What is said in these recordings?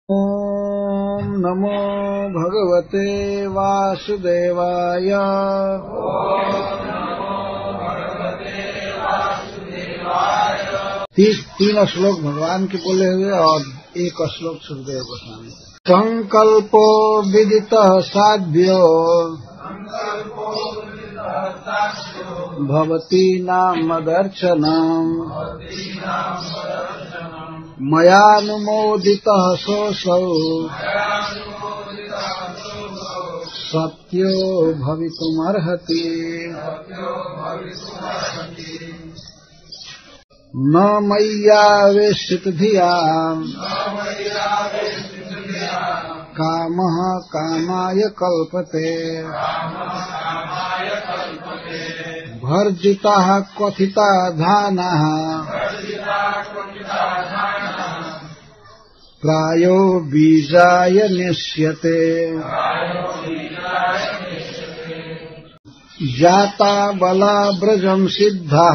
ओम नमो भगवते वासुदेवाय। तीन श्लोक भगवान के बोले हुए और एक श्लोक सुखदेव गोस्वामी। संकल्पो विदितः साध्यो भवती नामदर्शनम् मयानुमोदितः सोऽसौ सत्यो भवितुमर्हति। न मय्यावेशित धियाम् कामः कामाय कल्पते भर्जिताः क्वथिता धानाः प्रायो बीजाय निष्यते। जाता बला व्रजम् सिद्धाः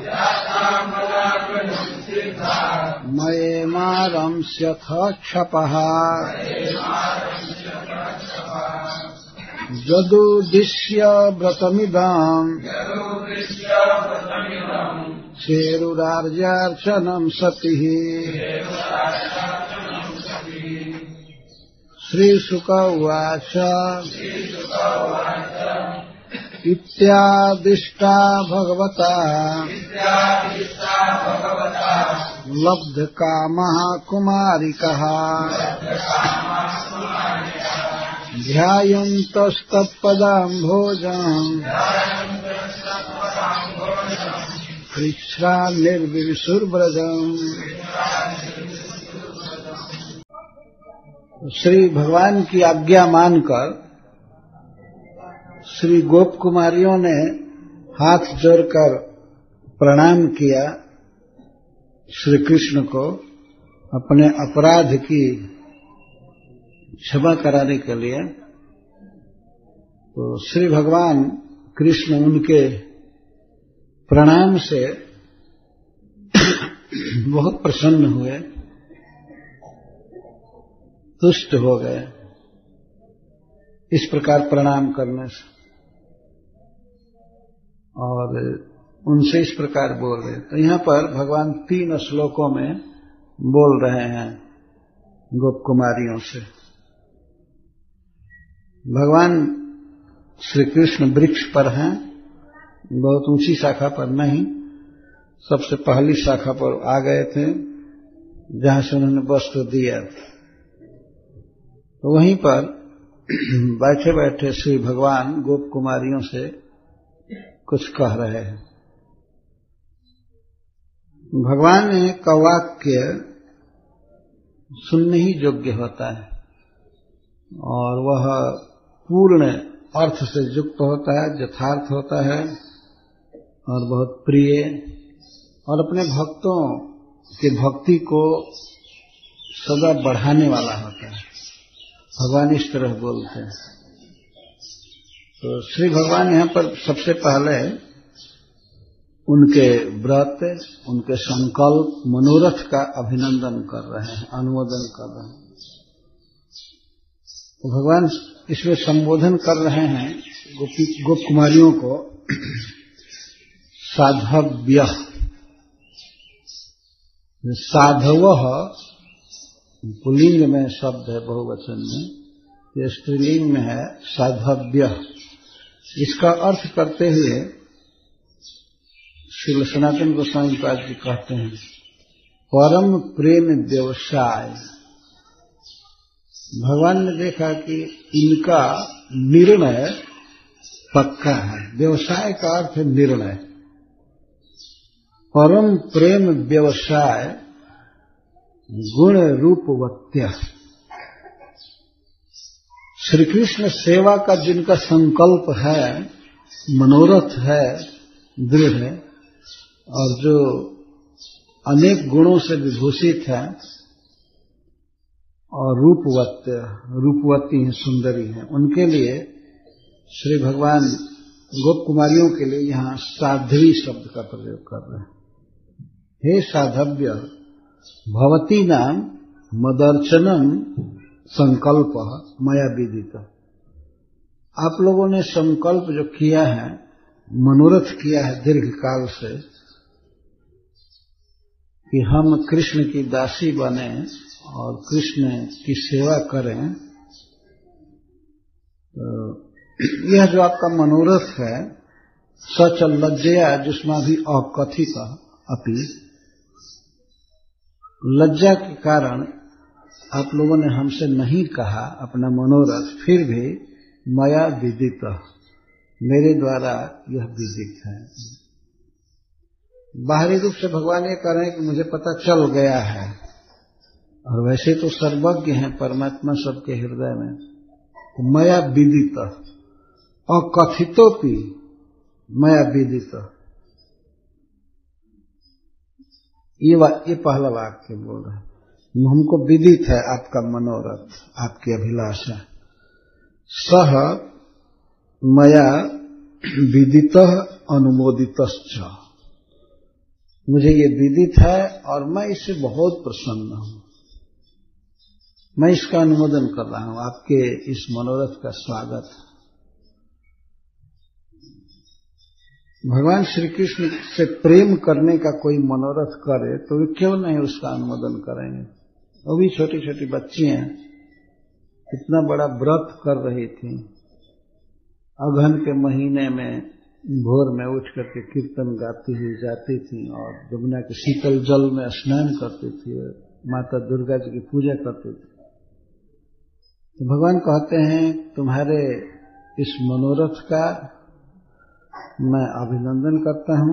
मये मारंस्यथ क्षपः यदुद्दिश्य व्रतमिदम् चेरुरार्यार्चनम् सतिः। श्रीशुक उवाच इत्यादिष्टा भगवता लब्धकामः कुमारिकः ध्यायन्तस्तत्पदाम्भोजम् कृच्छ्रान्निर्विशुर्व्रजम्। श्री भगवान की आज्ञा मानकर श्री गोप कुमारियों ने हाथ जोड़कर प्रणाम किया श्री कृष्ण को अपने अपराध की क्षमा कराने के लिए। तो श्री भगवान कृष्ण उनके प्रणाम से बहुत प्रसन्न हुए, तुष्ट हो गए इस प्रकार प्रणाम करने से, और उनसे इस प्रकार बोल रहे। तो यहाँ पर भगवान 3 श्लोकों में बोल रहे हैं गोप कुमारियों से। भगवान श्री कृष्ण वृक्ष पर हैं, बहुत ऊंची शाखा पर नहीं, सबसे पहली शाखा पर आ गए थे जहां से उन्होंने वस्त्र दिया। तो वहीं पर बैठे बैठे श्री भगवान गोप कुमारियों से कुछ कह रहे हैं। भगवान का वाक्य सुनने ही योग्य होता है और वह पूर्ण अर्थ से युक्त होता है, यथार्थ होता है और बहुत प्रिय, और अपने भक्तों की भक्ति को सदा बढ़ाने वाला होता है। भगवान इस तरह बोलते हैं। तो श्री भगवान यहाँ पर सबसे पहले उनके व्रत, उनके संकल्प, मनोरथ का अभिनंदन कर रहे हैं, अनुमोदन कर रहे हैं। तो भगवान इसमें संबोधन कर रहे हैं गोप कुमारियों को साधव्य। साधवः पुल्लिंग में शब्द है, बहुवचन में, ये स्त्रीलिंग में है साधव्य। इसका अर्थ करते हुए श्री सनातन गोस्वामी पाद जी कहते हैं परम प्रेम व्यवसाय। भगवान ने देखा कि इनका निर्णय पक्का है। व्यवसाय का अर्थ है निर्णय। परम प्रेम व्यवसाय गुण रूपवत्य। श्री कृष्ण सेवा का जिनका संकल्प है, मनोरथ है दृढ़, और जो अनेक गुणों से विभूषित है और रूपवती हैं, सुंदरी हैं, उनके लिए श्री भगवान गोप कुमारियों के लिए यहाँ साध्वी शब्द का प्रयोग कर रहे हैं। हे साधव्य भवती नाम मदर्चनम संकल्प मया विदित। आप लोगों ने संकल्प जो किया है, मनोरथ किया है दीर्घ काल से कि हम कृष्ण की दासी बने और कृष्ण की सेवा करें, तो यह जो आपका मनोरथ है सच लज्जया जिसमें भी अकथित अपि, लज्जा के कारण आप लोगों ने हमसे नहीं कहा अपना मनोरथ, फिर भी मया विदित, मेरे द्वारा यह विदित है। बाहरी रूप से भगवान ये कह रहे हैं कि मुझे पता चल गया है, और वैसे तो सर्वज्ञ हैं परमात्मा सबके हृदय में। तो मया विदित अकथितोपि मया विदित, ये पहला वाक्य बोल रहा है, हमको विदित है आपका मनोरथ, आपकी अभिलाषा। सह मया विदित अनुमोदितश्च, मुझे ये विदित है और मैं इससे बहुत प्रसन्न हूं, मैं इसका अनुमोदन कर रहा हूं, आपके इस मनोरथ का स्वागत। भगवान श्री कृष्ण से प्रेम करने का कोई मनोरथ करे तो वे क्यों नहीं उसका अनुमोदन करेंगे। वो भी छोटी छोटी बच्चियां इतना बड़ा व्रत कर रही थी, अगहन के महीने में भोर में उठ करके कीर्तन गाती हुई जाती थी और यमुना के शीतल जल में स्नान करती थी, माता दुर्गा जी की पूजा करती थी। तो भगवान कहते हैं तुम्हारे इस मनोरथ का मैं अभिनंदन करता हूं।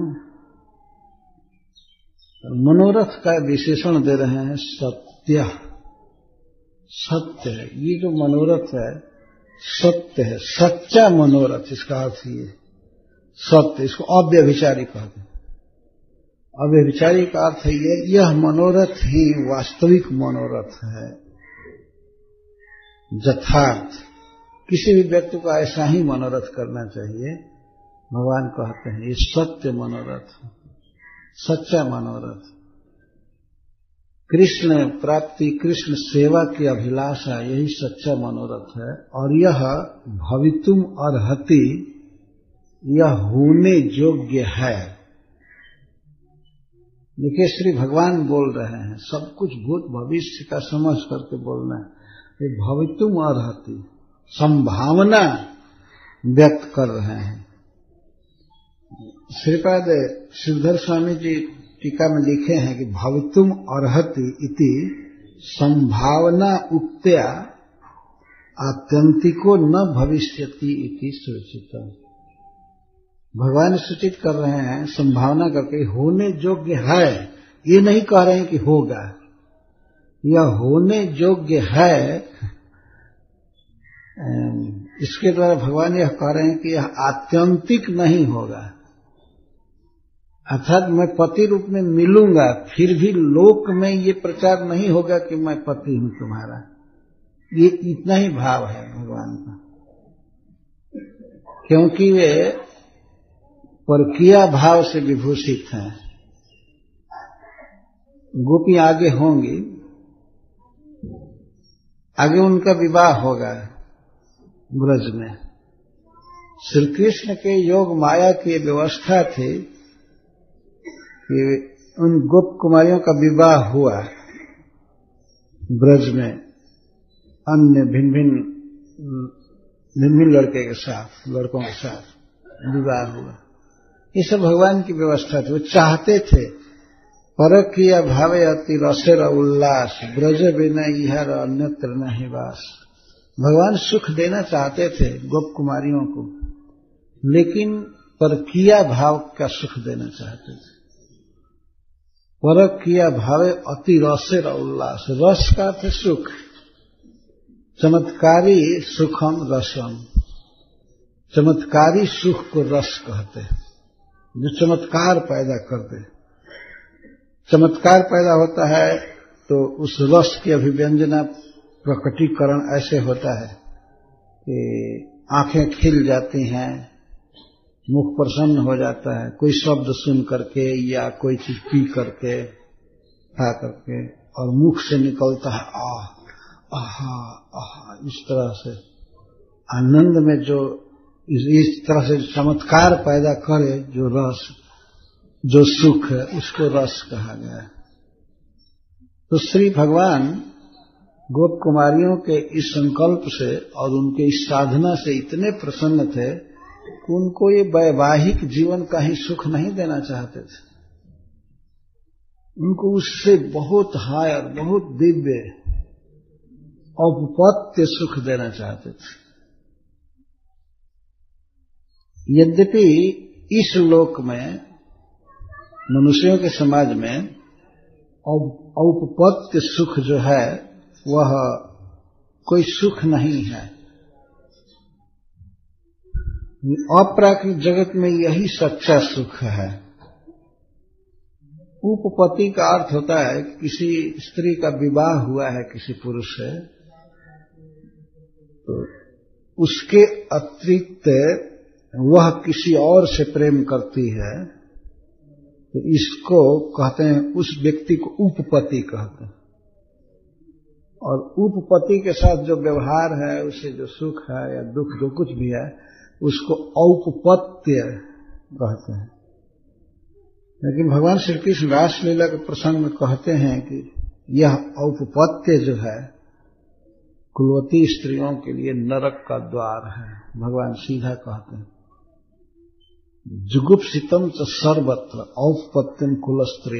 मनोरथ का विशेषण दे रहे हैं सत्य, सत्य है ये जो मनोरथ है, सत्य है, सच्चा मनोरथ, इसका अर्थ ये सत्य, इसको अव्यभिचारी कहते हैं। अव्यभिचारी का अर्थ है ये, यह मनोरथ ही वास्तविक मनोरथ है, यथार्थ। किसी भी व्यक्ति को ऐसा ही मनोरथ करना चाहिए। भगवान कहते हैं ये सत्य मनोरथ, सच्चा मनोरथ, कृष्ण प्राप्ति, कृष्ण सेवा की अभिलाषा, यही सच्चा मनोरथ है। और यह भवितुम अर्हति, यह होने योग्य है। देखिए श्री भगवान बोल रहे हैं, सब कुछ भूत भविष्य का समझ करके बोलना है। ये भवितुम अर्हति, संभावना व्यक्त कर रहे हैं। श्रीपाद श्रीधर स्वामी जी टीका में लिखे हैं कि भवितुम अर्हति इति संभावना उक्त्या आत्यंतिको न भविष्यति इति सूचित। भगवान सूचित कर रहे हैं संभावना करके होने योग्य है, ये नहीं कह रहे हैं कि होगा, यह होने योग्य है। इसके द्वारा भगवान यह कह रहे हैं कि यह आत्यंतिक नहीं होगा, अर्थात मैं पति रूप में मिलूंगा, फिर भी लोक में ये प्रचार नहीं होगा कि मैं पति हूं तुम्हारा। ये इतना ही भाव है भगवान का, क्योंकि वे परकीय भाव से विभूषित हैं। गोपी आगे होंगी, आगे उनका विवाह होगा ब्रज में। श्री कृष्ण के योग माया की व्यवस्था थी कि उन गोप कुमारियों का विवाह हुआ ब्रज में, अन्य भिन्न भिन्न लड़के के साथ, लड़कों के साथ विवाह हुआ। ये सब भगवान की व्यवस्था थी। वो चाहते थे परकीय भावे अति रसेर उल्लास, ब्रज बिना इहर अन्यत्र नहीं वास। भगवान सुख देना चाहते थे गोप कुमारियों को, लेकिन परकीय भाव का सुख देना चाहते थे। परकीय भावे अति रसेर उल्लास, रस का अर्थ सुख, चमत्कारी सुखम रसम, चमत्कारी सुख को रस कहते हैं, जो चमत्कार पैदा कर दे। चमत्कार पैदा होता है तो उस रस की अभिव्यंजना, प्रकटीकरण ऐसे होता है कि आंखें खिल जाती हैं, मुख प्रसन्न हो जाता है, कोई शब्द सुन करके या कोई चीज पी करके, खा करके, और मुख से निकलता है आहा आहा, इस तरह से आनंद में जो इस तरह से चमत्कार पैदा करे, जो रस, जो सुख है, उसको रस कहा गया है। तो श्री भगवान गोप कुमारियों के इस संकल्प से और उनके इस साधना से इतने प्रसन्न थे कि उनको ये वैवाहिक जीवन का ही सुख नहीं देना चाहते थे। उनको उससे बहुत हायर, बहुत दिव्य औपपत्य सुख देना चाहते थे। यद्यपि इस लोक में, मनुष्यों के समाज में औपपत्य सुख जो है वह कोई सुख नहीं है। अपराकृत जगत में यही सच्चा सुख है। उपपत्ति का अर्थ होता है कि किसी स्त्री का विवाह हुआ है किसी पुरुष से, तो उसके अतिरिक्त वह किसी और से प्रेम करती है, तो इसको कहते हैं, उस व्यक्ति को उपपत्ति कहते हैं। और उपपत्ति के साथ जो व्यवहार है, उसे जो सुख है या दुख जो कुछ भी है, उसको औपपत्य कहते हैं। लेकिन भगवान श्री कृष्ण रासलीला के प्रसंग में कहते हैं कि यह औपपत्य जो है कुलवती स्त्रियों के लिए नरक का द्वार है। भगवान सीधा कहते हैं, जुगुप्सितम च सर्वत्र औपपत्यम कुलस्त्रिय।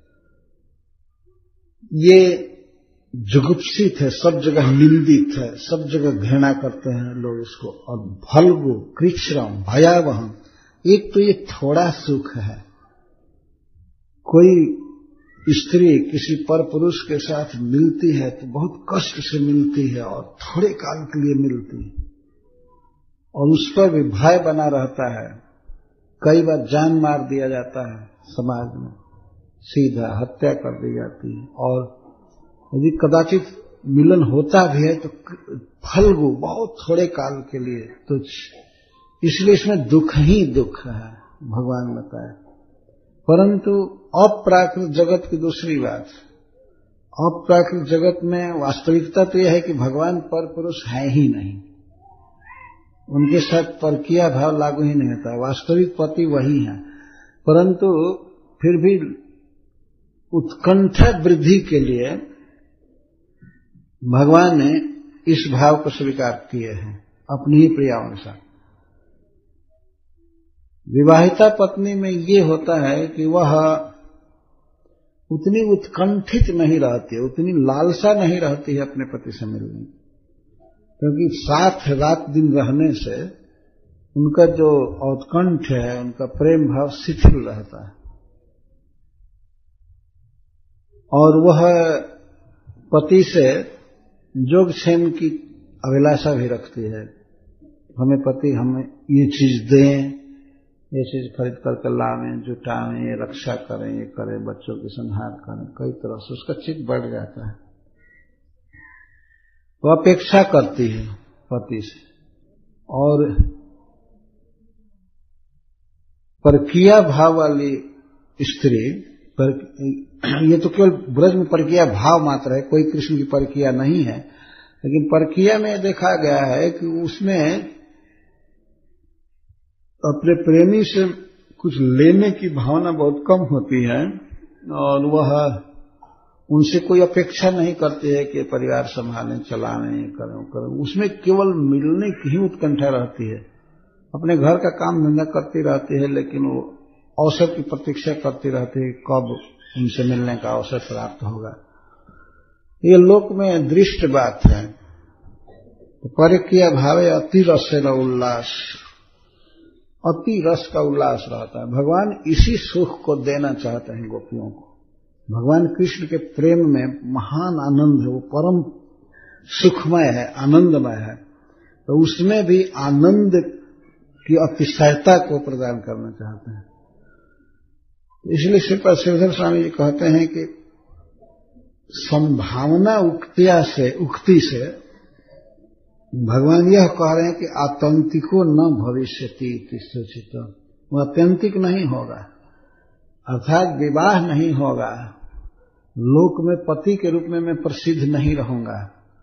ये जुगुप्सित है, सब जगह निंदित है, सब जगह घृणा करते हैं लोग इसको। और भल्गु कृच्छ्रम भयावहम, एक तो ये थोड़ा सुख है। कोई स्त्री किसी पर पुरुष के साथ मिलती है तो बहुत कष्ट से मिलती है और थोड़े काल के लिए मिलती है, और उस पर भी भय बना रहता है। कई बार जान मार दिया जाता है समाज में, सीधा हत्या कर दी जाती है। और यदि कदाचित मिलन होता भी है तो फल्गु, बहुत थोड़े काल के लिए तुच्छ, इसलिए इसमें दुख ही दुख है, भगवान बताए। परंतु अप्राकृत जगत की दूसरी बात, अप्राकृत जगत में वास्तविकता तो यह है कि भगवान पर पुरुष है ही नहीं, उनके साथ परकीय भाव लागू ही नहीं होता, वास्तविक पति वही है। परंतु फिर भी उत्कंठा वृद्धि के लिए भगवान ने इस भाव को स्वीकार किए हैं अपनी ही प्रियाओं के साथ। विवाहिता पत्नी में ये होता है कि वह उतनी उत्कंठित नहीं रहती है, उतनी लालसा नहीं रहती है अपने पति से मिलने, क्योंकि साथ रात दिन रहने से उनका जो उत्कंठ है, उनका प्रेम भाव शिथिल रहता है। और वह पति से जोगक्षेम की अभिलाषा भी रखती है, हमें पति हमें ये चीज दें, ये चीज खरीद करके लावें, जुटावें, ये रक्षा करें, ये करें, बच्चों की संहार करें, कई तरह से उसका चित्त बढ़ जाता है। वो अपेक्षा करती है पति से। और परकीय भाव वाली स्त्री, ये तो केवल ब्रज में परकीय भाव मात्र है, कोई कृष्ण की परकीय नहीं है, लेकिन परकीय में देखा गया है कि उसमें अपने प्रेमी से कुछ लेने की भावना बहुत कम होती है, और वह उनसे कोई अपेक्षा नहीं करती है कि परिवार संभालें, चलाएं, करें। उसमें केवल मिलने की ही उत्कंठा रहती है। अपने घर का काम धंधा करती रहती है, लेकिन वो अवसर की प्रतीक्षा करती रहती है कब उनसे मिलने का अवसर प्राप्त होगा। ये लोक में दृष्ट बात है। तो परकीय भावे अति रस न उल्लास, अति रस का उल्लास रहता है। भगवान इसी सुख को देना चाहते हैं गोपियों को। भगवान कृष्ण के प्रेम में महान आनंद है, वो परम सुखमय है, आनंदमय है। तो उसमें भी आनंद की अतिशयता को प्रदान करना चाहते हैं। इसलिए श्रीपाद श्रीधर स्वामी जी कहते हैं कि संभावना उक्ति से भगवान यह कह रहे हैं कि आतंतिको न भविष्यति सूचित, वो आत्यंतिक नहीं होगा, अर्थात विवाह नहीं होगा, लोक में पति के रूप में मैं प्रसिद्ध नहीं रहूंगा।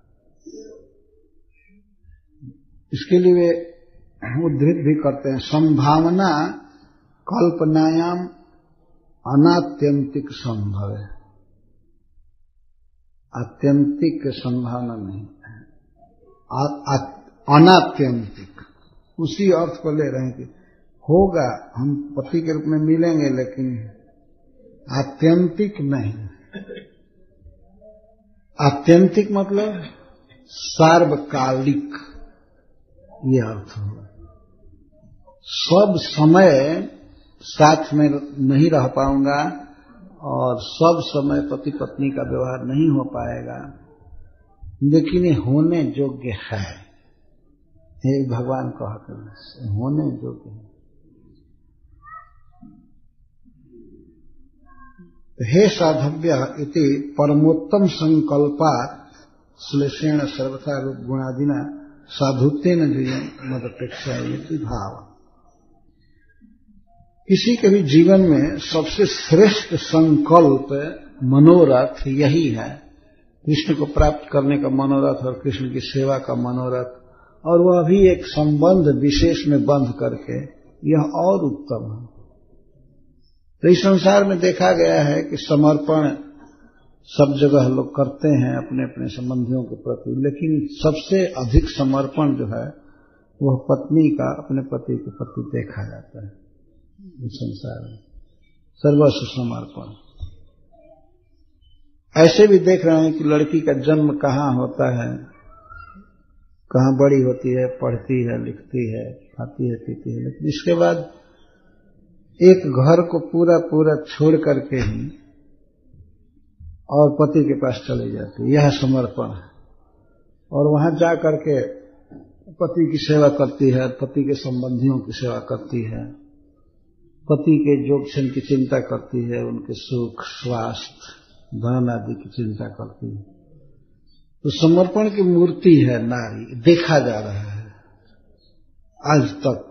इसके लिए वे उद्धृत भी करते हैं, संभावना कल्पनायाम अनात्यंतिक संभव है। आत्यंतिक संभावना नहीं, अनात्यंतिक, उसी अर्थ को ले रहे हैं कि होगा, हम पति के रूप में मिलेंगे, लेकिन आत्यंतिक नहीं। आत्यंतिक मतलब सार्वकालिक, ये अर्थ होगा। सब समय साथ में नहीं रह पाऊंगा और सब समय पति पत्नी का व्यवहार नहीं हो पाएगा, लेकिन ये होने योग्य है। ये भगवान कहते हैं होने योग्य है। हे साधव्य इति परमोत्तम संकल्पात् श्लेषेण सर्वथा रूप गुणादिना साधुत्वेन मदपेक्षा ये भाव। किसी के भी जीवन में सबसे श्रेष्ठ संकल्प मनोरथ यही है, कृष्ण को प्राप्त करने का मनोरथ और कृष्ण की सेवा का मनोरथ, और वह भी एक संबंध विशेष में बंध करके, यह और उत्तम है। तो इस संसार में देखा गया है कि समर्पण सब जगह लोग करते हैं अपने अपने संबंधियों के प्रति, लेकिन सबसे अधिक समर्पण जो है वह पत्नी का अपने पति के प्रति देखा जाता है। इस संसार में सर्वस्व समर्पण। ऐसे भी देख रहे हैं कि लड़की का जन्म कहाँ होता है, कहाँ बड़ी होती है, पढ़ती है, लिखती है, खाती है, पीती है, लेकिन इसके बाद एक घर को पूरा पूरा छोड़ करके ही और पति के पास चली जाती है। यह समर्पण है। और वहां जा करके पति की सेवा करती है, पति के संबंधियों की सेवा करती है, पति के योगक्षेम की चिंता करती है, उनके सुख, स्वास्थ्य, धन आदि की चिंता करती है। तो समर्पण की मूर्ति है नारी, देखा जा रहा है आज तक।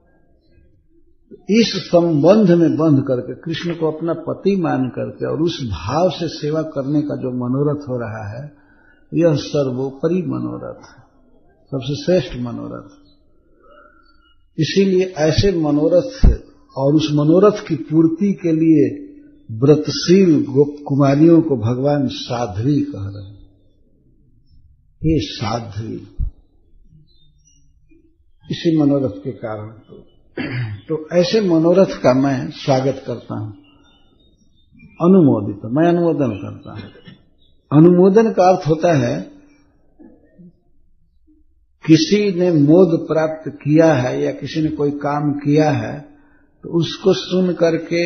इस संबंध में बंध करके कृष्ण को अपना पति मान करके और उस भाव से सेवा करने का जो मनोरथ हो रहा है, यह सर्वोपरि मनोरथ है, सबसे श्रेष्ठ मनोरथ। इसीलिए ऐसे मनोरथ और उस मनोरथ की पूर्ति के लिए व्रतशील गोप कुमारियों को भगवान साध्वी कह रहे हैं। ये साध्वी, इसी मनोरथ के कारण तो ऐसे मनोरथ का मैं स्वागत करता हूं, अनुमोदित, मैं अनुमोदन करता हूं। अनुमोदन का अर्थ होता है किसी ने मोद प्राप्त किया है या किसी ने कोई काम किया है तो उसको सुन करके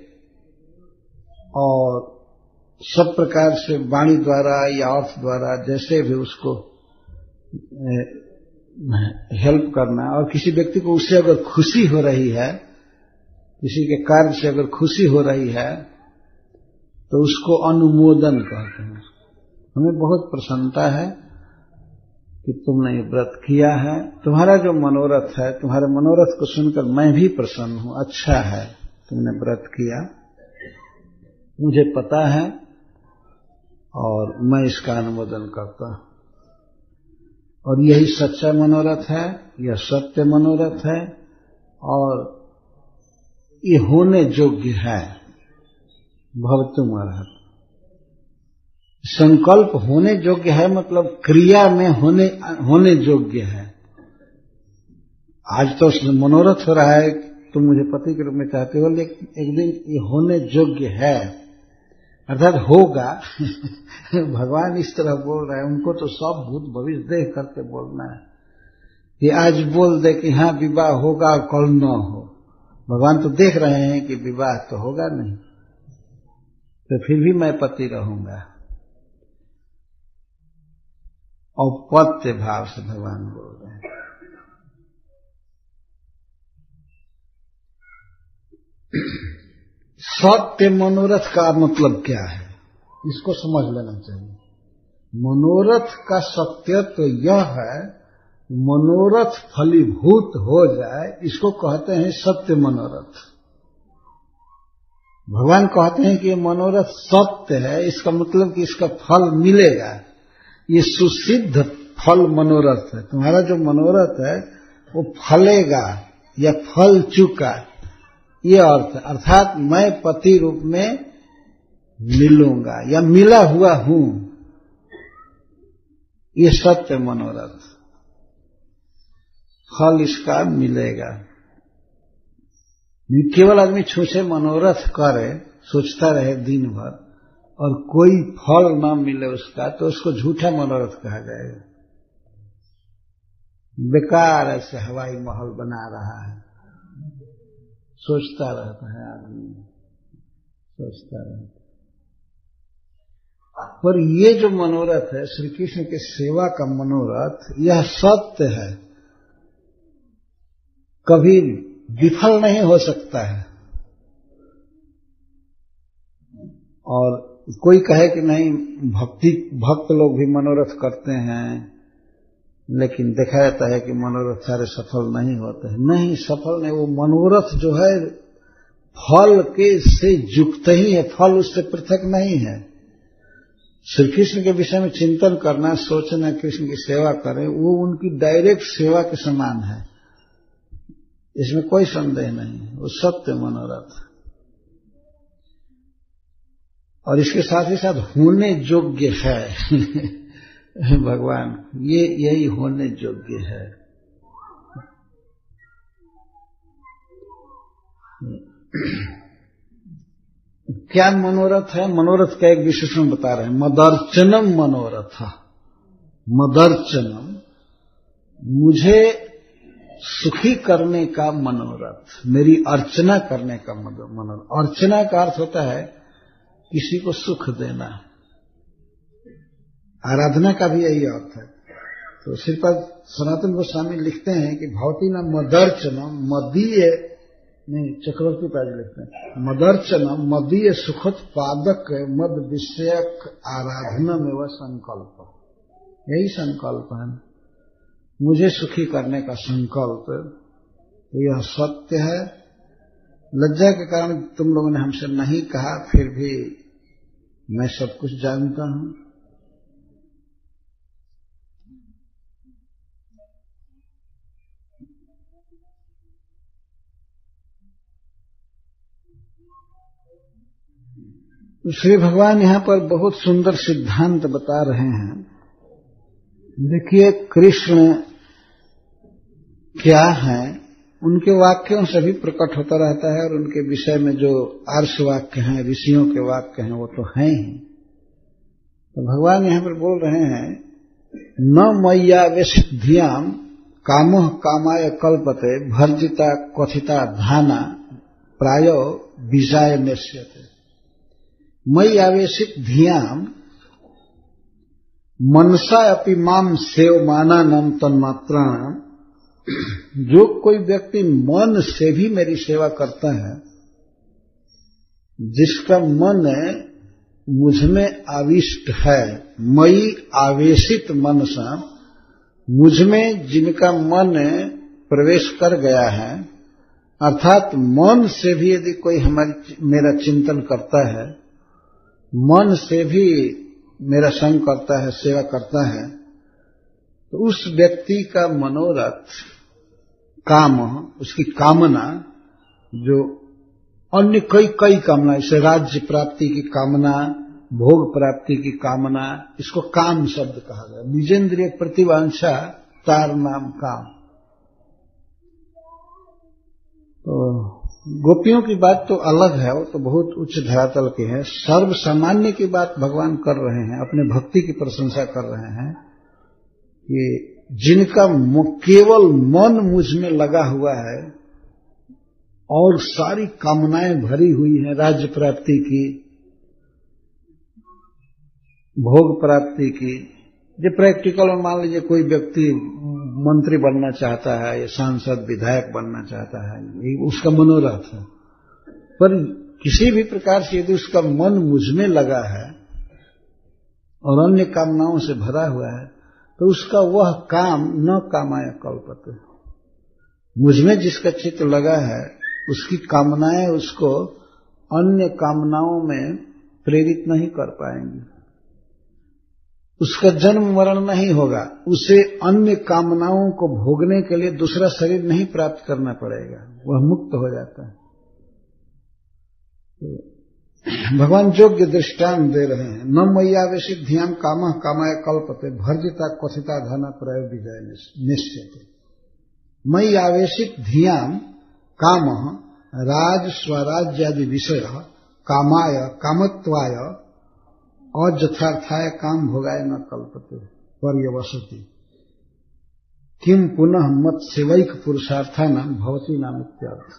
और सब प्रकार से वाणी द्वारा या अर्थ द्वारा जैसे भी उसको हेल्प करना, और किसी व्यक्ति को उससे अगर खुशी हो रही है, किसी के कार्य से अगर खुशी हो रही है तो उसको अनुमोदन कहते हैं। हमें बहुत प्रसन्नता है कि तुमने ये व्रत किया है, तुम्हारा जो मनोरथ है, तुम्हारे मनोरथ को सुनकर मैं भी प्रसन्न हूं, अच्छा है तुमने व्रत किया, मुझे पता है और मैं इसका अनुमोदन करता हूं। और यही सच्चा मनोरथ है, यह सत्य मनोरथ है और ये होने योग्य है। भवतुम अर्हत्, संकल्प होने योग्य है मतलब क्रिया में होने योग्य है। आज तो मनोरथ हो रहा है तुम मुझे पति के रूप में चाहते हो, लेकिन एक दिन ये होने योग्य है, अर्थात होगा। भगवान इस तरह बोल रहे हैं, उनको तो सब भूत भविष्य देख करके बोलना है कि आज बोल दे कि हाँ विवाह होगा और कल न हो। भगवान तो देख रहे हैं कि विवाह तो होगा नहीं, तो फिर भी मैं पति रहूंगा। औपत्य भाव से भगवान बोल रहे हैं। सत्य मनोरथ का मतलब क्या है, इसको समझ लेना चाहिए। मनोरथ का सत्य तो यह है, मनोरथ फलीभूत हो जाए, इसको कहते हैं सत्य मनोरथ। भगवान कहते हैं कि ये मनोरथ सत्य है, इसका मतलब कि इसका फल मिलेगा, ये सुसिद्ध फल मनोरथ है। तुम्हारा जो मनोरथ है वो फलेगा या फल चुका, ये अर्थ है। अर्थात मैं पति रूप में मिलूंगा या मिला हुआ हूं, ये सत्य मनोरथ, फल इसका मिलेगा। केवल आदमी छूछे मनोरथ करे, सोचता रहे दिन भर और कोई फल न मिले उसका, तो उसको झूठा मनोरथ कहा जाएगा। बेकार ऐसे हवाई महल बना रहा है, सोचता रहता है आदमी, सोचता रहता है। पर ये जो मनोरथ है श्री कृष्ण के सेवा का मनोरथ, यह सत्य है, कभी विफल नहीं हो सकता है। और कोई कहे कि नहीं भक्त लोग भी मनोरथ करते हैं, लेकिन देखा जाता है कि मनोरथ सारे सफल नहीं होते हैं। नहीं, सफल नहीं, वो मनोरथ जो है फल के से युक्त ही है, फल उससे पृथक नहीं है। श्री कृष्ण के विषय में चिंतन करना, सोचना, कृष्ण की सेवा करें, वो उनकी डायरेक्ट सेवा के समान है, इसमें कोई संदेह नहीं है, वो सत्य मनोरथ। और इसके साथ ही साथ होने योग्य है भगवान, ये यही होने योग्य है। क्या मनोरथ है? मनोरथ का एक विशेषण बता रहे हैं, मदर्चनम मनोरथ। मदर्चनम, मुझे सुखी करने का मनोरथ, मेरी अर्चना करने का मनोरथ। अर्चना का अर्थ होता है किसी को सुख देना, आराधना का भी यही अर्थ है। तो श्रीपाद सनातन गोस्वामी लिखते हैं कि भवती न मदर्चनम मदीय, नहीं चक्रवर्ती पाद लिखते हैं, मदर्चनम मदीय सुखद पादक मद विषयक आराधना में वह संकल्प, यही संकल्प है, मुझे सुखी करने का संकल्प, यह सत्य है। लज्जा के कारण तुम लोगों ने हमसे नहीं कहा, फिर भी मैं सब कुछ जानता हूं। श्री भगवान यहां पर बहुत सुंदर सिद्धांत बता रहे हैं। देखिए, कृष्ण क्या है, उनके वाक्यों से भी प्रकट होता रहता है, और उनके विषय में जो आर्ष वाक्य हैं, ऋषियों के वाक्य हैं, वो तो हैं ही। तो भगवान यहां पर बोल रहे हैं, न मय्यावेशित धियाम कामोह कामाय कल्पते भर्जिता कथिता धाना प्रायो विजाय नेष्यते। मय्यावेशित धियाम मनसा अपि माम सेवमानानम तन्मात्राणाम, जो कोई व्यक्ति मन से भी मेरी सेवा करता है, जिसका मन मुझमें आविष्ट है, मयि आवेशित मनसा, मुझमें जिनका मन प्रवेश कर गया है, अर्थात मन से भी यदि कोई मेरा चिंतन करता है, मन से भी मेरा संग करता है, सेवा करता है, तो उस व्यक्ति का मनोरथ, काम, उसकी कामना, जो अन्य कई कामना, जैसे राज्य प्राप्ति की कामना, भोग प्राप्ति की कामना, इसको काम शब्द कहा गया। निजेंद्रिय प्रतिवांछा तार नाम काम। तो गोपियों की बात तो अलग है, वो तो बहुत उच्च धरातल की है। सर्वसामान्य की बात भगवान कर रहे हैं, अपने भक्ति की प्रशंसा कर रहे हैं कि जिनका केवल मन मुझ में लगा हुआ है और सारी कामनाएं भरी हुई हैं, राज्य प्राप्ति की, भोग प्राप्ति की। जो प्रैक्टिकल में मान लीजिए कोई व्यक्ति मंत्री बनना चाहता है या सांसद विधायक बनना चाहता है, ये उसका मनोरथ है। पर किसी भी प्रकार से यदि उसका मन मुझ में लगा है और अन्य कामनाओं से भरा हुआ है, तो उसका वह काम न कामाय कल्पते, मुझमें जिसका चित्त लगा है उसकी कामनाएं उसको अन्य कामनाओं में प्रेरित नहीं कर पाएंगे, उसका जन्म मरण नहीं होगा, उसे अन्य कामनाओं को भोगने के लिए दूसरा शरीर नहीं प्राप्त करना पड़ेगा, वह मुक्त हो जाता है। तो भगवान योग्य दृष्टांत दे रहे हैं। न मय्यावेशित धियाम कामः कामाय कल्पते भर्जिता क्वथिता धन प्रय विजय निश्चित। मय्यावेशित धियाम कामः राज स्वराज्यादि विषय कामाय कामत्वाय अयथार्थाय काम भोगाय न कल्पते पर्यवसति किम पुनः मत सेवैक पुरुषार्थानां भवती नाम इत्यादि।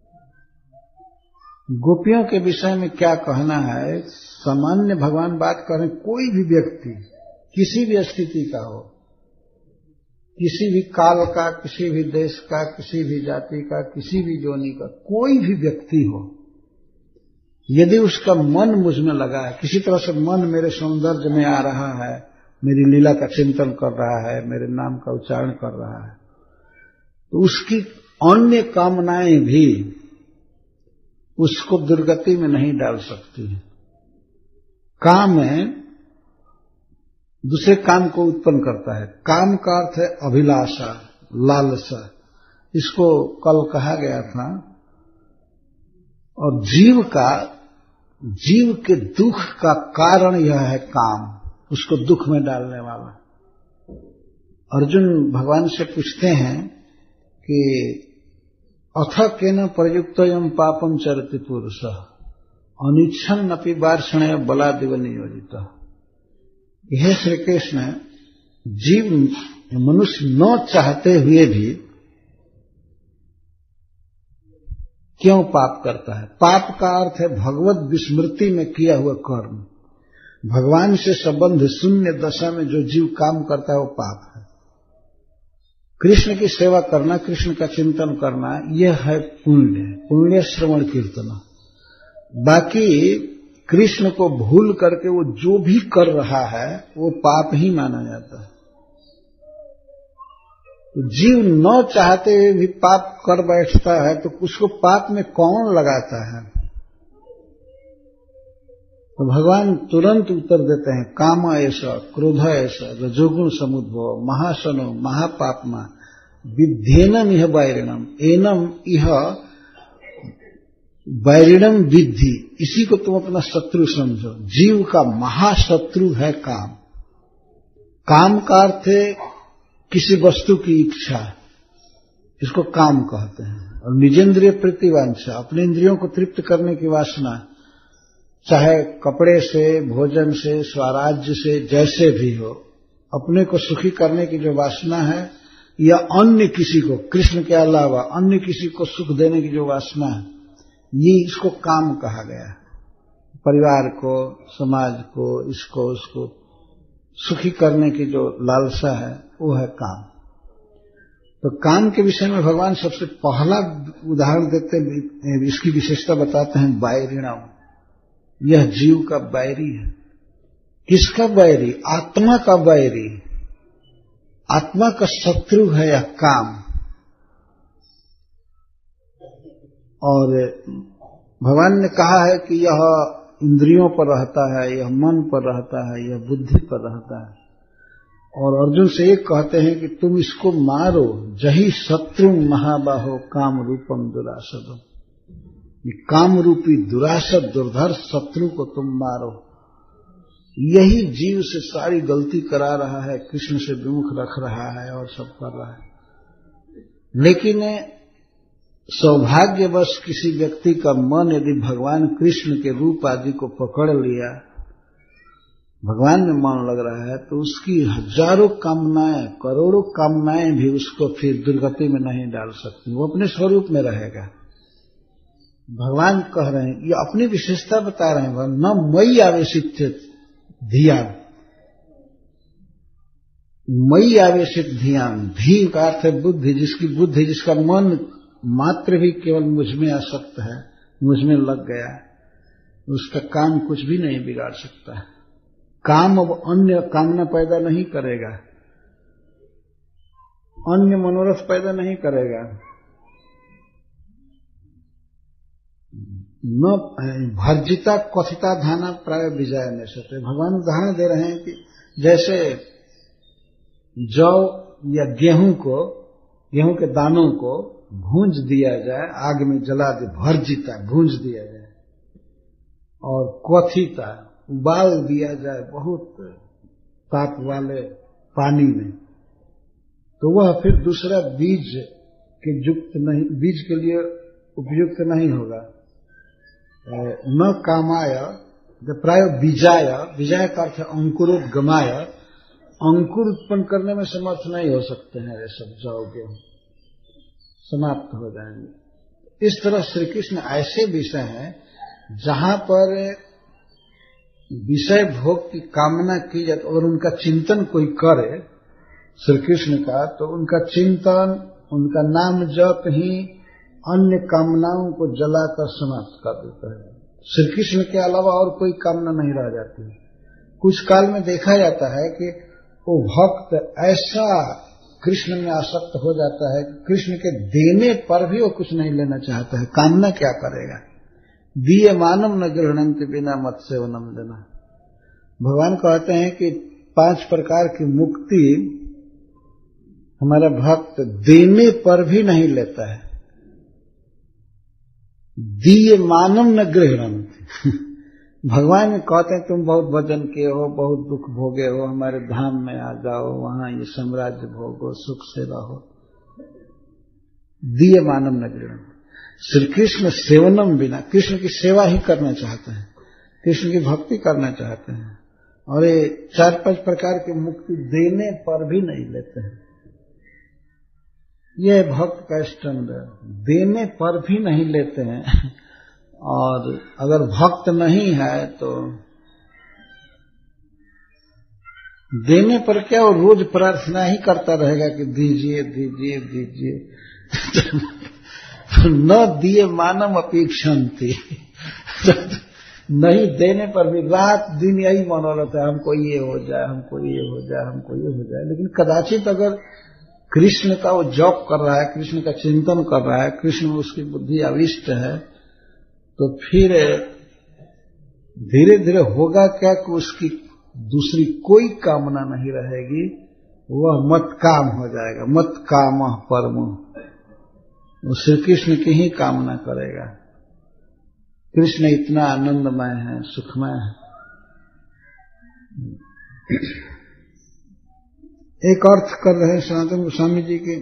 गोपियों के विषय में क्या कहना है? सामान्य भगवान बात कर रहे हैं, कोई भी व्यक्ति किसी भी स्थिति का हो, किसी भी काल का, किसी भी देश का, किसी भी जाति का, किसी भी जोनी का, कोई भी व्यक्ति हो, यदि उसका मन मुझ में लगा है, किसी तरह से मन मेरे सौंदर्य में आ रहा है, मेरी लीला का चिंतन कर रहा है, मेरे नाम का उच्चारण कर रहा है, तो उसकी अन्य कामनाएं भी उसको दुर्गति में नहीं डाल सकती है। काम है दूसरे काम को उत्पन्न करता है। काम का अर्थ है अभिलाषा, लालसा, इसको कल कहा गया था। और जीव के दुख का कारण यह है काम, उसको दुख में डालने वाला। अर्जुन भगवान से पूछते हैं कि अथ केन प्रयुक्तोऽयं पापं चरति पुरुषः अनिच्छन् अपि वार्ष्णेय बलादिव नियोजितः। हे श्री कृष्ण, जीव मनुष्य न चाहते हुए भी क्यों पाप करता है? पाप का अर्थ है भगवत विस्मृति में किया हुआ कर्म। भगवान से संबंध शून्य दशा में जो जीव काम करता है वो पाप है। कृष्ण की सेवा करना, कृष्ण का चिंतन करना, यह है पुण्य, पुण्य श्रवण कीर्तन। बाकी कृष्ण को भूल करके वो जो भी कर रहा है वो पाप ही माना जाता है। तो जीव न चाहते हुए भी पाप कर बैठता है, तो उसको पाप में कौन लगाता है? तो भगवान तुरंत उत्तर देते हैं, काम ऐसा, क्रोध ऐसा, रजोगुण समुद्भव, महाशनो, महापापमा, विध्येनम इह वैरिणम, एनम इह वैरिणम विद्धि। इसी को तुम अपना शत्रु समझो। जीव का महाशत्रु है काम। काम का अर्थ है किसी वस्तु की इच्छा, इसको काम कहते हैं। और निजेंद्रिय प्रीतिवांछा, अपने इंद्रियों को तृप्त करने की वासना, चाहे कपड़े से, भोजन से, स्वराज्य से, जैसे भी हो, अपने को सुखी करने की जो वासना है, या अन्य किसी को, कृष्ण के अलावा अन्य किसी को सुख देने की जो वासना है, ये इसको काम कहा गया। परिवार को, समाज को, इसको उसको सुखी करने की जो लालसा है वो है काम। तो काम के विषय में भगवान सबसे पहला उदाहरण देते हैं, इसकी विशेषता बताते हैं वैरिणम। यह जीव का बैरी है। किसका बैरी? आत्मा का बैरी। आत्मा का शत्रु है यह काम। और भगवान ने कहा है कि यह इंद्रियों पर रहता है, यह मन पर रहता है, यह बुद्धि पर रहता है। और अर्जुन से एक कहते हैं कि तुम इसको मारो, जही शत्रु महाबाहो काम रूपम दुरासदम। ये काम रूपी दुरासद दुर्धर शत्रु को तुम मारो। यही जीव से सारी गलती करा रहा है, कृष्ण से विमुख रख रहा है और सब कर रहा है। लेकिन सौभाग्यवश किसी व्यक्ति का मन यदि भगवान कृष्ण के रूप आदि को पकड़ लिया, भगवान में मन लग रहा है, तो उसकी हजारों कामनाएं, करोड़ों कामनाएं भी उसको फिर दुर्गति में नहीं डाल सकती। वो अपने स्वरूप में रहेगा। भगवान कह रहे हैं, ये अपनी विशेषता बता रहे हैं, न मयि आवेशित धिया, मयि आवेशित धियान। धी का अर्थ है बुद्धि, जिसकी बुद्धि, जिसका मन मात्र भी केवल मुझ में आसक्त है, मुझ में लग गया, उसका काम कुछ भी नहीं बिगाड़ सकता है। काम अब अन्य कामना पैदा नहीं करेगा, अन्य मनोरथ पैदा नहीं करेगा। न भर्जिता क्वथिता धाना प्राय विजय न सके। भगवान उदाहरण दे रहे हैं कि जैसे जौ या गेहूं के दानों को भूंज दिया जाए, आग में जला दे, भर्जिता भूंज दिया जाए, और क्वथिता उबाल दिया जाए बहुत ताप वाले पानी में, तो वह फिर दूसरा बीज के लिए उपयुक्त नहीं होगा। न कामाय प्राय विजय का अर्थ अंकुरोद्गमाय, अंकुर उत्पन्न करने में समर्थ नहीं हो सकते हैं, ये सब जौ गेहूं समाप्त हो जाएंगे। इस तरह श्री कृष्ण ऐसे विषय हैं जहां पर विषय भोग की कामना की जाए और उनका चिंतन कोई करे श्री कृष्ण का, तो उनका चिंतन, उनका नाम जप ही अन्य कामनाओं को जलाकर समाप्त कर देता है। श्री कृष्ण के अलावा और कोई कामना नहीं रह जाती। कुछ काल में देखा जाता है कि वो भक्त ऐसा कृष्ण में आसक्त हो जाता है कि कृष्ण के देने पर भी वो कुछ नहीं लेना चाहता है। कामना क्या करेगा? दिए मानम न गृहणंति बिना मत सेवनम देना। भगवान कहते हैं कि 5 प्रकार की मुक्ति हमारा भक्त देने पर भी नहीं लेता है। दिए मानम न गृहणंति। भगवान कहते हैं तुम बहुत भजन किए हो, बहुत दुख भोगे हो, हमारे धाम में आ जाओ, वहां ये साम्राज्य भोगो, सुख से रहो। दिए मानम न गृहणंति। श्री कृष्ण सेवनम बिना, कृष्ण की सेवा ही करना चाहते हैं, कृष्ण की भक्ति करना चाहते हैं, और ये 4-5 प्रकार की मुक्ति देने पर भी नहीं लेते हैं। यह भक्त का स्टैंडर्ड, देने पर भी नहीं लेते हैं। और अगर भक्त नहीं है तो देने पर क्या, वो रोज प्रार्थना ही करता रहेगा कि दीजिए दीजिए दीजिए। न दिए मानम अपेक्षन्ति। नहीं देने पर भी रात दिन यही मनोरथ है, हमको ये हो जाए, हमको ये हो जाए, हमको ये हो जाए। लेकिन कदाचित अगर कृष्ण का वो जप कर रहा है, कृष्ण का चिंतन कर रहा है, कृष्ण में उसकी बुद्धि आविष्ट है, तो फिर धीरे धीरे होगा क्या कि उसकी दूसरी कोई कामना नहीं रहेगी, वह मत काम हो जाएगा। मत काम परमो, वो श्री कृष्ण की ही कामना करेगा। कृष्ण इतना आनंदमय है, सुखमय है। एक अर्थ कर रहे हैं सनातन गोस्वामी जी के,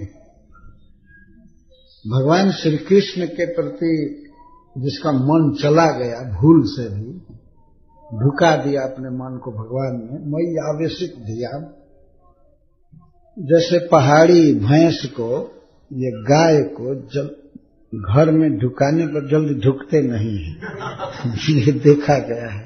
भगवान श्री कृष्ण के प्रति जिसका मन चला गया, भूल से भी ढुका दिया अपने मन को भगवान में, मई आवेशित दिया। जैसे पहाड़ी भैंस को ये गाय को घर में ढुकाने पर जल्दी ढुकते नहीं है। ये देखा गया है।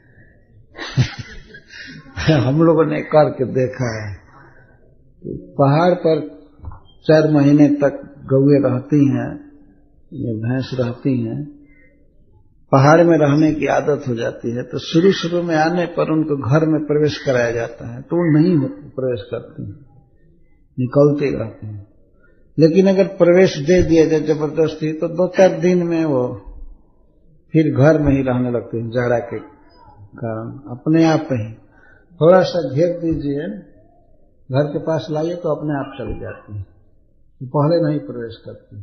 हम लोगों ने करके देखा है। पहाड़ पर 4 महीने तक गौएं रहती हैं, ये भैंस रहती हैं, पहाड़ में रहने की आदत हो जाती है, तो शुरू में आने पर उनको घर में प्रवेश कराया जाता है, तो वो नहीं प्रवेश करती हैं, निकलते रहते हैं। लेकिन अगर प्रवेश दे दिया जाए जबरदस्ती, तो 2-4 दिन में वो फिर घर में ही रहने लगते हैं, जाड़ा के कारण अपने आप ही। थोड़ा सा घेर दीजिए, घर के पास लाइए तो अपने आप चली जाती है, पहले नहीं प्रवेश करती।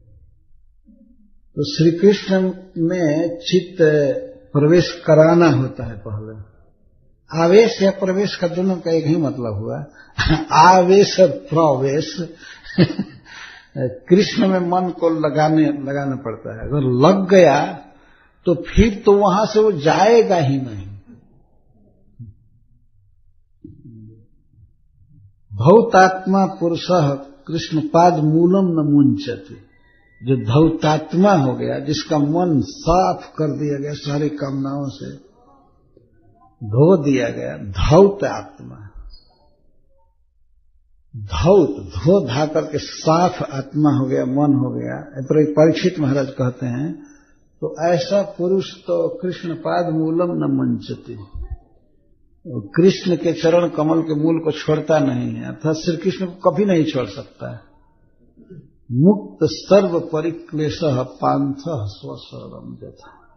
तो श्री कृष्ण में चित्त प्रवेश कराना होता है पहले। आवेश या प्रवेश का दोनों का एक ही मतलब हुआ। आवेश और प्रवेश। कृष्ण में मन को लगाना पड़ता है। अगर लग गया तो फिर तो वहां से वो जाएगा ही नहीं। धौतात्मा पुरुषः कृष्ण पाद मूलम न मुंचति। जो धौतात्मा हो गया, जिसका मन साफ कर दिया गया, सारी कामनाओं से धो दिया गया, धौत आत्मा, धौत धो धा करके साफ आत्मा हो गया, मन हो गया। परीक्षित महाराज कहते हैं, तो ऐसा पुरुष तो कृष्ण पाद मूलम न मुंचति, कृष्ण के चरण कमल के मूल को छोड़ता नहीं है, अर्थात श्री कृष्ण को कभी नहीं छोड़ सकता है। मुक्त सर्व परिक्लेशः पांथः स्वशरणं यथा।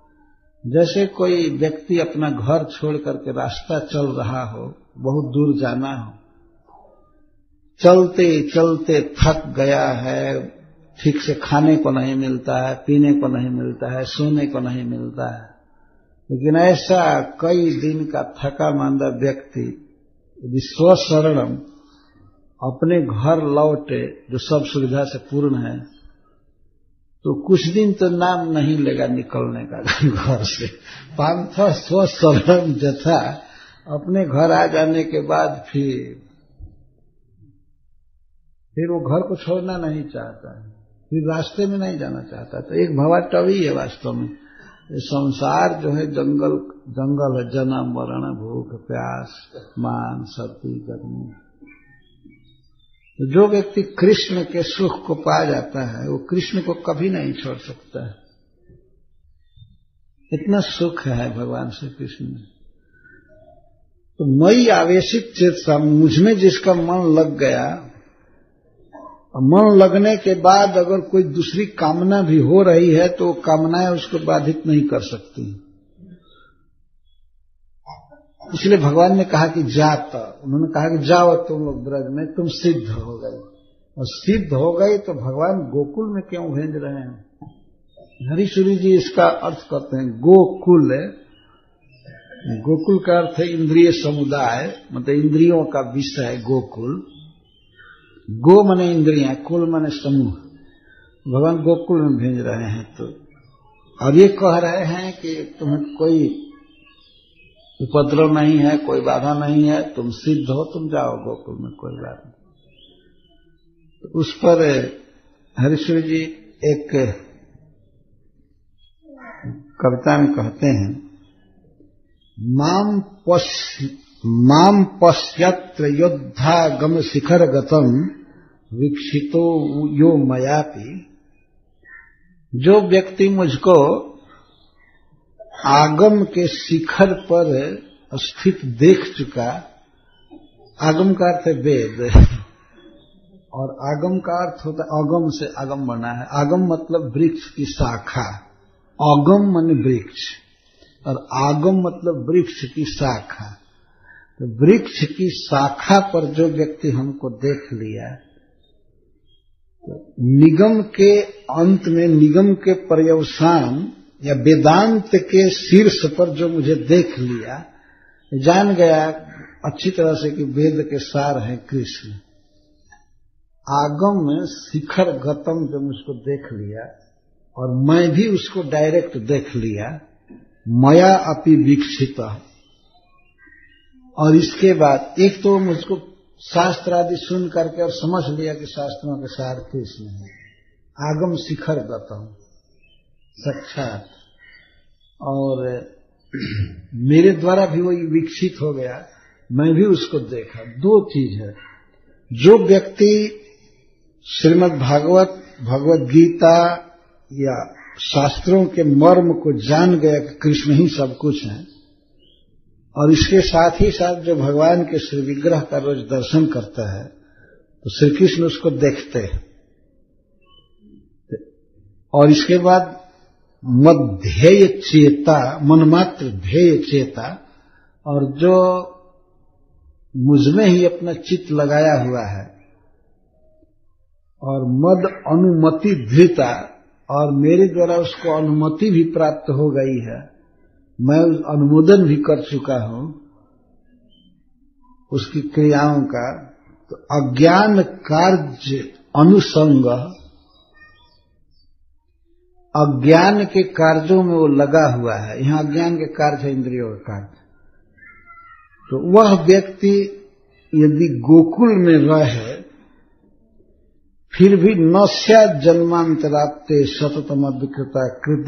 जैसे कोई व्यक्ति अपना घर छोड़ करके रास्ता चल रहा हो, बहुत दूर जाना हो, चलते चलते थक गया है, ठीक से खाने को नहीं मिलता है, पीने को नहीं मिलता है, सोने को नहीं मिलता है, लेकिन ऐसा कई दिन का थका मांदा व्यक्ति यदि स्वशरणम अपने घर लौटे जो सब सुविधा से पूर्ण है, तो कुछ दिन तो नाम नहीं लेगा निकलने का घर से। पांथ स्वशरणम जथा, अपने घर आ जाने के बाद फिर वो घर को छोड़ना नहीं चाहता है, फिर रास्ते में नहीं जाना चाहता। तो एक भवाटवी है वास्तव में। संसार जो है जंगल है, जन्म मरण भूख प्यास मान सर्दी गर्मी। तो जो व्यक्ति कृष्ण के सुख को पा जाता है वो कृष्ण को कभी नहीं छोड़ सकता है। इतना सुख है भगवान श्री कृष्ण में। तो मई आवेशित चेतसा, मुझमें जिसका मन लग गया, और मन लगने के बाद अगर कोई दूसरी कामना भी हो रही है तो वो कामनाएं उसको बाधित नहीं कर सकती। इसलिए भगवान ने कहा कि जात, उन्होंने कहा कि जाओ तुम लोग ब्रज में, तुम सिद्ध हो गए। और सिद्ध हो गए तो भगवान गोकुल में क्यों भेज रहे हैं? हरीश्वरी जी इसका अर्थ करते हैं गोकुल। गोकुल का अर्थ है इंद्रिय समुदाय, मतलब इंद्रियों का विषय गोकुल। गो माने इंद्रियां, कुल माने समूह। भगवान गोकुल में भेज रहे हैं। तो और ये कह रहे हैं कि तुम्हें कोई उपद्रव नहीं है, कोई बाधा नहीं है, तुम सिद्ध हो, तुम जाओ गोकुल में, कोई बात नहीं। तो उस पर हरीश्वर जी एक कविता में कहते हैं, माम पश्यत्र योद्धा गम शिखर गतम वीक्षितो यो मयापि। जो व्यक्ति मुझको आगम के शिखर पर स्थित देख चुका, आगम का अर्थ है वेद, और आगम का अर्थ होता है, अगम से आगम बना है। आगम मतलब वृक्ष की शाखा, अगम माने वृक्ष, और आगम मतलब वृक्ष की शाखा। तो वृक्ष की शाखा पर जो व्यक्ति हमको देख लिया, तो निगम के अंत में, निगम के पर्यवसान या वेदांत के शीर्ष पर जो मुझे देख लिया, जान गया अच्छी तरह से कि वेद के सार है कृष्ण। आगम में शिखर गतम जो मुझको देख लिया, और मैं भी उसको डायरेक्ट देख लिया, मया अपि वीक्षित। और इसके बाद एक तो मुझको शास्त्र आदि सुन करके और समझ लिया कि शास्त्रों के सार कृष्ण है। आगम शिखर गतम साक्षात, और मेरे द्वारा भी वही विकसित हो गया, मैं भी उसको देखा। दो चीज है, जो व्यक्ति श्रीमद् भागवत, भगवत गीता या शास्त्रों के मर्म को जान गया कि कृष्ण ही सब कुछ है, और इसके साथ ही साथ जो भगवान के श्री विग्रह का रोज दर्शन करता है, तो श्री कृष्ण उसको देखते हैं। और इसके बाद मध्येय चेता, मनमात्र ध्येय चेता, और जो मुझमें ही अपना चित्त लगाया हुआ है, और मद अनुमति धृता, और मेरे द्वारा उसको अनुमति भी प्राप्त हो गई है, मैं अनुमोदन भी कर चुका हूं उसकी क्रियाओं का। तो अज्ञान कार्य अनुसंग, अज्ञान के कार्यों में वो लगा हुआ है। यहां अज्ञान के कार्य है इंद्रियों का कार्य। तो वह व्यक्ति यदि गोकुल में रहे, फिर भी न स्यात् जन्मांतराप्ते सततम विकृता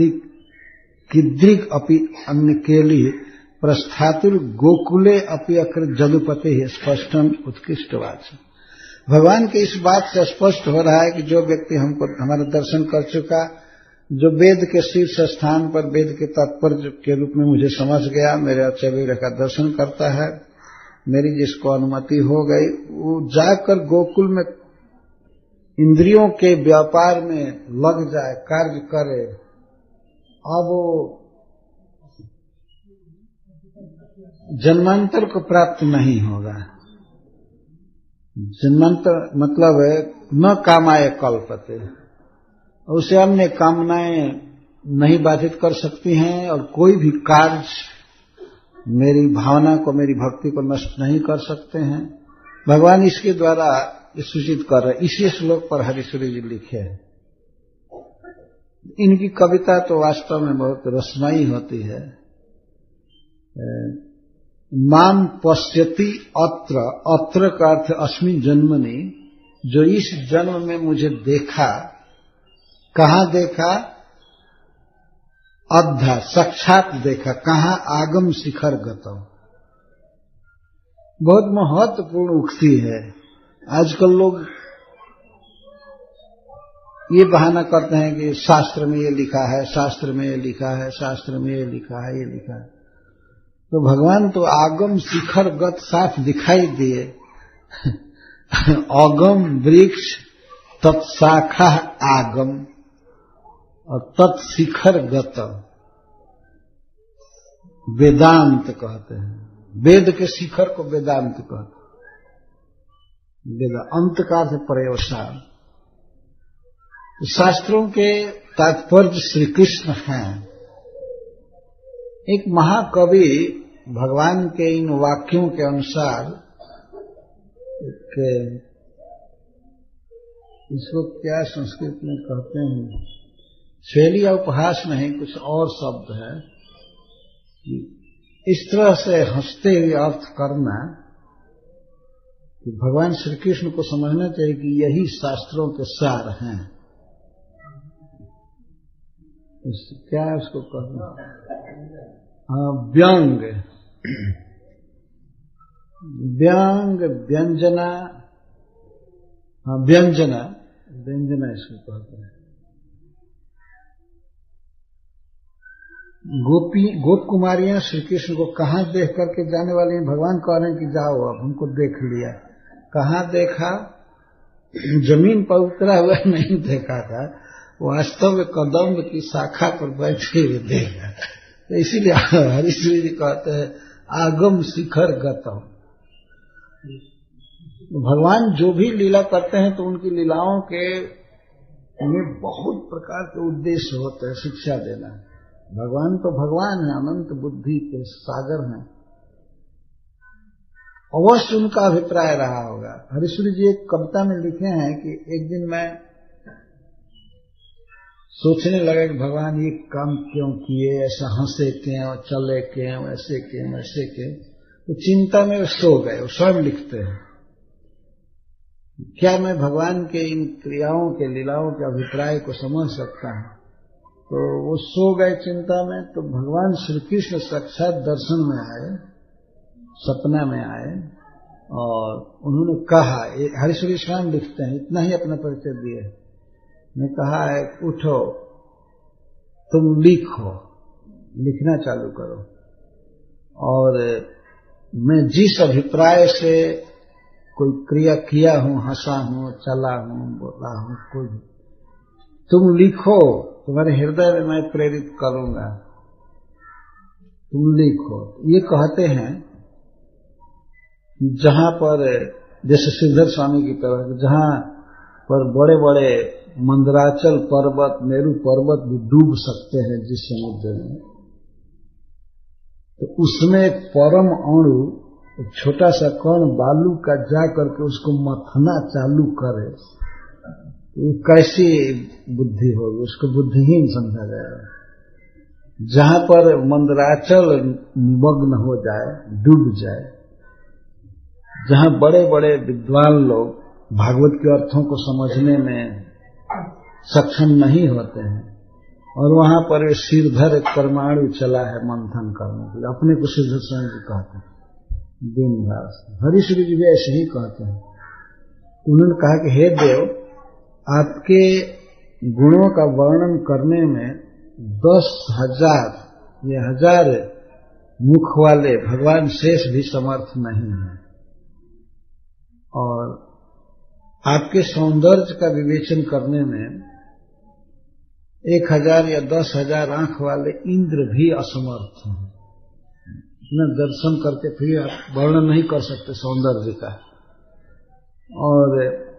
किदृग अपि अन्य केली प्रस्थातुर गोकुले अपि अकृत जदुपते स्पष्टम उत्कृष्टवाच। भगवान के इस बात से स्पष्ट हो रहा है कि जो व्यक्ति हमको हमारा दर्शन कर चुका, जो वेद के शीर्ष स्थान पर वेद के तात्पर्य के रूप में मुझे समझ गया, मेरे अच्छे विग्रह का दर्शन करता है, मेरी जिसको अनुमति हो गई, वो जाकर गोकुल में इंद्रियों के व्यापार में लग जाए, कार्य करे। अब वो जन्मांतर को प्राप्त नहीं होगा। जन्मांतर मतलब है न कामाय कल्पते, उसे अन्य कामनाएं नहीं बाधित कर सकती हैं और कोई भी कार्य मेरी भावना को, मेरी भक्ति को नष्ट नहीं कर सकते हैं। भगवान इसके द्वारा सूचित कर रहे। इसी श्लोक पर हरिसूरी जी लिखे हैं। इनकी कविता तो वास्तव में बहुत रसमयी होती है। माम पश्यति अत्र, अत्र का अर्थ अस्मिन् जन्मनि, जो इस जन्म में मुझे देखा। कहाँ देखा? अद्धा, साक्षात देखा। कहाँ? आगम शिखर गतम। बहुत महत्वपूर्ण उक्ति है। आजकल लोग ये बहाना करते हैं कि शास्त्र में ये लिखा है, शास्त्र में ये लिखा है, शास्त्र में ये लिखा है, ये लिखा है। तो भगवान तो आगम शिखर गत साफ दिखाई दिए। अगम वृक्ष, तत्शाखा आगम और तत्शिखर गत, वेदांत कहते हैं। वेद के शिखर को वेदांत कहते हैं। अंत का अर्थ पर्यवसान। शास्त्रों के तात्पर्य श्री कृष्ण हैं। एक महाकवि भगवान के इन वाक्यों के अनुसार इसको क्या संस्कृत में कहते हैं, शैली या उपहास नहीं, कुछ और शब्द है। इस तरह से हंसते हुए अर्थ करना कि भगवान श्री कृष्ण को समझना चाहिए कि यही शास्त्रों के सार हैं। क्या है उसको कहना? व्यंग, व्यंग, व्यंजना, व्यंजना, व्यंजना इसको कहते हैं। गोप कुमारियां श्री कृष्ण को कहाँ देख करके जाने वाली हैं? भगवान कह रहे हैं कि जाओ, अब हमको देख लिया। कहाँ देखा? जमीन पर उतरा हुआ नहीं देखा था, वास्तव में कदम्ब की शाखा पर बैठे हुए देखा। तो इसीलिए हरिश्री जी कहते हैं आगम शिखर गतम। भगवान जो भी लीला करते हैं तो उनकी लीलाओं के में बहुत प्रकार के उद्देश्य होते हैं। शिक्षा देना, भगवान तो भगवान है, अनंत बुद्धि के सागर हैं। अवश्य उनका अभिप्राय रहा होगा। हरिश्री जी एक कविता में लिखे हैं कि एक दिन मैं सोचने लगा कि भगवान ये काम क्यों किए, ऐसा हंसे क्यों, चले क्यों, ऐसे क्यों, ऐसे क्यों। तो चिंता में सो गए। वो स्वयं लिखते हैं, क्या मैं भगवान के इन क्रियाओं के, लीलाओं के अभिप्राय को समझ सकता हूं? तो वो सो गए चिंता में। तो भगवान श्री कृष्ण साक्षात दर्शन में आए, सपना में आए और उन्होंने कहा, हरिश्री स्वयं लिखते हैं, इतना ही अपना परिचय दिए, ने कहा है उठो, तुम लिखो, लिखना चालू करो। और मैं जिस अभिप्राय से कोई क्रिया किया हूं, हंसा हूं, चला हूं, बोला हूं, कोई तुम लिखो, तुम्हारे हृदय में मैं प्रेरित करूंगा, तुम लिखो। ये कहते हैं जहां पर, जैसे श्रीधर स्वामी की तरह, जहां पर बड़े बड़े मंदराचल पर्वत, मेरू पर्वत भी डूब सकते हैं जिस समुद्र में, तो उसमें एक परम अणु, एक छोटा सा कण बालू का जा करके उसको मथना चालू करे, ये कैसी बुद्धि होगी? उसको बुद्धिहीन समझा जाएगा। जहां पर मंदराचल निमग्न हो जाए, डूब जाए, जहां बड़े बड़े विद्वान लोग भागवत के अर्थों को समझने में सक्षम नहीं होते हैं, और वहां पर सिरधर परमाणु चला है मंथन करने के लिए, अपने को सिरधर स्वामी जी कहते हैं दिन भर। हरिश्री जी भी ऐसे ही कहते हैं। उन्होंने कहा कि हे देव, आपके गुणों का वर्णन करने में 10,000 या 1000 मुख वाले भगवान शेष भी समर्थ नहीं है, और आपके सौंदर्य का विवेचन करने में 1000 या 10,000 आंख वाले इंद्र भी असमर्थ हैं। न दर्शन करके फिर आप वर्णन नहीं कर सकते सौंदर्य का। और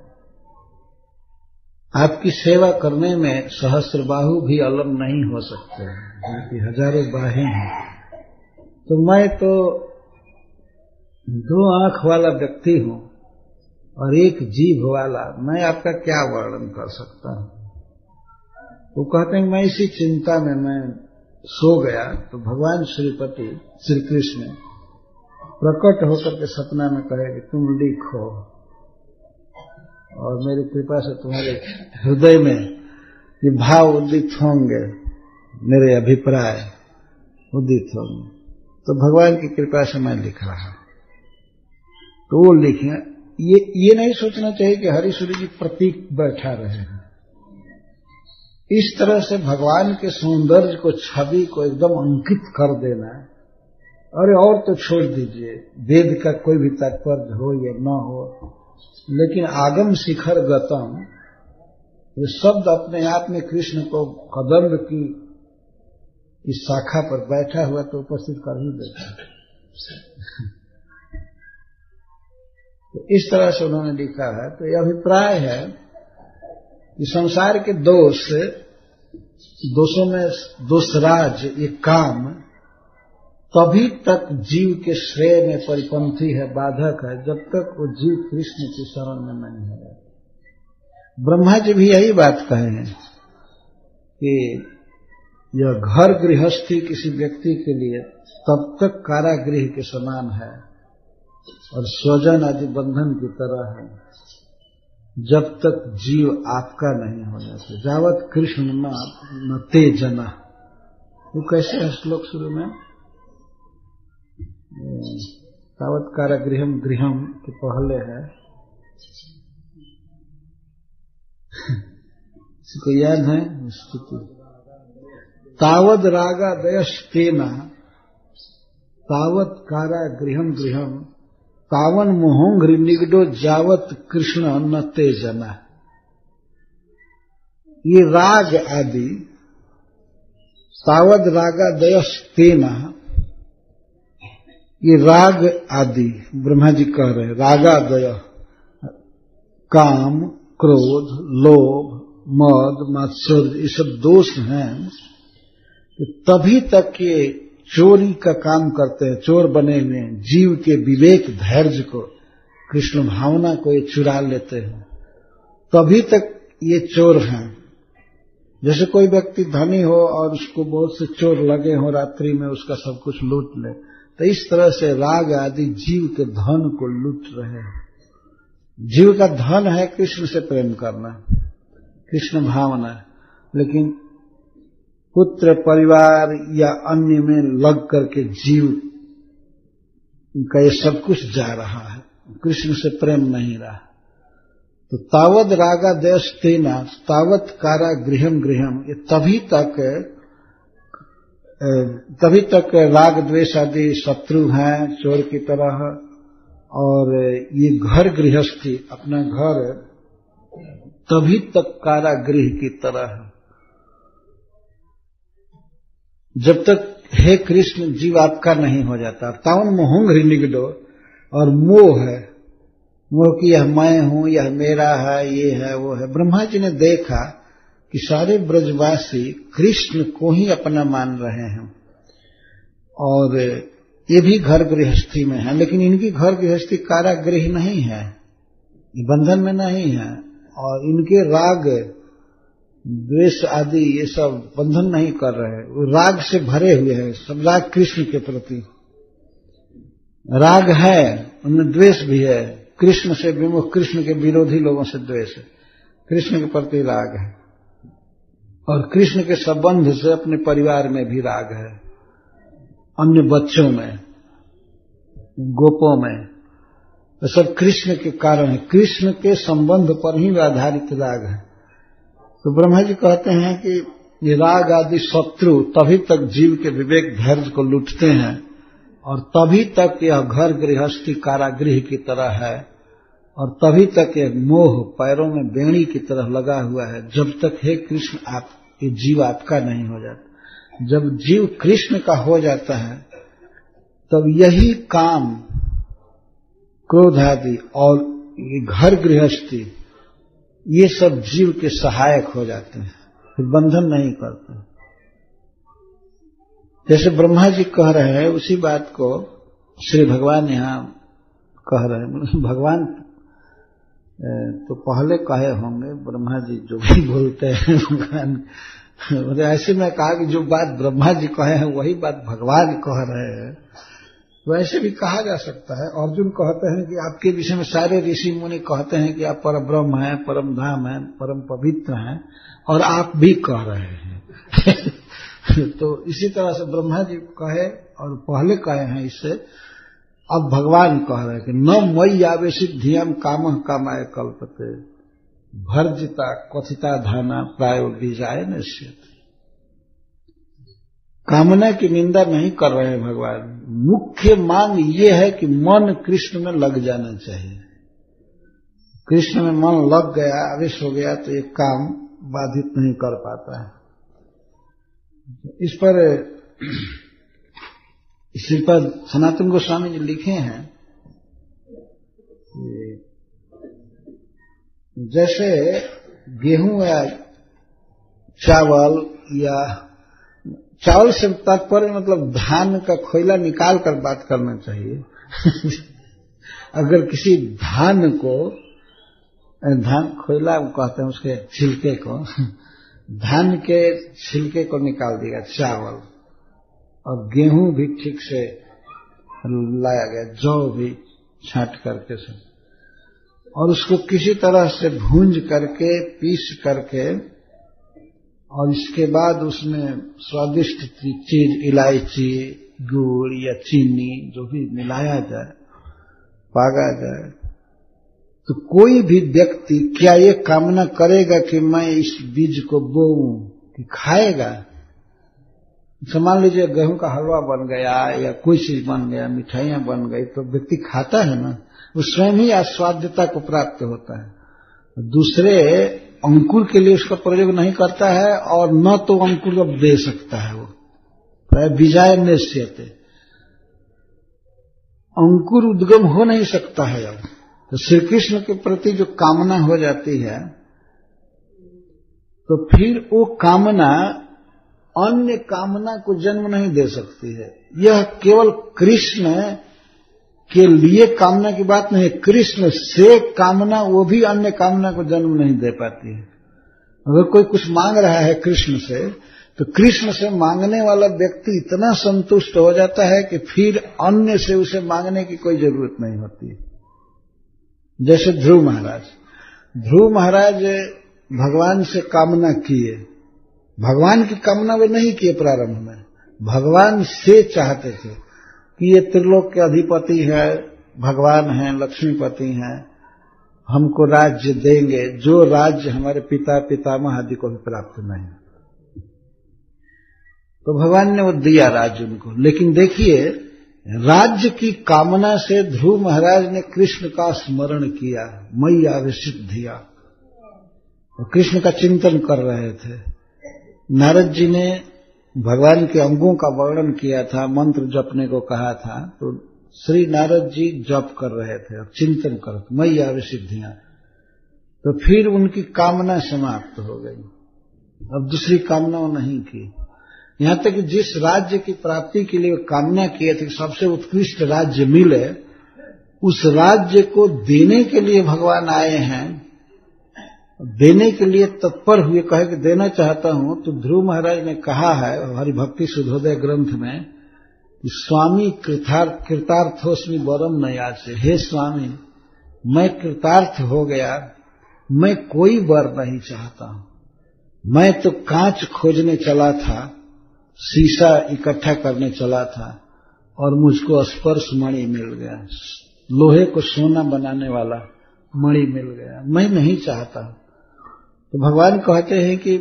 आपकी सेवा करने में सहस्त्रबाहु भी अलग नहीं हो सकते, क्योंकि हजारों बाहें हैं। तो मैं तो 2 आंख वाला व्यक्ति हूं और 1 जीभ वाला, मैं आपका क्या वर्णन कर सकता हूं। वो कहते हैं मैं इसी चिंता में मैं सो गया तो भगवान श्रीपति श्री कृष्ण प्रकट होकर के सपना में कहे कि तुम लिखो, और मेरी कृपा से तुम्हारे हृदय में ये भाव उदित होंगे, मेरे अभिप्राय उदित होंगे। तो भगवान की कृपा से मैं लिख रहा हूं। तो वो लिखे, ये नहीं सोचना चाहिए कि हरिसूरी जी प्रतीक बैठा रहे हैं। इस तरह से भगवान के सौंदर्य को, छवि को एकदम अंकित कर देना। अरे और तो छोड़ दीजिए, वेद का कोई भी तात्पर्य हो या न हो, लेकिन आगम शिखर गतम, ये शब्द अपने आप में कृष्ण को कदम्ब की इस शाखा पर बैठा हुआ तो उपस्थित कर ही देता। तो इस तरह से उन्होंने लिखा है। तो यह अभिप्राय है कि संसार के दोषों में दोषराज ये काम तभी तक जीव के श्रेय में परिपंथी है, बाधक है, जब तक वो जीव कृष्ण की शरण में नहीं है। ब्रह्मा जी भी यही बात कहे हैं कि यह घर गृहस्थी किसी व्यक्ति के लिए तब तक कारागृह के समान है और स्वजन आदि बंधन की तरह है, जब तक जीव आपका नहीं हो जाता। जावत कृष्ण न ते जना। वो कैसे है श्लोक शुरू में? तावत कारागृहम गृहम के पहले है, इसको याद है स्तुति। तावद रागा दयस्तेना तावत कारागृहम गृहम तावन मोहंघ्रि निगडो जावत कृष्ण न ते जना। ये राग आदि तावद रागा दयस्तेना, ये राग आदि ब्रह्मा जी कह रहे हैं, रागादय काम, क्रोध, लोभ, मद, मात्सर्य, ये सब दोष हैं कि तभी तक ये चोरी का काम करते हैं, चोर बने हुए हैं। जीव के विवेक धैर्य को, कृष्ण भावना को ये चुरा लेते हैं, तभी तक ये चोर हैं। जैसे कोई व्यक्ति धनी हो और उसको बहुत से चोर लगे हो, रात्रि में उसका सब कुछ लूट ले, तो इस तरह से राग आदि जीव के धन को लूट रहे हैं। जीव का धन है कृष्ण से प्रेम करना, कृष्ण भावना, लेकिन पुत्र परिवार या अन्य में लग करके जीव का ये सब कुछ जा रहा है, कृष्ण से प्रेम नहीं रहा। तो तावद रागा देश तेना तावत कारा गृहम गृहम, ये तभी तक राग द्वेष आदि शत्रु हैं चोर की तरह, और ये घर गृहस्थी अपना घर तभी तक कारागृह की तरह है, जब तक हे कृष्ण जीव आपका नहीं हो जाता। तावन मोहंघ्रि निगडो, और मोह है, मोह की यह मैं हूं, यह मेरा है, ये है, वो है। ब्रह्मा जी ने देखा कि सारे ब्रजवासी कृष्ण को ही अपना मान रहे हैं और ये भी घर गृहस्थी में है, लेकिन इनकी घर गृहस्थी कारागृह नहीं है, बंधन में नहीं है, और इनके राग द्वेष आदि ये सब बंधन नहीं कर रहे, वो राग से भरे हुए हैं, सब राग कृष्ण के प्रति राग है, उनमें द्वेष भी है, कृष्ण से विमुख, कृष्ण के विरोधी लोगों से द्वेष है, कृष्ण के प्रति राग है, और कृष्ण के संबंध से अपने परिवार में भी राग है, अन्य बच्चों में, गोपों में, तो सब कृष्ण के कारण है, कृष्ण के संबंध पर ही आधारित राग है। तो ब्रह्मा जी कहते हैं कि ये राग आदि शत्रु तभी तक जीव के विवेक धैर्य को लूटते हैं, और तभी तक यह घर गृहस्थी कारागृह की तरह है, और तभी तक यह मोह पैरों में बेड़ी की तरह लगा हुआ है, जब तक हे कृष्ण आप ये जीव आपका नहीं हो जाता। जब जीव कृष्ण का हो जाता है तब यही काम क्रोध आदि और ये घर गृहस्थी ये सब जीव के सहायक हो जाते हैं, फिर बंधन नहीं करते। जैसे ब्रह्मा जी कह रहे हैं उसी बात को श्री भगवान यहाँ कह रहे हैं। भगवान तो पहले कहे होंगे, ब्रह्मा जी जो भी बोलते हैं भगवान, मतलब ऐसे में कहा कि जो बात ब्रह्मा जी कहे हैं वही बात भगवान कह रहे हैं, वैसे भी कहा जा सकता है। अर्जुन कहते हैं कि आपके विषय में सारे ऋषि मुनि कहते हैं कि आप परम ब्रह्म हैं, परम धाम हैं, परम पवित्र हैं, और आप भी कह रहे हैं। तो इसी तरह से ब्रह्मा जी कहे और पहले कहे हैं इससे, अब भगवान कह रहे हैं कि न मयि आवेशित धियम कामः कामाय कल्पते भर्जिता क्वथिता धाना प्रायो बीजाय नश्यते। कामना की निंदा नहीं कर रहे हैं भगवान। मुख्य मांग ये है कि मन कृष्ण में लग जाना चाहिए। कृष्ण में मन लग गया, आवेश हो गया, तो ये काम बाधित नहीं कर पाता है। इस पर श्रीपद सनातन गोस्वामी जी लिखे हैं, जैसे गेहूं या चावल, या चावल से तात्पर्य मतलब धान का खोइला निकाल कर बात करना चाहिए। अगर किसी धान को, धान खोइला कहते हैं उसके छिलके को, धान के छिलके को निकाल दिया चावल, और गेहूं भी ठीक से लाया गया, जौ भी छांट करके से, और उसको किसी तरह से भूंज करके पीस करके, और इसके बाद उसमें स्वादिष्ट चीज इलायची, गुड़ या चीनी जो भी मिलाया जाए, पागा जाए, तो कोई भी व्यक्ति क्या ये कामना करेगा कि मैं इस बीज को बोऊं कि खाएगा? मान लीजिए गेहूं का हलवा बन गया या कोई चीज बन गया, मिठाइयां बन गई, तो व्यक्ति खाता है ना, वो स्वयं ही आस्वाद्यता को प्राप्त होता है। दूसरे अंकुर के लिए उसका प्रयोग नहीं करता है, और न तो अंकुर अब दे सकता है वो, बीजाय नश्यते, अंकुर उद्गम हो नहीं सकता है। अब तो श्री कृष्ण के प्रति जो कामना हो जाती है, तो फिर वो कामना अन्य कामना को जन्म नहीं दे सकती है। यह केवल कृष्ण के लिए कामना की बात नहीं है, कृष्ण से कामना वो भी अन्य कामना को जन्म नहीं दे पाती है। अगर कोई कुछ मांग रहा है कृष्ण से, तो कृष्ण से मांगने वाला व्यक्ति इतना संतुष्ट हो जाता है कि फिर अन्य से उसे मांगने की कोई जरूरत नहीं होती। जैसे ध्रुव महाराज भगवान से कामना किए, भगवान की कामना वे नहीं किए प्रारंभ में, भगवान से चाहते थे कि ये त्रिलोक के अधिपति है, भगवान हैं, लक्ष्मीपति हैं, हमको राज्य देंगे, जो राज्य हमारे पिता पितामह आदि को भी प्राप्त नहीं। तो भगवान ने वो दिया राज्य उनको। लेकिन देखिए, राज्य की कामना से ध्रुव महाराज ने कृष्ण का स्मरण किया, मयि आवेशित धिया, और कृष्ण का चिंतन कर रहे थे। नारद जी ने भगवान के अंगों का वर्णन किया था, मंत्र जपने को कहा था, तो श्री नारद जी जप कर रहे थे और चिंतन कर, मयि आवेशित धिया, तो फिर उनकी कामना समाप्त हो गई। अब दूसरी कामना वो नहीं की। यहां तक कि जिस राज्य की प्राप्ति के लिए कामना किए थे, सबसे उत्कृष्ट राज्य मिले, उस राज्य को देने के लिए भगवान आए हैं, देने के लिए तत्पर हुए, कहे कि देना चाहता हूं। तो ध्रुव महाराज ने कहा है हरिभक्ति सुधोदय ग्रंथ में कि स्वामी कृतार्थोस्मि वरम नयासे, हे स्वामी मैं कृतार्थ हो गया, मैं कोई वर नहीं चाहता हूं। मैं तो कांच खोजने चला था, शीशा इकट्ठा करने चला था, और मुझको स्पर्श मणि मिल गया, लोहे को सोना बनाने वाला मणि मिल गया, मैं नहीं चाहता। तो भगवान कहते हैं कि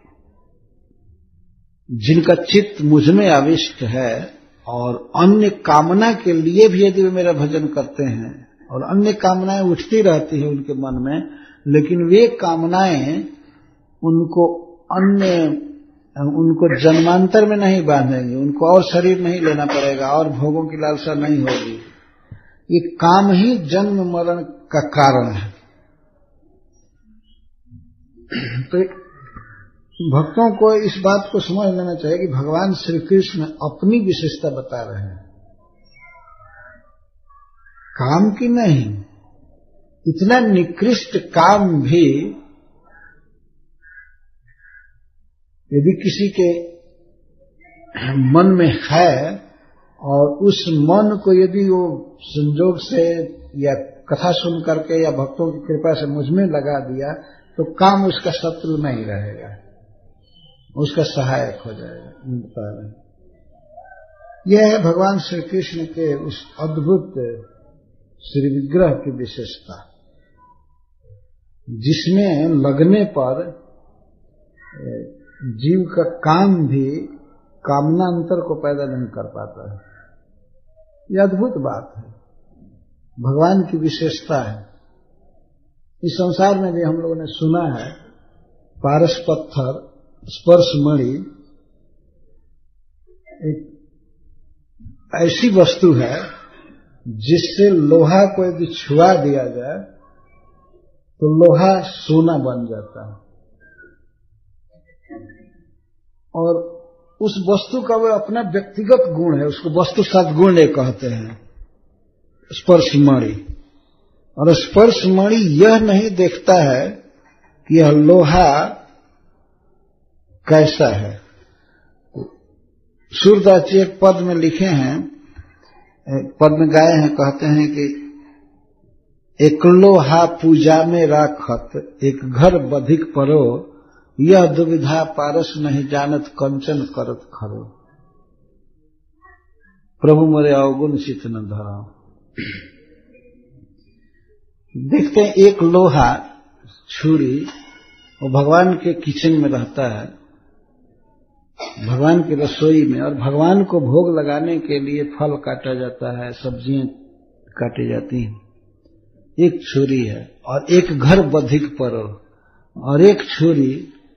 जिनका चित्त मुझ में आविष्ट है और अन्य कामना के लिए भी यदि वे मेरा भजन करते हैं, और अन्य कामनाएं उठती रहती है उनके मन में, लेकिन वे कामनाएं उनको अन्य उनको जन्मांतर में नहीं बांधेंगे, उनको और शरीर नहीं लेना पड़ेगा, और भोगों की लालसा नहीं होगी। ये काम ही जन्म मरण का कारण है। तो भक्तों को इस बात को समझ लेना चाहिए कि भगवान श्री कृष्ण अपनी विशेषता बता रहे हैं, काम की नहीं। इतना निकृष्ट काम भी यदि किसी के मन में है और उस मन को यदि वो संजोग से या कथा सुन करके या भक्तों की कृपा से मुझ में लगा दिया, तो काम उसका शत्रु नहीं रहेगा, उसका सहायक हो जाएगा। यह है भगवान श्री कृष्ण के उस अद्भुत श्री विग्रह की विशेषता, जिसमें लगने पर जीव का काम भी कामनांतर को पैदा नहीं कर पाता है। यह अद्भुत बात है, भगवान की विशेषता है। इस संसार में भी हम लोगों ने सुना है, पारस पत्थर, स्पर्श मणि एक ऐसी वस्तु है जिससे लोहा को यदि छुआ दिया जाए तो लोहा सोना बन जाता है, और उस वस्तु का वो अपना व्यक्तिगत गुण है, उसको वस्तु सद्गुण कहते हैं, स्पर्श मणि। और स्पर्श मणि यह नहीं देखता है कि यह लोहा कैसा है। सूरदास जी एक पद में लिखे हैं, एक पद में गाए हैं, कहते हैं कि एक लोहा पूजा में राखत, एक घर बधिक परो, यह दुविधा पारस नहीं जानत, कंचन करत खरो। प्रभु मोरे अवगुण चित न धरो। देखते हैं एक लोहा छुरी, वो भगवान के किचन में रहता है, भगवान की रसोई में, और भगवान को भोग लगाने के लिए फल काटा जाता है, सब्जियां काटी जाती हैं। एक छुरी है, और एक घर बधिक परो, और एक छुरी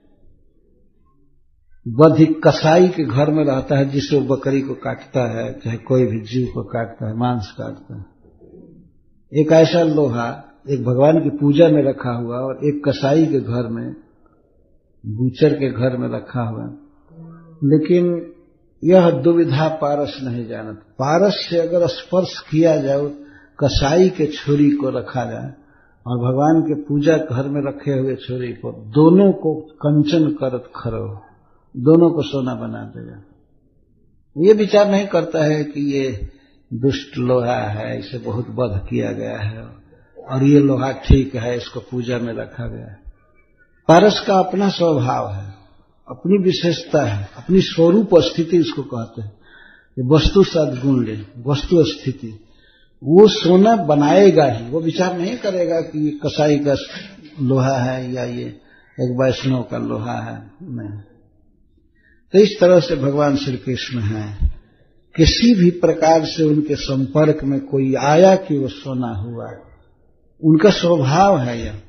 बधिक कसाई के घर में रहता है, जिससे बकरी को काटता है, चाहे कोई भी जीव को काटता है, मांस काटता है। एक ऐसा लोहा एक भगवान की पूजा में रखा हुआ, और एक कसाई के घर में, बूचर के घर में रखा हुआ। लेकिन यह दुविधा पारस नहीं जानत। पारस से अगर स्पर्श किया जाए, कसाई के छुरी को रखा जाए और भगवान के पूजा घर में रखे हुए छुरी को, दोनों को कंचन करत खरो, दोनों को सोना बना देगा। ये विचार नहीं करता है कि ये दुष्ट लोहा है, इसे बहुत वध किया गया है, और ये लोहा ठीक है, इसको पूजा में रखा गया है। पारस का अपना स्वभाव है, अपनी विशेषता है, अपनी स्वरूप स्थिति उसको कहते हैं। ये वस्तु सद्गुण ले, वस्तु स्थिति, वो सोना बनाएगा ही। वो विचार नहीं करेगा कि ये कसाई का लोहा है या ये एक वैष्णव का लोहा है, नहीं। तो इस तरह से भगवान श्री कृष्ण हैं, किसी भी प्रकार से उनके संपर्क में कोई आया कि वो सोना हुआ, उनका स्वभाव है यह।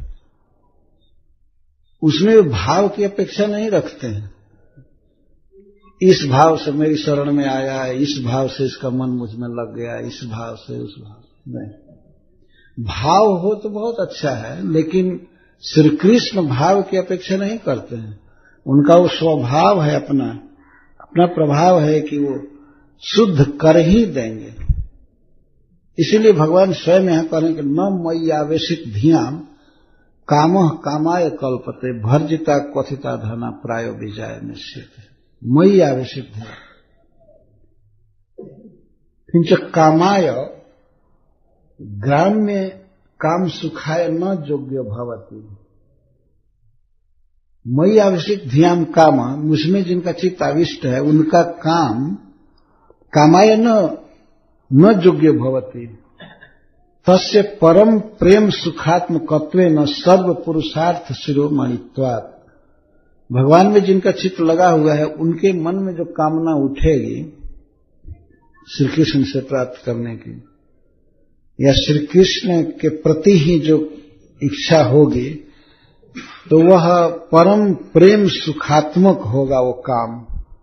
उसमें भाव की अपेक्षा नहीं रखते हैं, इस भाव से मेरी शरण में आया है, इस भाव से इसका मन मुझ में लग गया, इस भाव से उस भाव से नहीं। भाव हो तो बहुत अच्छा है, लेकिन श्री कृष्ण भाव की अपेक्षा नहीं करते हैं। उनका वो स्वभाव है, अपना प्रभाव है कि वो शुद्ध कर ही देंगे। इसीलिए भगवान स्वयं यहां कहें कि न मयि आवेशित धियाम कामः कामाय कल्पते, भर्जिता क्वथिता धना प्रायो विजय निश्चित। मयि आवेशित धिया किंच कामाय, ग्राम में काम सुखाय न योग्य भवती। मयि आवेशित धियाम काम, मुझमें जिनका चित्त आविष्ट है उनका काम कामाय न योग्य भवती। तस्य परम प्रेम सुखात्मकत्वे न सर्व पुरुषार्थ शिरोमणित्वात्। भगवान में जिनका चित्त लगा हुआ है, उनके मन में जो कामना उठेगी श्री कृष्ण से प्राप्त करने की, या श्री कृष्ण के प्रति ही जो इच्छा होगी, तो वह परम प्रेम सुखात्मक होगा वो काम।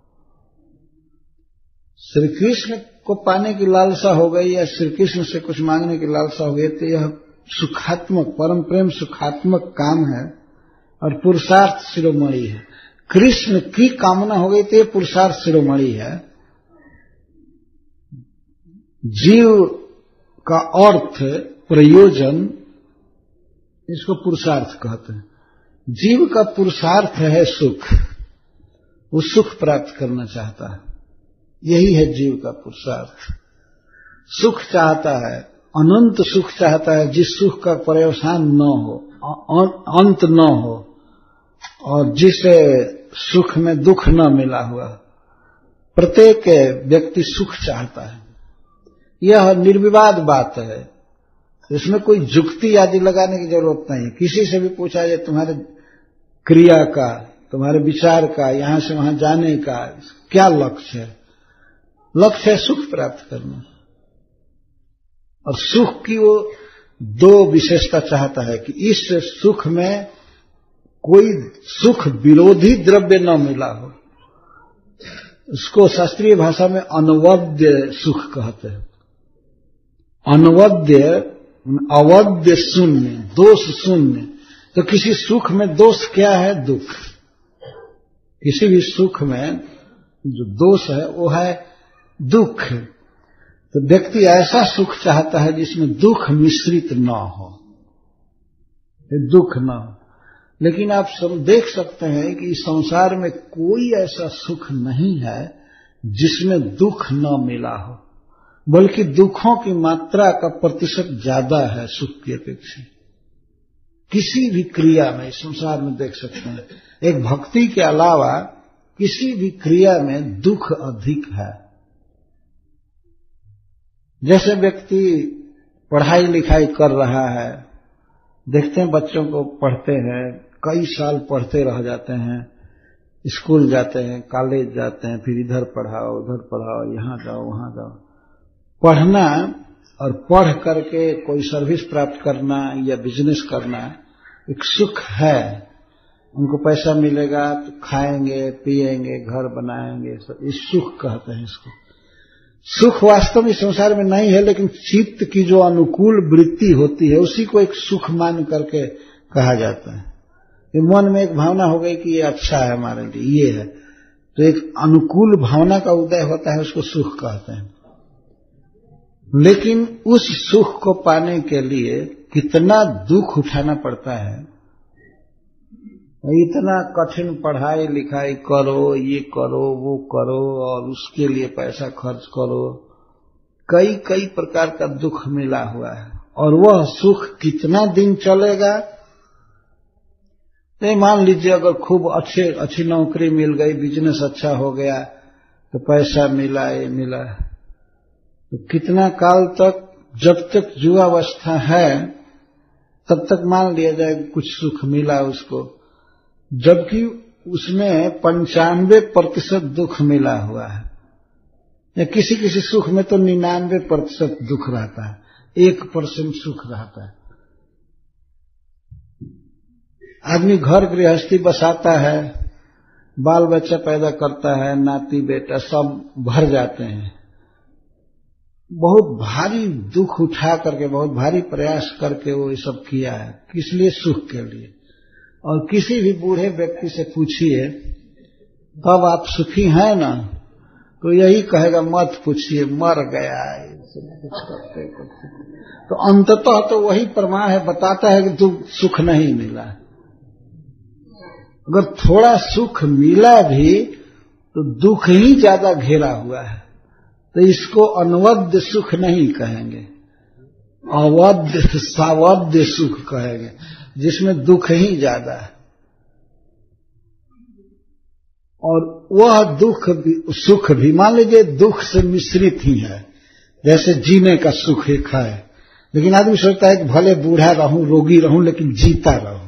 श्री कृष्ण को पाने की लालसा हो गई या श्री कृष्ण से कुछ मांगने की लालसा हो गई, तो यह सुखात्मक परम प्रेम सुखात्मक काम है और पुरुषार्थ शिरोमणि है। कृष्ण की कामना हो गई तो ये पुरुषार्थ शिरोमणि है। जीव का अर्थ प्रयोजन, इसको पुरुषार्थ कहते हैं। जीव का पुरुषार्थ है सुख, वो सुख प्राप्त करना चाहता है, यही है जीव का पुरुषार्थ। सुख चाहता है, अनंत सुख चाहता है, जिस सुख का पर्यवसान न हो, अंत न हो, और जिस सुख में दुख न मिला हुआ। प्रत्येक व्यक्ति सुख चाहता है, यह निर्विवाद बात है, इसमें कोई जुक्ति आदि लगाने की जरूरत नहीं। किसी से भी पूछा जाए तुम्हारे क्रिया का, तुम्हारे विचार का, यहां से वहां जाने का क्या लक्ष्य है? लक्ष्य है सुख प्राप्त करना। और सुख की वो दो विशेषता चाहता है कि इस सुख में कोई सुख विरोधी द्रव्य न मिला हो। उसको शास्त्रीय भाषा में अनवद्य सुख कहते हैं। अनवद्य, अवद्य शून्य, दोष शून्य। तो किसी सुख में दोष क्या है? दुख। किसी भी सुख में जो दोष है वो है दुख। तो व्यक्ति ऐसा सुख चाहता है जिसमें दुख मिश्रित न हो, दुख न हो। लेकिन आप सब देख सकते हैं कि इस संसार में कोई ऐसा सुख नहीं है जिसमें दुख न मिला हो, बल्कि दुखों की मात्रा का प्रतिशत ज्यादा है सुख की अपेक्षा। किसी भी क्रिया में इस संसार में देख सकते हैं, एक भक्ति के अलावा किसी भी क्रिया में दुख अधिक है। जैसे व्यक्ति पढ़ाई लिखाई कर रहा है, देखते हैं बच्चों को पढ़ते हैं, कई साल पढ़ते रह जाते हैं, स्कूल जाते हैं, कॉलेज जाते हैं, फिर इधर पढ़ाओ उधर पढ़ाओ, यहां जाओ वहां जाओ। पढ़ना और पढ़ करके कोई सर्विस प्राप्त करना या बिजनेस करना एक सुख है। उनको पैसा मिलेगा तो खाएंगे पिएंगे घर बनाएंगे, इस सुख कहते हैं इसको। सुख वास्तव में संसार में नहीं है, लेकिन चित्त की जो अनुकूल वृत्ति होती है उसी को एक सुख मान करके कहा जाता है। कि मन में एक भावना हो गई कि ये अच्छा है हमारे लिए, ये है, तो एक अनुकूल भावना का उदय होता है, उसको सुख कहते हैं। लेकिन उस सुख को पाने के लिए कितना दुख उठाना पड़ता है। इतना कठिन पढ़ाई लिखाई करो, ये करो वो करो, और उसके लिए पैसा खर्च करो, कई कई प्रकार का दुख मिला हुआ है। और वह सुख कितना दिन चलेगा? नहीं, मान लीजिए अगर खूब अच्छी नौकरी मिल गई, बिजनेस अच्छा हो गया, तो पैसा मिला, ये मिला, तो कितना काल तक? जब तक युवावस्था है तब तक मान लिया जाए कुछ सुख मिला उसको, जबकि उसमें 95% दुख मिला हुआ है। या किसी किसी सुख में तो 99% दुख रहता है, 1% सुख रहता है। आदमी घर गृहस्थी बसाता है, बाल बच्चा पैदा करता है, नाती बेटा सब भर जाते हैं, बहुत भारी दुख उठा करके, बहुत भारी प्रयास करके वो ये सब किया है, किस लिए? सुख के लिए। और किसी भी बूढ़े व्यक्ति से पूछिए कब आप सुखी हैं ना, तो यही कहेगा मत पूछिए, मर गया है, कुछ करते करते। तो अंततः तो वही प्रमाण है, बताता है कि तुम सुख नहीं मिला। अगर थोड़ा सुख मिला भी तो दुख ही ज्यादा घेरा हुआ है, तो इसको अनवद्य सुख नहीं कहेंगे, अवद्य सावद्य सुख कहेंगे, जिसमें दुख ही ज्यादा है। और वह दुख भी, सुख भी मान लीजिए दुख से मिश्रित ही है। जैसे जीने का सुख एक है, लेकिन आदमी सोचता है कि भले बूढ़ा रहूं, रोगी रहूं, लेकिन जीता रहूं।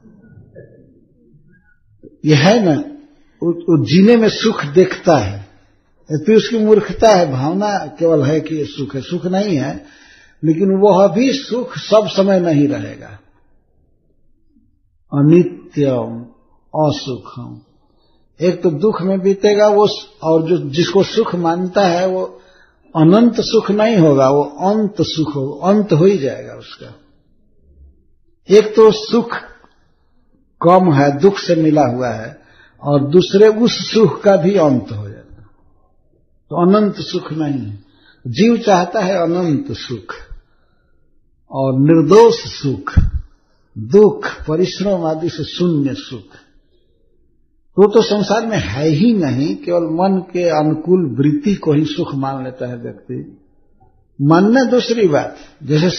यह है ना, वो जीने में सुख देखता है, तो उसकी मूर्खता है। भावना केवल है कि ये सुख है, सुख नहीं है। लेकिन वह भी सुख सब समय नहीं रहेगा, नित्यम असुखम। एक तो दुख में बीतेगा वो, और जो जिसको सुख मानता है वो अनंत सुख नहीं होगा, वो अंत सुख होगा, अंत हो ही जाएगा उसका। एक तो सुख कम है, दुख से मिला हुआ है, और दूसरे उस सुख का भी अंत हो जाता, तो अनंत सुख नहीं है। जीव चाहता है अनंत सुख और निर्दोष सुख, दुख परिश्रम आदि से शून्य सुख तो संसार में है ही नहीं। केवल मन के अनुकूल वृत्ति को ही सुख मान लेता है व्यक्ति। मानना दूसरी बात, जैसे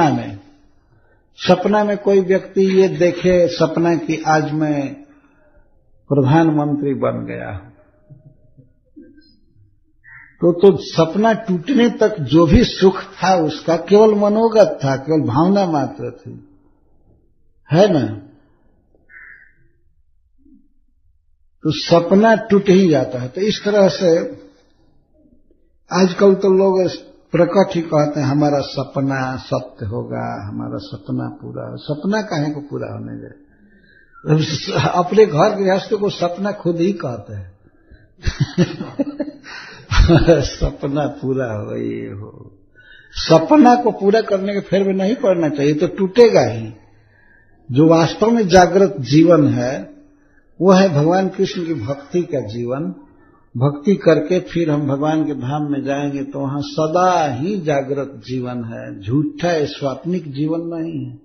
सपना में कोई व्यक्ति ये देखे सपना कि आज मैं प्रधानमंत्री बन गया हूं, तो सपना टूटने तक जो भी सुख था उसका केवल मनोगत था, केवल भावना मात्र थी, है ना। तो सपना टूट ही जाता है। तो इस तरह से आजकल तो लोग प्रकट ही कहते हैं हमारा सपना सत्य होगा, हमारा सपना पूरा। सपना काहे को पूरा होने गए? अपने घर गृहस्थ को सपना खुद ही कहते हैं सपना पूरा हो, ये हो। सपना को पूरा करने के फेर में नहीं पड़ना चाहिए, तो टूटेगा ही। जो वास्तव में जागृत जीवन है वो है भगवान कृष्ण की भक्ति का जीवन। भक्ति करके फिर हम भगवान के धाम में जाएंगे तो वहां सदा ही जागृत जीवन है, झूठा स्वाप्निक जीवन नहीं है।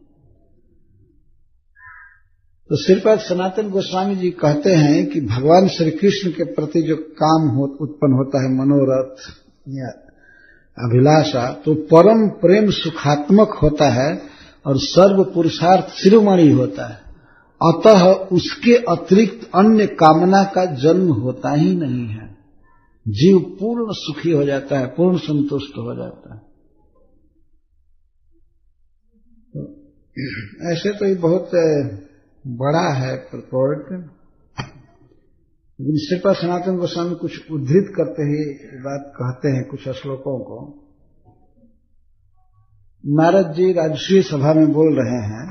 तो श्रीपाद सनातन गोस्वामी जी कहते हैं कि भगवान श्री कृष्ण के प्रति जो काम उत्पन्न होता है, मनोरथ या अभिलाषा, तो परम प्रेम सुखात्मक होता है और सर्व पुरुषार्थ शिरोमणि होता है। अतः उसके अतिरिक्त अन्य कामना का जन्म होता ही नहीं है। जीव पूर्ण सुखी हो जाता है, पूर्ण संतुष्ट हो जाता है। तो ऐसे तो ये बहुत बड़ा है प्रपोर्ट, लेकिन श्रीपाद सनातन गोस्वामी कुछ उद्धृत करते ही बात कहते हैं कुछ श्लोकों को। नारद जी राजसूय सभा में बोल रहे हैं,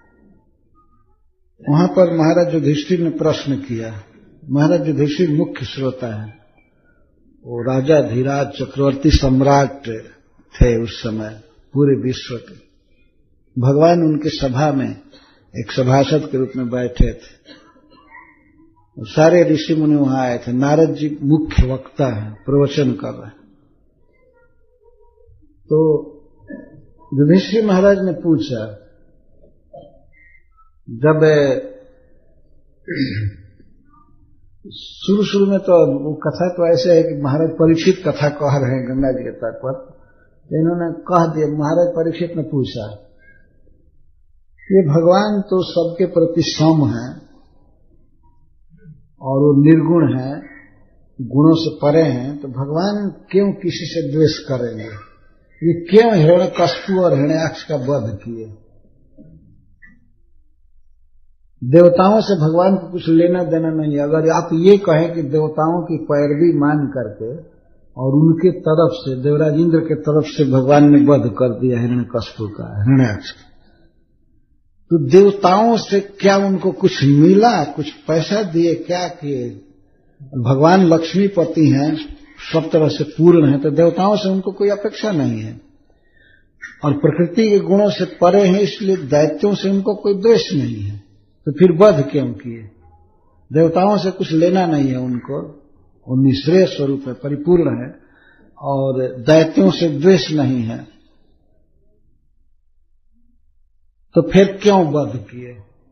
वहां पर महाराज युधिष्ठिर ने प्रश्न किया। महाराज युधिष्ठिर मुख्य श्रोता है, वो राजा धीराज चक्रवर्ती सम्राट थे उस समय पूरे विश्व के। भगवान उनके सभा में एक सभासद के रूप में बैठे थे, सारे ऋषि मुनि वहां आए थे। नारद जी मुख्य वक्ता हैं, प्रवचन कर रहे हैं। तो युधिष्ठिर महाराज ने पूछा, जब शुरू में तो वो कथा तो ऐसे है कि महाराज परीक्षित कथा कह रहे हैं गंगा जी के तट पर, इन्होंने कह दिया। महाराज परीक्षित ने पूछा, ये भगवान तो सबके प्रति सम है और वो निर्गुण है, गुणों से परे हैं, तो भगवान क्यों किसी से द्वेष करेंगे? ये क्यों हिरण्यकश्यप और हिरण्याक्ष का वध किए? देवताओं से भगवान को कुछ लेना देना नहीं। अगर आप ये कहें कि देवताओं की पैरवी मान करके और उनके तरफ से, देवराज इंद्र के तरफ से भगवान ने वध कर दिया हिरण्यकश्यप का, हिरण्याक्ष, तो देवताओं से क्या उनको कुछ मिला? कुछ पैसा दिए, क्या किए? भगवान लक्ष्मीपति हैं, सब तरह से पूर्ण है, तो देवताओं से उनको कोई अपेक्षा नहीं है। और प्रकृति के गुणों से परे हैं, इसलिए दैत्यों से उनको कोई द्वेष नहीं है। तो फिर वध क्यों किए? देवताओं से कुछ लेना नहीं है उनको, वो निःश्रेय स्वरूप है, परिपूर्ण है, और दैत्यों से द्वेष नहीं है, तो फिर क्यों वध किए?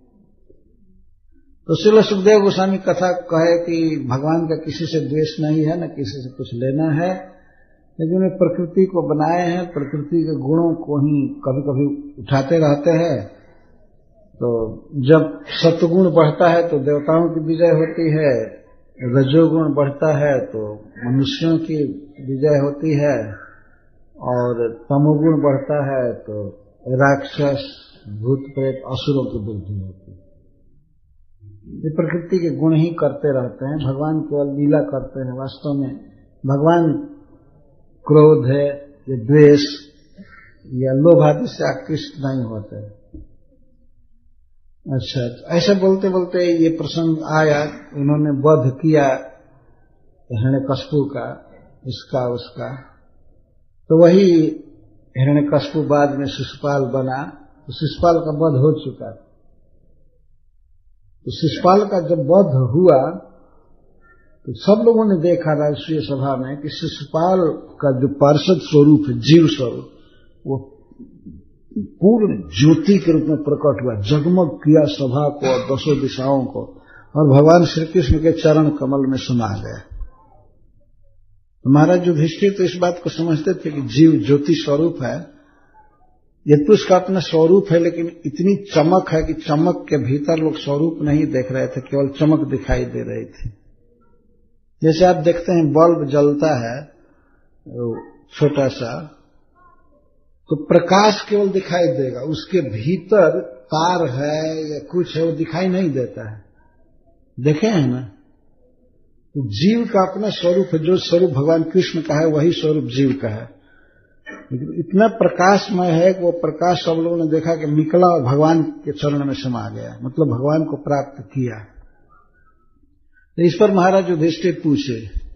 तो श्रील सुखदेव गोस्वामी कथा कहे कि भगवान का किसी से द्वेष नहीं है, न किसी से कुछ लेना है, लेकिन वे प्रकृति को बनाए हैं, प्रकृति के गुणों को ही कभी कभी उठाते रहते हैं। तो जब सत्गुण बढ़ता है तो देवताओं की विजय होती है, रजोगुण बढ़ता है तो मनुष्यों की विजय होती है, और तमोगुण बढ़ता है तो राक्षस, भूत प्रेत, असुरों की वृद्धि होती है। ये प्रकृति के गुण ही करते रहते हैं, भगवान केवल लीला करते हैं। वास्तव में भगवान क्रोध है या द्वेष या लोभ आदि से आकृष्ट नहीं होते। अच्छा, ऐसे बोलते बोलते ये प्रसंग आया, उन्होंने वध किया हिरण्यकश्यप का, इसका उसका, तो वही हिरण्यकश्यप बाद में शिशुपाल बना। तो शिशुपाल का वध हो चुका था। तो शिशुपाल का जब वध हुआ तो सब लोगों ने देखा राष्ट्रीय सभा में कि शिशुपाल का जो पार्षद स्वरूप है, जीव स्वरूप, वो पूर्ण ज्योति के रूप में प्रकट हुआ, जगमग किया सभा को और दसों दिशाओं को, और भगवान श्री कृष्ण के चरण कमल में समा गया। महाराज युधिष्ठिर तो इस बात को समझते थे कि जीव ज्योति स्वरूप है, ये तो उसका अपना स्वरूप है, लेकिन इतनी चमक है कि चमक के भीतर लोग स्वरूप नहीं देख रहे थे, केवल चमक दिखाई दे रही थी। जैसे आप देखते हैं बल्ब जलता है छोटा सा, तो प्रकाश केवल दिखाई देगा, उसके भीतर तार है या कुछ है वो दिखाई नहीं देता है। देखे हैं ना? तो जीव का अपना स्वरूप है, जो स्वरूप भगवान कृष्ण का है वही स्वरूप जीव का है, लेकिन इतना प्रकाशमय है कि वो प्रकाश सब लोगों ने देखा कि निकला और भगवान के चरण में समा गया, मतलब भगवान को प्राप्त किया। तो इस पर महाराज युधिष्ठिर पूछे,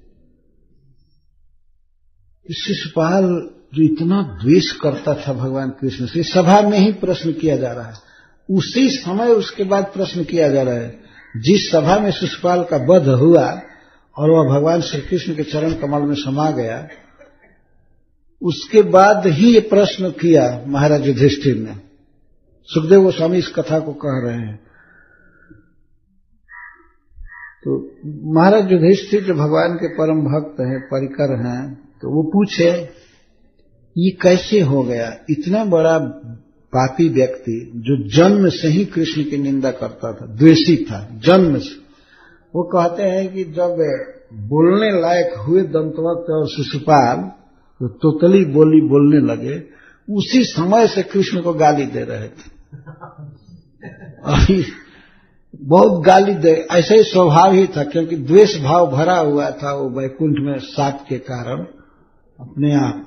शिशुपाल जो इतना द्वेष करता था भगवान कृष्ण से, सभा में ही प्रश्न किया जा रहा है, उसी समय उसके बाद प्रश्न किया जा रहा है, जिस सभा में शिशुपाल का वध हुआ और वह भगवान श्री कृष्ण के चरण कमल में समा गया, उसके बाद ही ये प्रश्न किया महाराज युधिष्ठिर ने। सुखदेव गोस्वामी इस कथा को कह रहे हैं। तो महाराज युधिष्ठिर जो भगवान के परम भक्त हैं, परिकर हैं, तो वो पूछे ये कैसे हो गया, इतना बड़ा पापी व्यक्ति जो जन्म से ही कृष्ण की निंदा करता था, द्वेषी था जन्म से। वो कहते हैं कि जब बोलने लायक हुए दंतवक्त और शिशुपाल, तो तोतली बोली बोलने लगे, उसी समय से कृष्ण को गाली दे रहे थे। बहुत गाली दे, ऐसा ही स्वभाव ही था, क्योंकि द्वेष भाव भरा हुआ था वो वैकुंठ में साप के कारण अपने आप।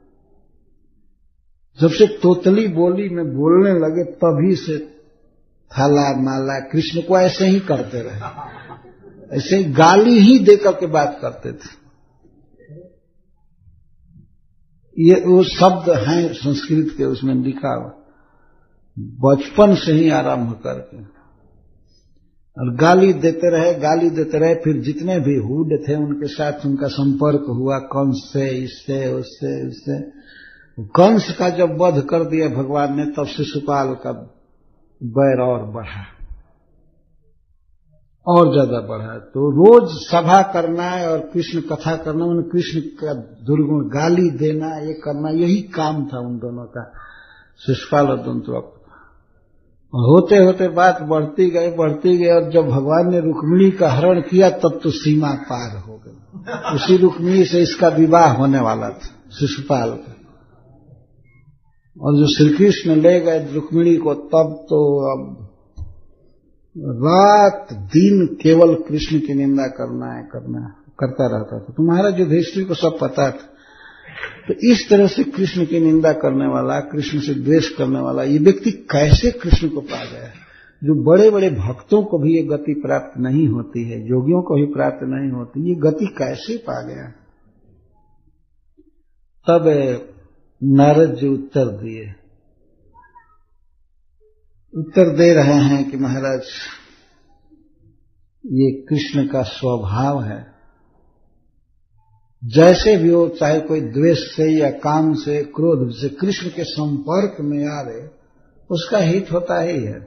जब से तोतली बोली में बोलने लगे तभी से थाला माला कृष्ण को ऐसे ही करते रहे, ऐसे ही गाली ही देकर के बात करते थे। ये वो शब्द हैं संस्कृत के, उसमें लिखा हुआ, बचपन से ही आरंभ करके, और गाली देते रहे। फिर जितने भी हुड थे उनके साथ उनका संपर्क हुआ, कंस से, इससे उससे। कंस का जब वध कर दिया भगवान ने, तब शिशुपाल का बैर और बढ़ा, और ज्यादा बढ़ा। तो रोज सभा करना और कृष्ण कथा करना, उन्हें कृष्ण का दुर्गुण गाली देना, ये करना, यही काम था उन दोनों का, शिशुपाल और दंतवक्त। होते होते बात बढ़ती गई, और जब भगवान ने रुक्मिणी का हरण किया तब तो सीमा पार हो गई। उसी रुक्मिणी से इसका विवाह होने वाला था शिशुपाल का, और जो श्री कृष्ण ले गए रुक्मिणी को, तब तो अब रात दिन केवल कृष्ण की निंदा करता रहता था। तो महाराज युधिष्ठिर को सब पता था। तो इस तरह से कृष्ण की निंदा करने वाला, कृष्ण से द्वेष करने वाला ये व्यक्ति कैसे कृष्ण को पा गया? जो बड़े बड़े भक्तों को भी ये गति प्राप्त नहीं होती है, योगियों को भी प्राप्त नहीं होती, ये गति कैसे पा गया? तब नारद जी उत्तर दे रहे हैं कि महाराज, ये कृष्ण का स्वभाव है, जैसे भी हो, चाहे कोई द्वेष से या काम से, क्रोध से कृष्ण के संपर्क में आ रहे, उसका हित होता ही है।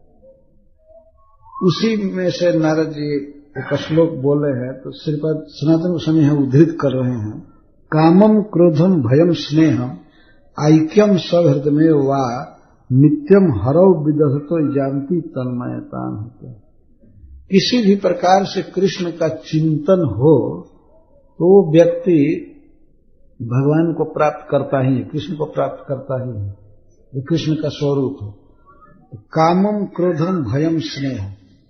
उसी में से नारद जी एक श्लोक बोले हैं, तो श्रीपद सनातन गोस्वामी है उद्धृत कर रहे हैं, कामम क्रोधम भयम स्नेहम ऐक्यम सौहृदमेव वा नित्यम हरौ विदधतो जानती तन्मयताम। किसी भी प्रकार से कृष्ण का चिंतन हो तो वो व्यक्ति भगवान को प्राप्त करता ही है, कृष्ण को प्राप्त करता ही है, ये कृष्ण का स्वरूप है। कामम क्रोधम भयम स्नेह,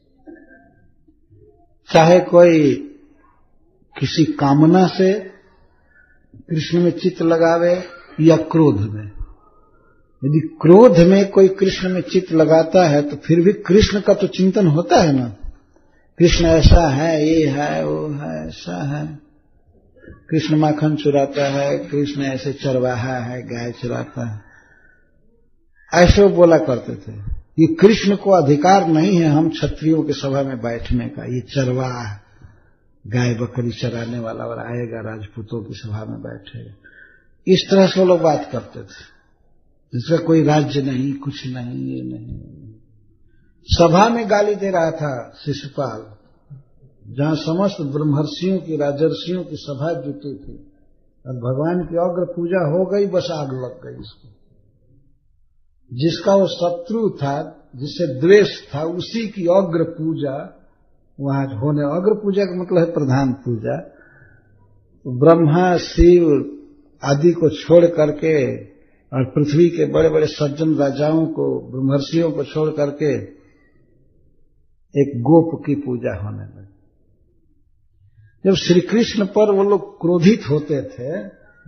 चाहे कोई किसी कामना से कृष्ण में चित्त लगावे या क्रोध में, यदि क्रोध में कोई कृष्ण में चित्त लगाता है तो फिर भी कृष्ण का तो चिंतन होता है ना, कृष्ण ऐसा है, ये है, वो है, ऐसा है। कृष्ण माखन चुराता है, कृष्ण ऐसे चरवाहा है, गाय चुराता है, ऐसे वो बोला करते थे। ये कृष्ण को अधिकार नहीं है हम क्षत्रियों के सभा में बैठने का, ये चरवाहा गाय बकरी चराने वाला और आएगा राजपूतों की सभा में बैठेगा। इस तरह से वो लोग बात करते थे, जिसका कोई राज्य नहीं, कुछ नहीं, ये नहीं। सभा में गाली दे रहा था शिशुपाल, जहां समस्त ब्रह्मर्षियों की, राजर्षियों की सभा जुटी थी और भगवान की अग्र पूजा हो गई, बस आग लग गई इसको। जिसका वो शत्रु था, जिससे द्वेष था, उसी की अग्र पूजा वहां होने। अग्र पूजा का मतलब है प्रधान पूजा। ब्रह्मा, शिव आदि को छोड़ करके और पृथ्वी के बड़े बड़े सज्जन राजाओं को, ब्रह्मर्षियों को छोड़ करके एक गोप की पूजा होने लगी। जब श्री कृष्ण पर वो लोग क्रोधित होते थे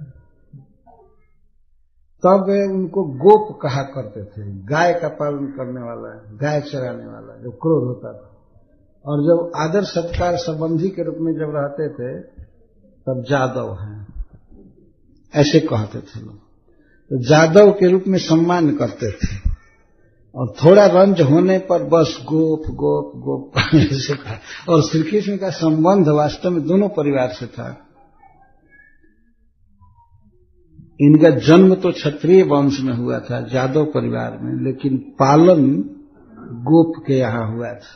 तब उनको गोप कहा करते थे, गाय का पालन करने वाला, गाय चराने वाला, जब क्रोध होता था। और जब आदर सत्कार संबंधी के रूप में जब रहते थे तब जादव हैं, ऐसे कहते थे लोग। तो जादव के रूप में सम्मान करते थे और थोड़ा रंज होने पर बस गोप गोप गोप ऐसे कहा। और श्री कृष्ण का संबंध वास्तव में दोनों परिवार से था। इनका जन्म तो क्षत्रिय वंश में हुआ था, जादव परिवार में, लेकिन पालन गोप के यहां हुआ था।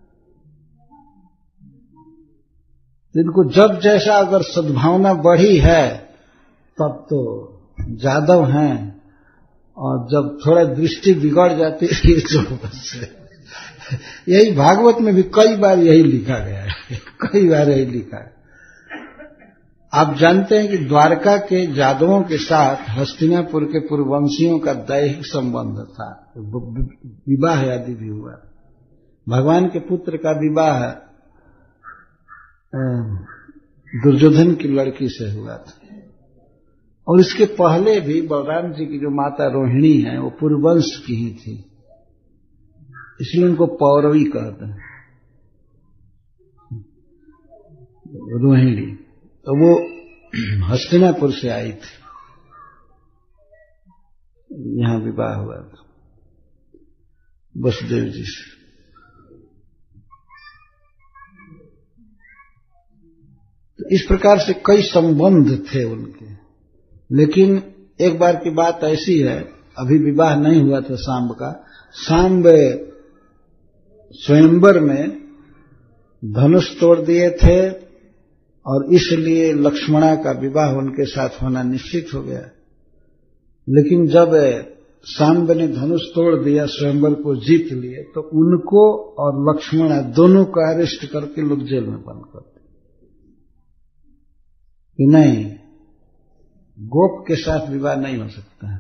इनको जब जैसा अगर सद्भावना बढ़ी है तब तो जादव हैं, और जब थोड़ा दृष्टि बिगड़ जाती है तो बस यही भागवत में भी कई बार यही लिखा गया है, कई बार यही लिखा है। आप जानते हैं कि द्वारका के जादवों के साथ हस्तिनापुर के पूर्ववंशियों का दैहिक संबंध था, विवाह आदि भी हुआ। भगवान के पुत्र का विवाह दुर्योधन की लड़की से हुआ था। और इसके पहले भी बलराम जी की जो माता रोहिणी है वो पूर्ववंश की ही थी, इसलिए उनको पौरवी कहते हैं, रोहिणी। तो वो हस्तिनापुर से आई थी, यहां विवाह हुआ था वसुदेव जी से। तो इस प्रकार से कई संबंध थे उनके। लेकिन एक बार की बात ऐसी है, अभी विवाह नहीं हुआ था सांब का, सांब स्वयंवर में धनुष तोड़ दिए थे और इसलिए लक्ष्मणा का विवाह उनके साथ होना निश्चित हो गया। लेकिन जब सांब ने धनुष तोड़ दिया, स्वयंवर को जीत लिए, तो उनको और लक्ष्मणा दोनों को अरेस्ट करके लोग जेल में बंद कर दिए कि नहीं, गोप के साथ विवाह नहीं हो सकता है।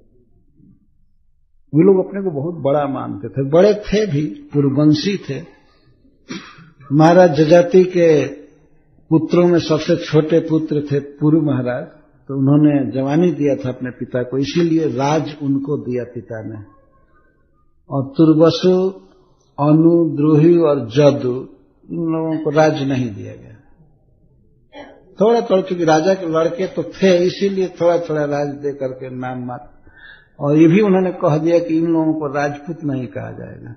वे लोग अपने को बहुत बड़ा मानते थे, बड़े थे भी, पूर्ववंशी थे। महाराज जजाति के पुत्रों में सबसे छोटे पुत्र थे पुरु महाराज, तो उन्होंने जवानी दिया था अपने पिता को, इसीलिए राज उनको दिया पिता ने। और तुर्वसु, अनु, द्रोही और जदु, इन लोगों को राज नहीं दिया गया। थोड़ा थोड़ा, क्योंकि राजा के लड़के तो थे, इसीलिए थोड़ा थोड़ा राज दे करके नाम मात्र। और ये भी उन्होंने कह दिया कि इन लोगों को राजपूत नहीं कहा जाएगा।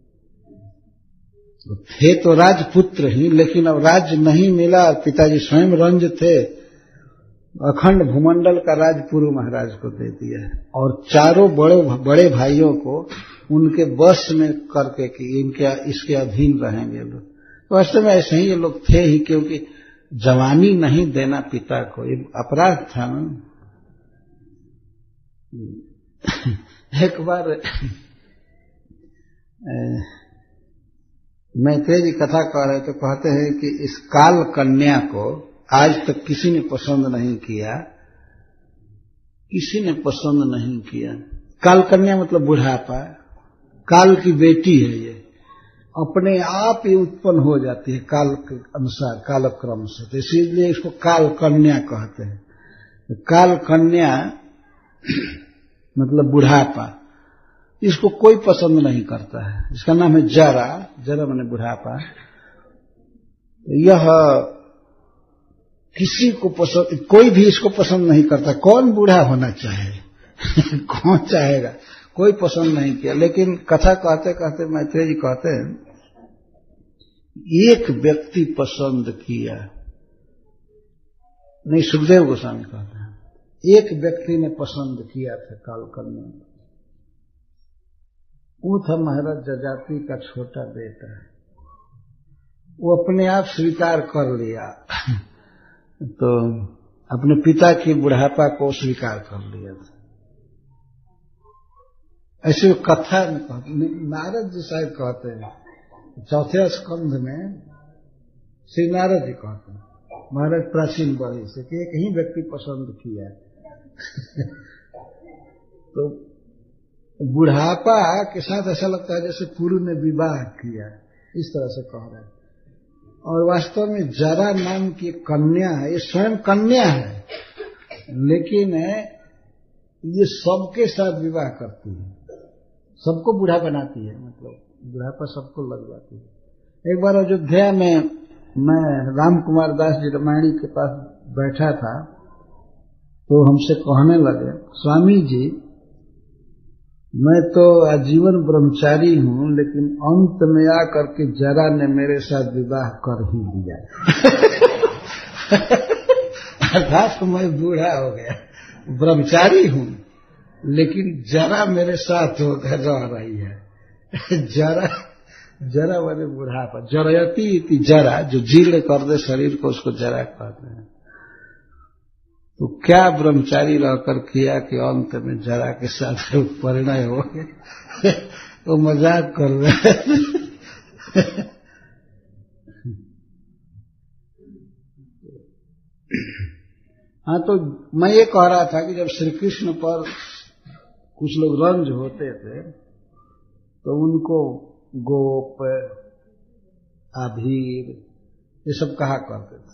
तो थे तो राजपुत्र ही, लेकिन अब राज्य नहीं मिला। पिताजी स्वयं रंज थे, अखंड भूमंडल का राज पुरु महाराज को दे दिया है और चारों बड़े भाइयों को उनके वश में करके कि इनके इसके अधीन रहेंगे लोग। तो वास्तव में ऐसे ही ये लोग थे ही, क्योंकि जवानी नहीं देना पिता को ये अपराध था ना। एक बार मैत्रेय जी कथा कह रहे तो कहते हैं कि इस काल कन्या को आज तक किसी ने पसंद नहीं किया, किसी ने पसंद नहीं किया। काल कन्या मतलब बुढ़ापा, काल की बेटी है, ये अपने आप ही उत्पन्न हो जाती है काल के अनुसार, कालक्रम से, तो इसीलिए इसको काल कन्या कहते हैं। काल कन्या मतलब बुढ़ापा, इसको कोई पसंद नहीं करता है। इसका नाम है जरा, जरा माने बुढ़ापा। यह किसी को पसंद, कोई भी इसको पसंद नहीं करता। कौन बूढ़ा होना चाहे कौन चाहेगा, कोई पसंद नहीं किया। लेकिन कथा कहते कहते मैत्रेय जी कहते हैं, एक व्यक्ति पसंद किया, नहीं सुखदेव गोस्वामी कहते हैं, एक व्यक्ति ने पसंद किया था कालकन्या। वो था महाराज जजाति का छोटा बेटा। वो अपने आप स्वीकार कर लिया तो अपने पिता की बुढ़ापा को स्वीकार कर लिया था। ऐसे कथा में नारद जी शायद कहते हैं, चौथे स्कंध में श्री नारद जी कहते हैं महाराज प्राचीन वाणी से कि एक ही व्यक्ति पसंद किया तो बुढ़ापा के साथ ऐसा लगता है जैसे पूर्व ने विवाह किया, इस तरह से कह रहे हैं। और वास्तव में जरा नाम की कन्या है, ये स्वयं कन्या है, लेकिन ये सबके साथ विवाह करती है, सबको बूढ़ा बनाती है, मतलब बुढ़ापा सबको लग जाती है। एक बार अयोध्या में मैं राम कुमार दास जी रामायणी के पास बैठा था, तो हमसे कहने लगे, स्वामी जी मैं तो आजीवन ब्रह्मचारी हूं, लेकिन अंत में आकर के जरा ने मेरे साथ विवाह कर ही लिया अर्थात मैं बूढ़ा हो गया, ब्रह्मचारी हूं, लेकिन जरा मेरे साथ होकर रह रही है जरा मैंने बुढ़ापा, जरयती इति जरा, जो जीर्ण कर दे शरीर को उसको जरा कहते हैं। तो क्या ब्रह्मचारी रहकर किया कि अंत में जरा के साथ परिणय हो गए तो मजाक कर रहे हाँ, तो मैं ये कह रहा था कि जब श्री कृष्ण पर कुछ लोग रंज होते थे तो उनको गोप, आभीर ये सब कहा करते थे,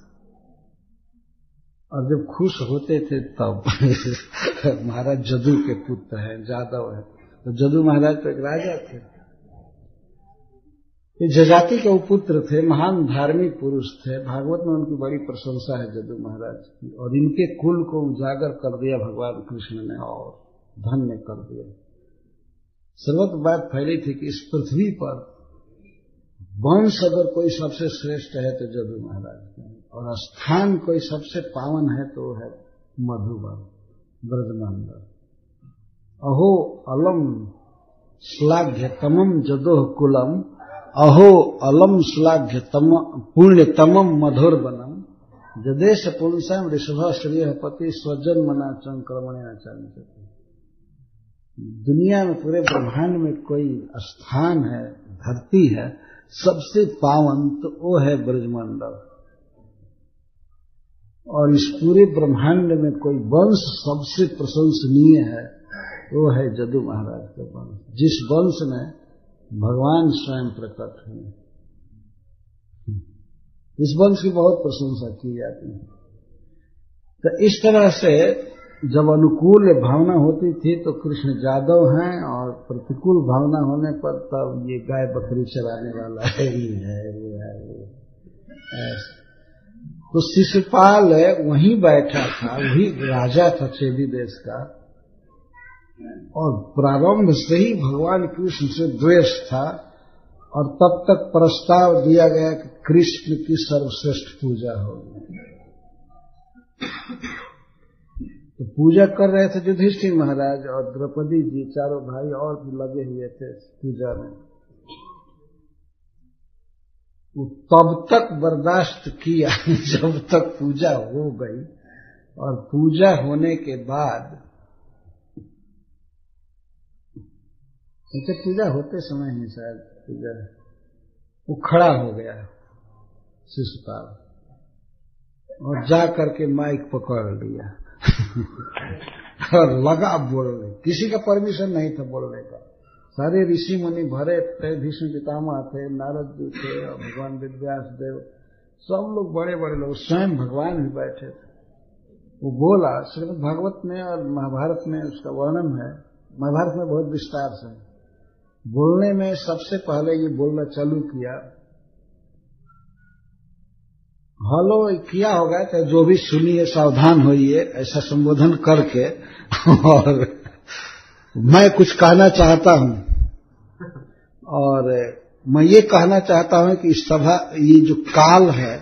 और जब खुश होते थे तब महाराज जदू के पुत्र हैं, जादव है, तो जदू महाराज तो एक राजा थे, ये जजाति के वो पुत्र थे, महान धार्मिक पुरुष थे। भागवत में उनकी बड़ी प्रशंसा है जदू महाराज की, और इनके कुल को उजागर कर दिया भगवान कृष्ण ने और धन्य कर दिया। सर्वत्र बात फैली थी कि इस पृथ्वी पर वंश अगर कोई सबसे श्रेष्ठ है तो जदू महाराज का, और स्थान कोई सबसे पावन है तो है मधुबन ब्रजमंडल। अहो अलम श्लाघ्यतमम जदोह कुलम, अहो अलम श्लाघ्यतम पुण्यतमम मधुरवनम, जदेश पुंसम ऋषभ श्रेयपति स्वजन्मना चंक्रमणेन चंचति। दुनिया में पूरे ब्रह्मांड में कोई स्थान है, धरती है सबसे पावन, तो वो है ब्रजमंडल। और इस पूरे ब्रह्मांड में कोई वंश सबसे प्रशंसनीय है, वो है जदू महाराज का वंश, जिस वंश में भगवान स्वयं प्रकट हुए। इस वंश की बहुत प्रशंसा की जाती है। तो इस तरह से जब अनुकूल भावना होती थी तो कृष्ण जादव हैं, और प्रतिकूल भावना होने पर तब ये गाय बकरी चराने वाला है, ये है वो है वो। तो शिशुपाल वहीं बैठा था, वही राजा था चेदी देश का, और प्रारंभ से ही भगवान कृष्ण से द्वेष था, और तब तक प्रस्ताव दिया गया कि कृष्ण की सर्वश्रेष्ठ पूजा होगी। तो पूजा कर रहे थे युधिष्ठिर महाराज और द्रौपदी जी, चारों भाई और भी लगे हुए थे पूजा में। वो तब तक बर्दाश्त किया जब तक पूजा हो गई, और पूजा होने के बाद पूजा होते समय ही शायद पूजा वो खड़ा हो गया शिशुपाल, और जा करके माइक पकड़ लिया और लगा बोलने। किसी का परमिशन नहीं था बोलने का, सारे ऋषि मुनि भरे थे, भीष्म पितामह थे, नारद जी थे, और भगवान वेदव्यास देव, सब लोग बड़े बड़े लोग, स्वयं भगवान भी बैठे थे। वो बोला, श्रीमद् भागवत में और महाभारत में उसका वर्णन है महाभारत में बहुत विस्तार से बोलने में सबसे पहले ये बोलना चालू किया, हेलो किया होगा चाहे जो भी सुनिए सावधान होइए, ऐसा संबोधन करके और मैं कुछ कहना चाहता हूं, और मैं ये कहना चाहता हूं कि इस सभा, ये जो काल है,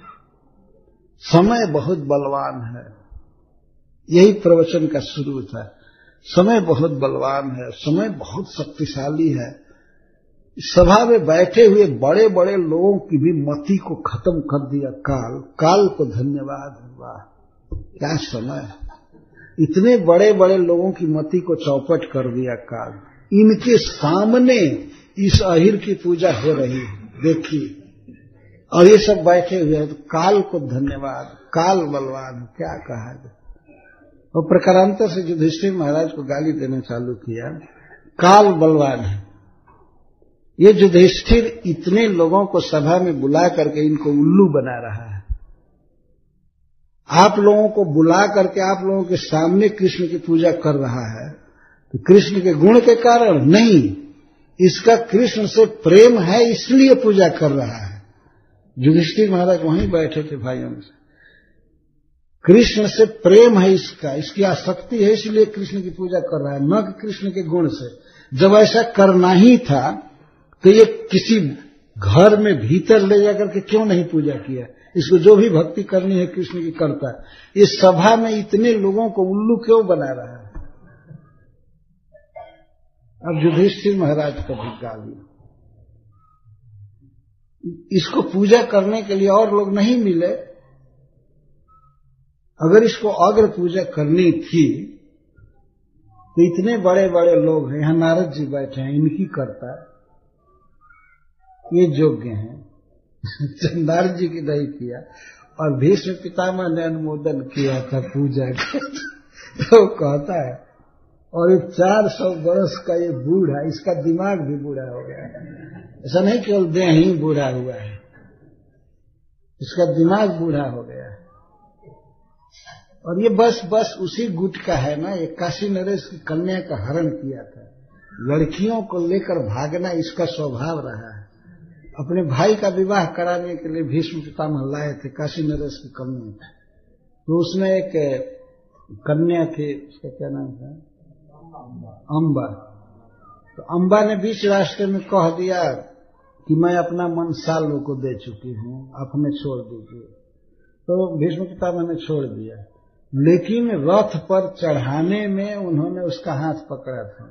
समय बहुत बलवान है। यही प्रवचन का शुरू था। समय बहुत बलवान है, समय बहुत शक्तिशाली है। सभा में बैठे हुए बड़े बड़े लोगों की भी मति को खत्म कर दिया काल। काल को धन्यवाद। वाह क्या समय! इतने बड़े बड़े लोगों की मति को चौपट कर दिया काल। इनके सामने इस अहिर की पूजा हो रही है, देखिए, और ये सब बैठे हुए हैं, तो काल को धन्यवाद। काल बलवान, क्या कहा जाए। और प्रकारांतर से युधिष्ठिर महाराज को गाली देना चालू किया, काल बलवान है। ये युधिष्ठिर इतने लोगों को सभा में बुला करके इनको उल्लू बना रहा है। आप लोगों को बुला करके आप लोगों के सामने कृष्ण की पूजा कर रहा है, तो कृष्ण के गुण के कारण नहीं, इसका कृष्ण से प्रेम है इसलिए पूजा कर रहा है। युधिष्ठिर महाराज वहीं बैठे थे भाइयों में से। कृष्ण से प्रेम है इसका, इसकी आसक्ति है, इसलिए कृष्ण की पूजा कर रहा है, न कि कृष्ण के गुण से। जब ऐसा करना ही था तो ये किसी घर में भीतर ले जाकर के क्यों नहीं पूजा किया? इसको जो भी भक्ति करनी है कृष्ण की करता है। इस सभा में इतने लोगों को उल्लू क्यों बना रहा है? अब युधिष्ठिर महाराज का भी गाली। इसको पूजा करने के लिए और लोग नहीं मिले। अगर इसको अग्र पूजा करनी थी तो इतने बड़े बड़े लोग हैं, यहां नारद जी बैठे हैं, इनकी करता, ये योग्य हैं। नारद जी की नहीं किया, और भीष्म पितामह ने अनुमोदन किया था पूजा का। तो कहता है, और ये 400 वर्ष का ये बूढ़ा, इसका दिमाग भी बूढ़ा हो गया है। ऐसा नहीं केवल देह ही बूढ़ा हुआ है, इसका दिमाग बूढ़ा हो गया है। और ये बस उसी गुट का है ना। ये काशी नरेश की कन्या का हरण किया था। लड़कियों को लेकर भागना इसका स्वभाव रहा है। अपने भाई का विवाह कराने के लिए भीष्म पितामह लाए थे काशी नरेश की कन्या। तो उसमें एक कन्या थी, उसका क्या नाम था? अम्बा। तो अम्बा ने बीच रास्ते में कह दिया कि मैं अपना मन सालों को दे चुकी हूं, आप हमें छोड़ दीजिए। तो भीष्म पितामह ने छोड़ दिया, लेकिन रथ पर चढ़ाने में उन्होंने उसका हाथ पकड़ा था।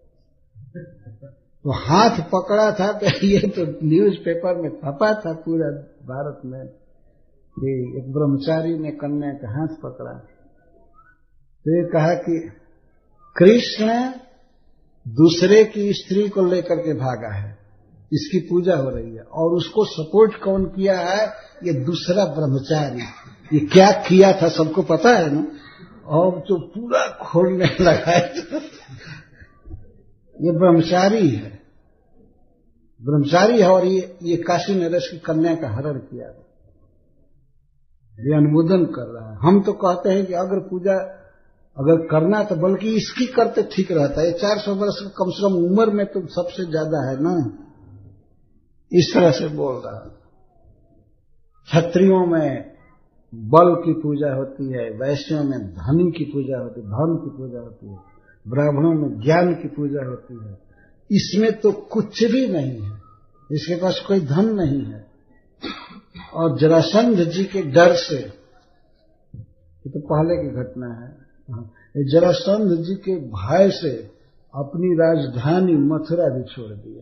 तो हाथ पकड़ा था तो ये तो न्यूज़पेपर में छपा था पूरा भारत में कि एक ब्रह्मचारी ने कन्या का हाथ पकड़ा। तो ये कहा कि कृष्ण दूसरे की स्त्री को लेकर के भागा है, इसकी पूजा हो रही है, और उसको सपोर्ट कौन किया है? ये दूसरा ब्रह्मचारी। ये क्या किया था सबको पता है ना, और जो पूरा खोलने लगा है। ये ब्रह्मचारी है, ब्रह्मचारी है, और ये काशी नरेश की कन्या का हरण किया था। ये अनुमोदन कर रहा है। हम तो कहते हैं कि अगर पूजा अगर करना तो बल्कि इसकी करते ठीक रहता है। 400 वर्ष कम से कम उम्र में तो सबसे ज्यादा है ना। इस तरह से बोल रहा है। क्षत्रियों में बल की पूजा होती है, वैश्यों में धन की पूजा होती है, धन की पूजा होती है, ब्राह्मणों में ज्ञान की पूजा होती है। इसमें तो कुछ भी नहीं है, इसके पास कोई धन नहीं है। और जरासंध जी के डर से, ये तो पहले की घटना है, जरासंध जी के भय से अपनी राजधानी मथुरा भी छोड़ दिया।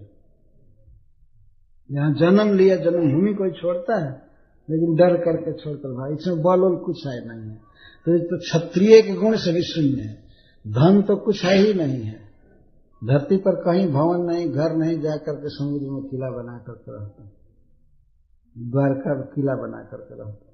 यहां जन्म लिया, जन्मभूमि कोई छोड़ता है, लेकिन डर करके छोड़कर भाई, इसमें बल और कुछ है नहीं है। तो क्षत्रिय के गुण से भी शून्य है। धन तो कुछ है ही नहीं है, धरती पर कहीं भवन नहीं, घर नहीं, जाकर के समुद्र में किला बना करके रहता, द्वारका में किला बना करके रहता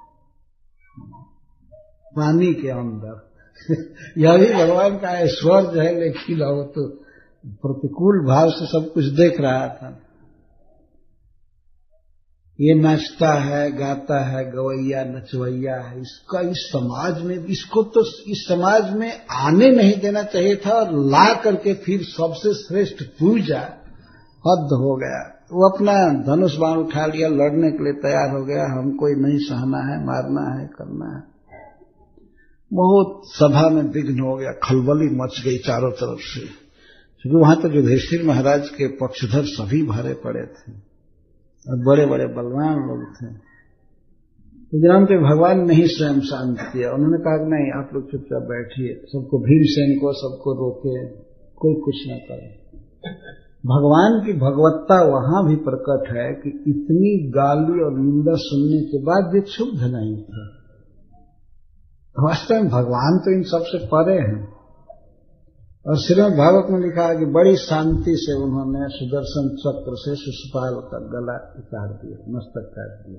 पानी के अंदर। यह भी भगवान का ऐश्वर्य है, लेकिन वो तो प्रतिकूल भाव से सब कुछ देख रहा था। ये नाचता है, गाता है, गवैया नचवैया है, इसका इस समाज में, इसको तो इस समाज में आने नहीं देना चाहिए था, और ला करके फिर सबसे श्रेष्ठ पूजा, हद हो गया। वो अपना धनुष बाण उठा लिया, लड़ने के लिए तैयार हो गया, हमको नहीं सहना है, मारना है, करना है। बहुत सभा में विघ्न हो गया, खलबली मच गई चारों तरफ से, क्योंकि वहां तो युधिष्ठिर महाराज के पक्षधर सभी भरे पड़े थे और बड़े बड़े बलवान लोग थे। तो भगवान ने ही स्वयं शांत किया। उन्होंने कहा कि नहीं, आप लोग चुपचाप बैठिए, सबको भीमसेन को सबको रोके, कोई कुछ न करे। भगवान की भगवत्ता वहां भी प्रकट है कि इतनी गाली और निंदा सुनने के बाद भी क्षुब्ध नहीं थे। वास्तव में भगवान तो इन सबसे परे हैं। और श्रीमद् भागवत में लिखा है कि बड़ी शांति से उन्होंने सुदर्शन चक्र से शिशुपाल का गला उतार दिया, मस्तक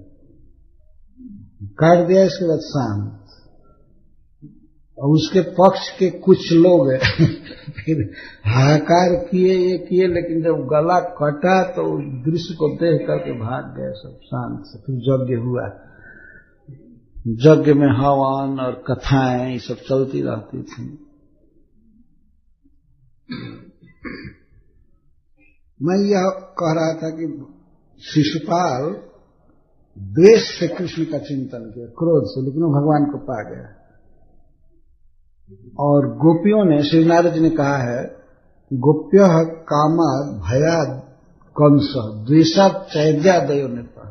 काट दिया। इसके बाद शांत। और उसके पक्ष के कुछ लोग फिर हाहाकार किए, ये किए, लेकिन जब गला कटा तो उस दृश्य को देख करके भाग गए सब शांत से। फिर यज्ञ हुआ, यज्ञ में हवन और कथाएं ये सब चलती रहती थी। मैं यह कह रहा था कि शिशुपाल द्वेष से कृष्ण का चिंतन किया, क्रोध से, लेकिन वो भगवान को पा गया। और गोपियों ने, श्री नारद जी ने कहा है, गोप्य कामाद भयाद कंस द्वेषाद चैद्यादयो ने पा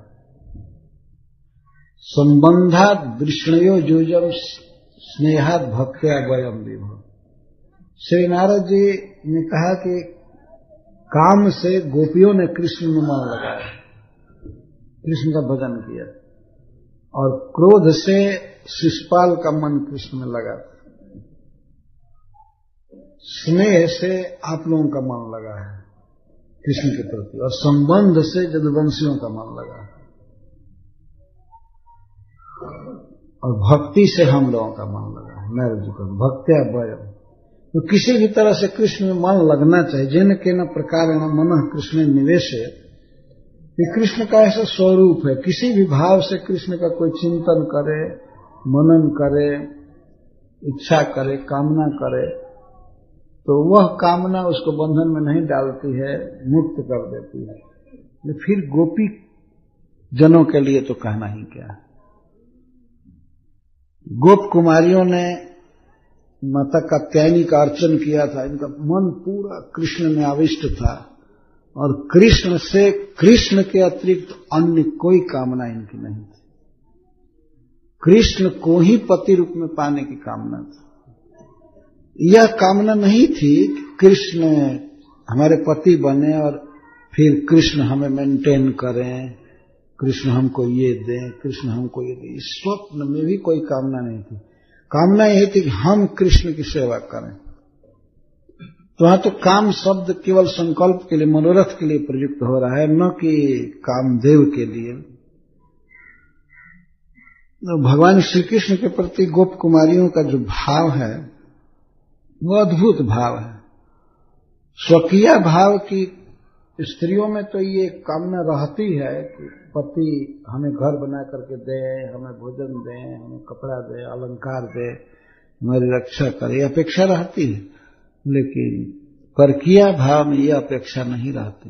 संबंधात वृष्णयो जोजम स्नेहात भक्त्या वयम विभो। श्री नारद जी ने कहा कि काम से गोपियों ने कृष्ण में मन लगाया, कृष्ण का भजन किया, और क्रोध से शिशुपाल का मन कृष्ण में लगा, स्नेह से आप लोगों का मन लगा है कृष्ण के प्रति, और संबंध से यदुवंशियों का मन लगा, और भक्ति से हम लोगों का मन लगा है। नारद जी का भक्त्या वयम, तो किसी भी तरह से कृष्ण में मन लगना चाहिए। जिन के न प्रकार न मन कृष्ण निवेश, ये कृष्ण का ऐसा स्वरूप है। किसी भी भाव से कृष्ण का कोई चिंतन करे, मनन करे, इच्छा करे, कामना करे, तो वह कामना उसको बंधन में नहीं डालती है, मुक्त कर देती है। फिर गोपी जनों के लिए तो कहना ही क्या। गोप कुमारियों ने माता कात्यायनी का अर्चन किया था, इनका मन पूरा कृष्ण में आविष्ट था, और कृष्ण से, कृष्ण के अतिरिक्त अन्य कोई कामना इनकी नहीं थी। कृष्ण को ही पति रूप में पाने की कामना थी। यह कामना नहीं थी कि कृष्ण हमारे पति बने और फिर कृष्ण हमें मेंटेन करें, कृष्ण हमको ये दें, कृष्ण हमको ये दें। इस स्वप्न में भी कोई कामना नहीं थी। कामना यही थी कि हम कृष्ण की सेवा करें। तो वहां तो काम शब्द केवल संकल्प के लिए, मनोरथ के लिए प्रयुक्त हो रहा है, न कि कामदेव के लिए। तो भगवान श्री कृष्ण के प्रति गोप कुमारियों का जो भाव है वो अद्भुत भाव है। स्वकीय भाव की स्त्रियों में तो ये कामना रहती है कि पति हमें घर बना करके दे, हमें भोजन दे, हमें कपड़ा दे, अलंकार दे, हमारी रक्षा करे, अपेक्षा रहती है। लेकिन परकीय भाव में यह अपेक्षा नहीं रहती।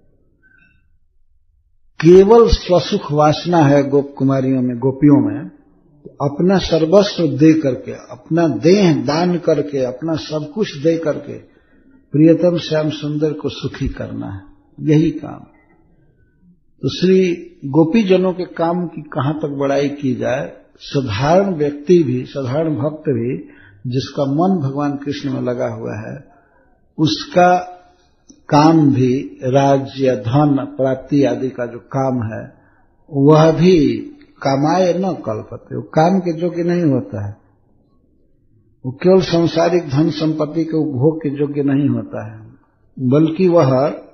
केवल स्वसुख वासना है गोप कुमारियों में, गोपियों में। अपना सर्वस्व दे करके, अपना देह दान करके, अपना सब कुछ दे करके प्रियतम श्याम सुंदर को सुखी करना है, यही काम। तो श्री गोपी जनों के काम की कहां तक बड़ाई की जाए। साधारण व्यक्ति भी, साधारण भक्त भी, जिसका मन भगवान कृष्ण में लगा हुआ है, उसका काम भी, राज्य, धन प्राप्ति आदि का जो काम है, वह भी कामाय न कल्पते, वो काम के योग्य नहीं होता है। वो केवल सांसारिक धन संपत्ति के उपभोग के योग्य नहीं होता है, बल्कि वह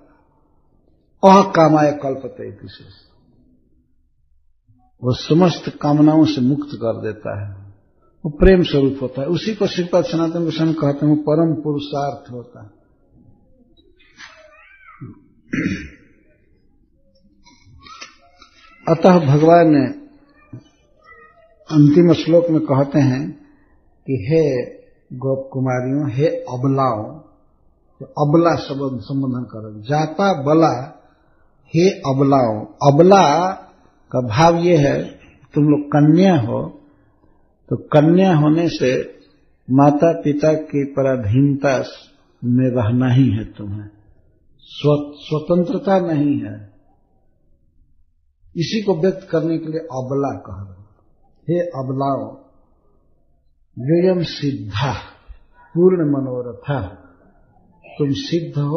अकामाय कल्पते, वो समस्त कामनाओं से मुक्त कर देता है। वो प्रेम स्वरूप होता है। उसी को श्रीपाद सनातन गोस्वामी कहते हैं, वो परम पुरुषार्थ होता है। अतः भगवान अंतिम श्लोक में कहते हैं कि हे गोप कुमारियों, हे अबलाओं, तो अबला शब्द संबोधन करो, जाता बला, हे अबलाओं। अबला का भाव ये है, तुम लोग कन्या हो, तो कन्या होने से माता पिता की पराधीनता में रहना ही है तुम्हें, स्वतंत्रता नहीं है। इसी को व्यक्त करने के लिए अबला कह रहे। हे अबलाओ, योयम सिद्धा पूर्ण मनोरथा, तुम सिद्ध हो,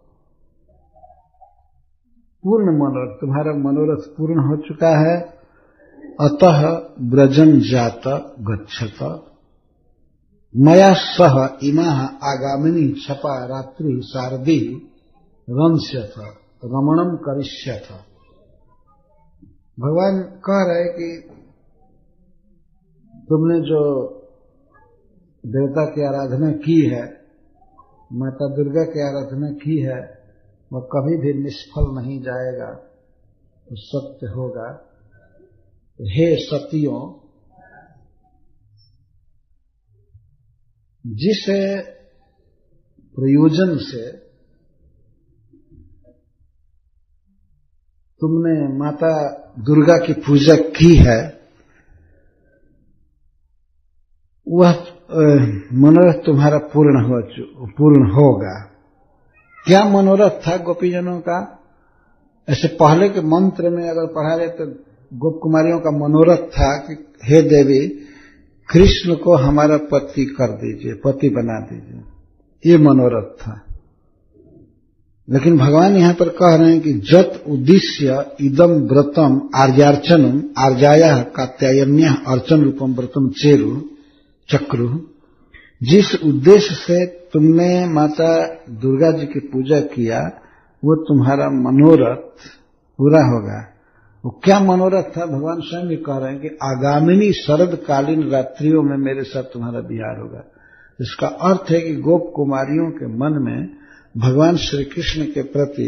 पूर्ण मनोरथ, तुम्हारा मनोरथ पूर्ण हो चुका है। अतः ब्रजम जात गच्छत मया सह इमाः आगामिनी छपा रात्रि शारदी रंस्यथ रमणम करिष्यथ। भगवान कह रहे कि तुमने जो देवता की आराधना की है, माता दुर्गा की आराधना की है, वह कभी भी निष्फल नहीं जाएगा, तो सत्य होगा। हे सतियों, जिस प्रयोजन से तुमने माता दुर्गा की पूजा की है, वह मनोरथ तुम्हारा पूर्ण होगा। क्या मनोरथ था गोपीजनों का? ऐसे पहले के मंत्र में अगर पढ़ा जाए तो गोप कुमारियों का मनोरथ था कि हे देवी, कृष्ण को हमारा पति कर दीजिए, पति बना दीजिए, ये मनोरथ था। लेकिन भगवान यहां पर कह रहे हैं कि जत उद्देश्य इदम व्रतम आर्यार्चनम आर्याया कात्यायन्या अर्चन रूपम व्रतम चेरु चक्रु, जिस उद्देश्य से तुमने माता दुर्गा जी की पूजा किया, वो तुम्हारा मनोरथ पूरा होगा। वो क्या मनोरथ था? भगवान स्वयं भी कह रहे हैं कि आगामिनी शरदकालीन रात्रियों में मेरे साथ तुम्हारा विहार होगा। इसका अर्थ है कि गोप कुमारियों के मन में भगवान श्री कृष्ण के प्रति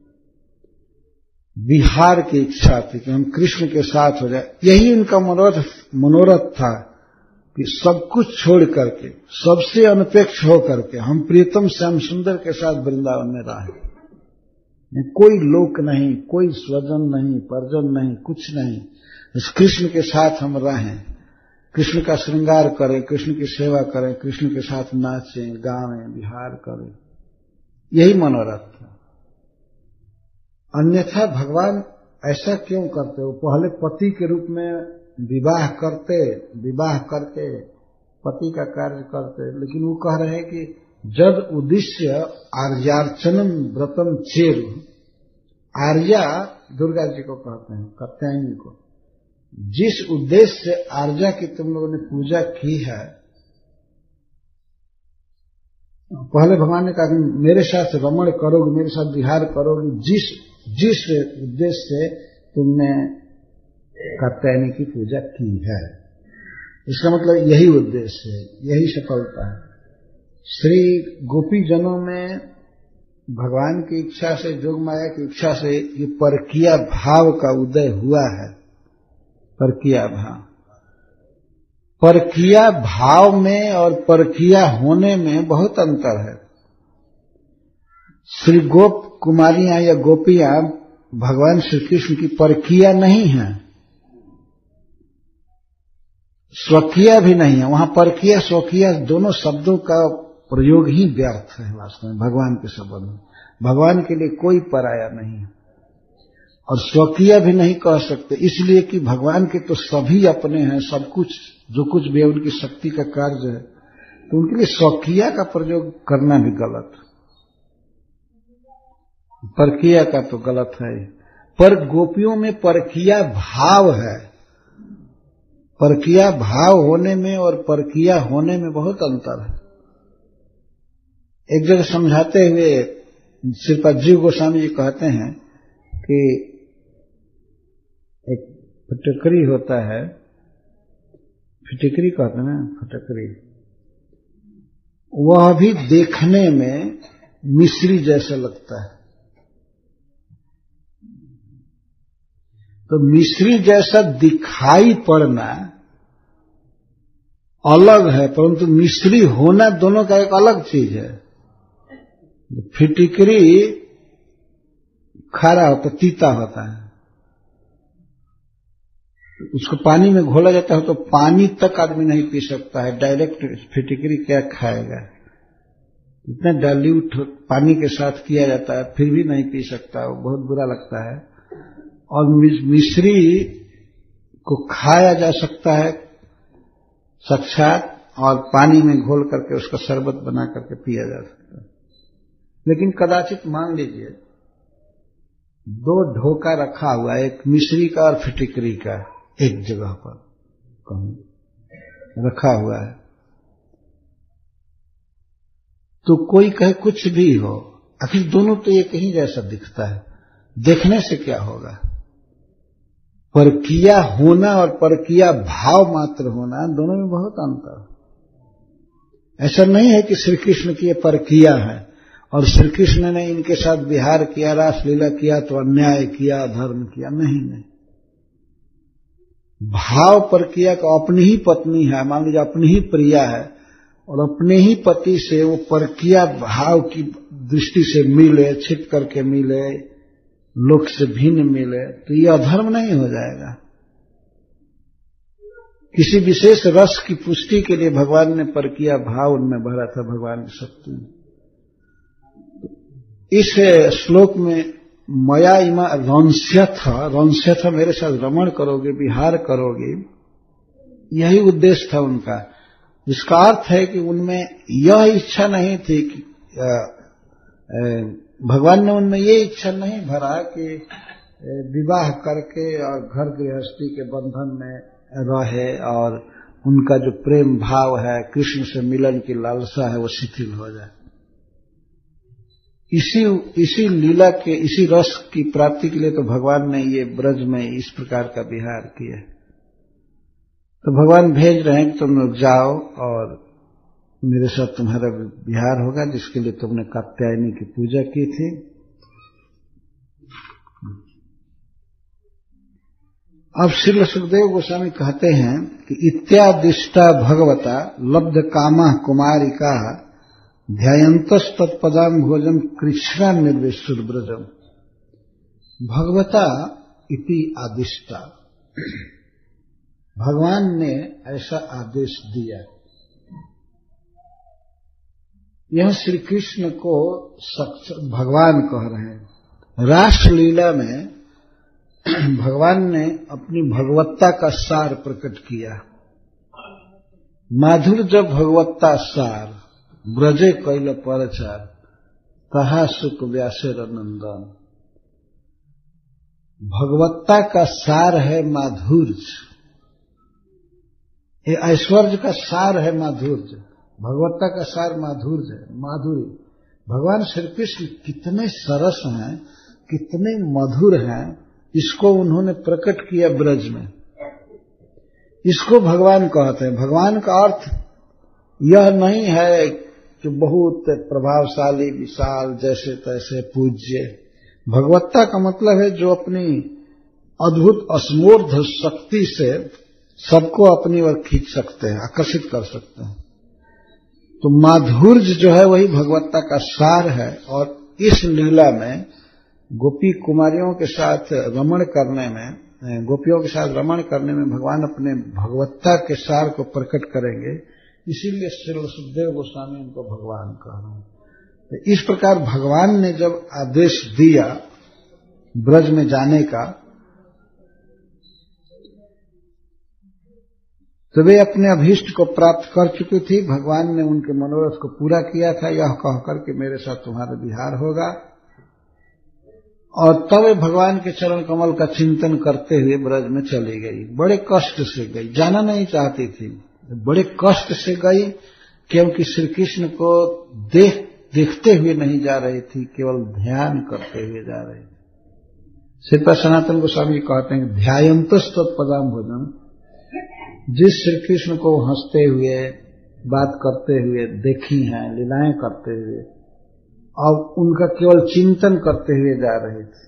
विहार की इच्छा थी कि हम कृष्ण के साथ हो जाए। यही उनका मनोरथ था कि सब कुछ छोड़ करके, सबसे अनपेक्ष होकर के हम प्रियतम श्याम सुंदर के साथ वृंदावन में रहे। कोई लोक नहीं, कोई स्वजन नहीं, परजन नहीं, कुछ नहीं, बस कृष्ण के साथ हम रहें, कृष्ण का श्रृंगार करें, कृष्ण की सेवा करें, कृष्ण के साथ नाचें, गावें, विहार करें। यही मनोरथ था। अन्यथा भगवान ऐसा क्यों करते? वो पहले पति के रूप में विवाह करके पति का कार्य करते, लेकिन वो कह रहे हैं कि जद उद्देश्य आर्यार्चनम व्रतम चेरु, आर्या दुर्गा जी को कहते हैं, कात्यायनी को, जिस उद्देश्य से आर्या की तुम लोगों ने पूजा की है, पहले भगवान ने कहा कि मेरे साथ रमण करोगे, मेरे साथ विहार करोगे, जिस उद्देश्य से तुमने कात्यायनी की पूजा की है। इसका मतलब यही उद्देश्य है, यही सफलता है। श्री गोपी जनों में भगवान की इच्छा से, जोग माया की इच्छा से ये परकीया भाव का उदय हुआ है। परकीया भाव, परकीया भाव में और परकीया होने में बहुत अंतर है। श्री गोप कुमारियां या गोपियां भगवान श्री कृष्ण की परकीया नहीं है, स्वकीय भी नहीं है। वहां परकीय स्वकीय दोनों शब्दों का प्रयोग ही व्यर्थ है वास्तव में भगवान के संबंध में। भगवान के लिए कोई पराया नहीं है और स्वकीय भी नहीं कह सकते, इसलिए कि भगवान के तो सभी अपने हैं, सब कुछ जो कुछ भी उनकी शक्ति का कार्य है, तो उनके लिए स्वकीय का प्रयोग करना भी गलत है, परकीय का तो गलत है। पर गोपियों में परकीय भाव है। परकीय भाव होने में और परकीय होने में बहुत अंतर है। एक जगह समझाते हुए श्रीपाद जीव गोस्वामी जी कहते हैं कि एक फटकरी होता है, फिटकरी कहते हैं ना, फटकरी, वह भी देखने में मिश्री जैसा लगता है, तो मिश्री जैसा दिखाई पड़ना अलग है, परंतु मिश्री होना दोनों का एक अलग चीज है। फिटिकरी खारा होता, तीता होता है, उसको पानी में घोला जाता है तो पानी तक आदमी नहीं पी सकता है, डायरेक्ट फिटिकरी क्या खाएगा। इतना डाइल्यूट पानी के साथ किया जाता है फिर भी नहीं पी सकता, वो बहुत बुरा लगता है। और मिश्री को खाया जा सकता है साक्षात, और पानी में घोल करके उसका शरबत बना करके पिया जा सकता है। लेकिन कदाचित मान लीजिए 2 ढोका रखा हुआ है, एक मिश्री का और फिटिकरी का, एक जगह पर कहीं रखा हुआ है, तो कोई कहे कुछ भी हो, आखिर दोनों तो एक ही जैसा दिखता है, देखने से क्या होगा। परकिया होना और परकिया भाव मात्र होना, दोनों में बहुत अंतर है। ऐसा नहीं है कि श्री कृष्ण की ये परकिया है और श्री कृष्ण ने इनके साथ विहार किया, रासलीला किया तो अन्याय किया, अधर्म किया, नहीं। भाव परकिया का अपनी ही पत्नी है, मान लीजिए अपनी ही प्रिया है, और अपने ही पति से वो परकिया भाव की दृष्टि से मिले, छिप करके मिले, लोक से भिन्न मिले, तो ये अधर्म नहीं हो जाएगा। किसी विशेष रस की पुष्टि के लिए भगवान ने परकिया भाव उनमें भरा था, भगवान की शक्ति में। इस श्लोक में मया इमा रंस्यथ, मेरे साथ रमण करोगे, विहार करोगे, यही उद्देश्य था उनका। इसका अर्थ है कि उनमें यह इच्छा नहीं थी कि भगवान ने उनमें ये इच्छा नहीं भरा कि विवाह करके और घर गृहस्थी के बंधन में रहे और उनका जो प्रेम भाव है, कृष्ण से मिलन की लालसा है, वो शिथिल हो जाए। इसी लीला के, इसी रस की प्राप्ति के लिए तो भगवान ने ये ब्रज में इस प्रकार का विहार किया। तो भगवान भेज रहे हैं कि तुम लोग जाओ और मेरे साथ तुम्हारा विहार होगा, जिसके लिए तुमने कात्यायनी की पूजा की थी। अब श्री सुखदेव गोस्वामी कहते हैं कि इत्यादिष्टा भगवता लब्ध कामा कुमारिका ध्यायन्तस तत्पदाम भोजन कृष्णा निर्वेशुर ब्रजम। भगवता इति आदिष्टा, भगवान ने ऐसा आदेश दिया। यह श्री कृष्ण को भगवान कह रहे हैं। रासलीला में भगवान ने अपनी भगवत्ता का सार प्रकट किया। माधुर जब भगवत्ता सार ब्रजे कैल परचार तहा सुख व्यासेर नंदन। भगवत्ता का सार है माधुर्य, ये ऐश्वर्य का सार है माधुर्य। भगवत्ता का सार माधुर्य, माधुरी। भगवान श्री कृष्ण कितने सरस हैं, कितने मधुर हैं, इसको उन्होंने प्रकट किया ब्रज में। इसको भगवान कहते हैं। भगवान का अर्थ यह नहीं है कि बहुत प्रभावशाली, विशाल, जैसे तैसे पूज्य। भगवत्ता का मतलब है जो अपनी अद्भुत असमूर्ध शक्ति से सबको अपनी ओर खींच सकते हैं, आकर्षित कर सकते हैं। तो माधुर्य जो है वही भगवत्ता का सार है। और इस लीला में गोपी कुमारियों के साथ रमण करने में, गोपियों के साथ रमण करने में भगवान अपने भगवत्ता के सार को प्रकट करेंगे। इसीलिए श्री सुखदेव गोस्वामी उनको भगवान कह रहे हैं। तो इस प्रकार भगवान ने जब आदेश दिया ब्रज में जाने का, तो वे अपने अभीष्ट को प्राप्त कर चुकी थी। भगवान ने उनके मनोरथ को पूरा किया था, यह कहकर कि मेरे साथ तुम्हारा विहार होगा। और तब वे भगवान के चरण कमल का चिंतन करते हुए ब्रज में चली गई। बड़े कष्ट से गई, जाना नहीं चाहती थी, बड़े कष्ट से गई, क्योंकि श्री कृष्ण को देखते हुए नहीं जा रही थी, केवल ध्यान करते हुए जा रही थी। श्रीपाद सनातन गोस्वामी कहते हैं ध्यायन्तस तत्पदाम भोजन। जिस श्री कृष्ण को हंसते हुए, बात करते हुए देखी हैं, लीलाएं करते हुए, अब उनका केवल चिंतन करते हुए जा रहे थे।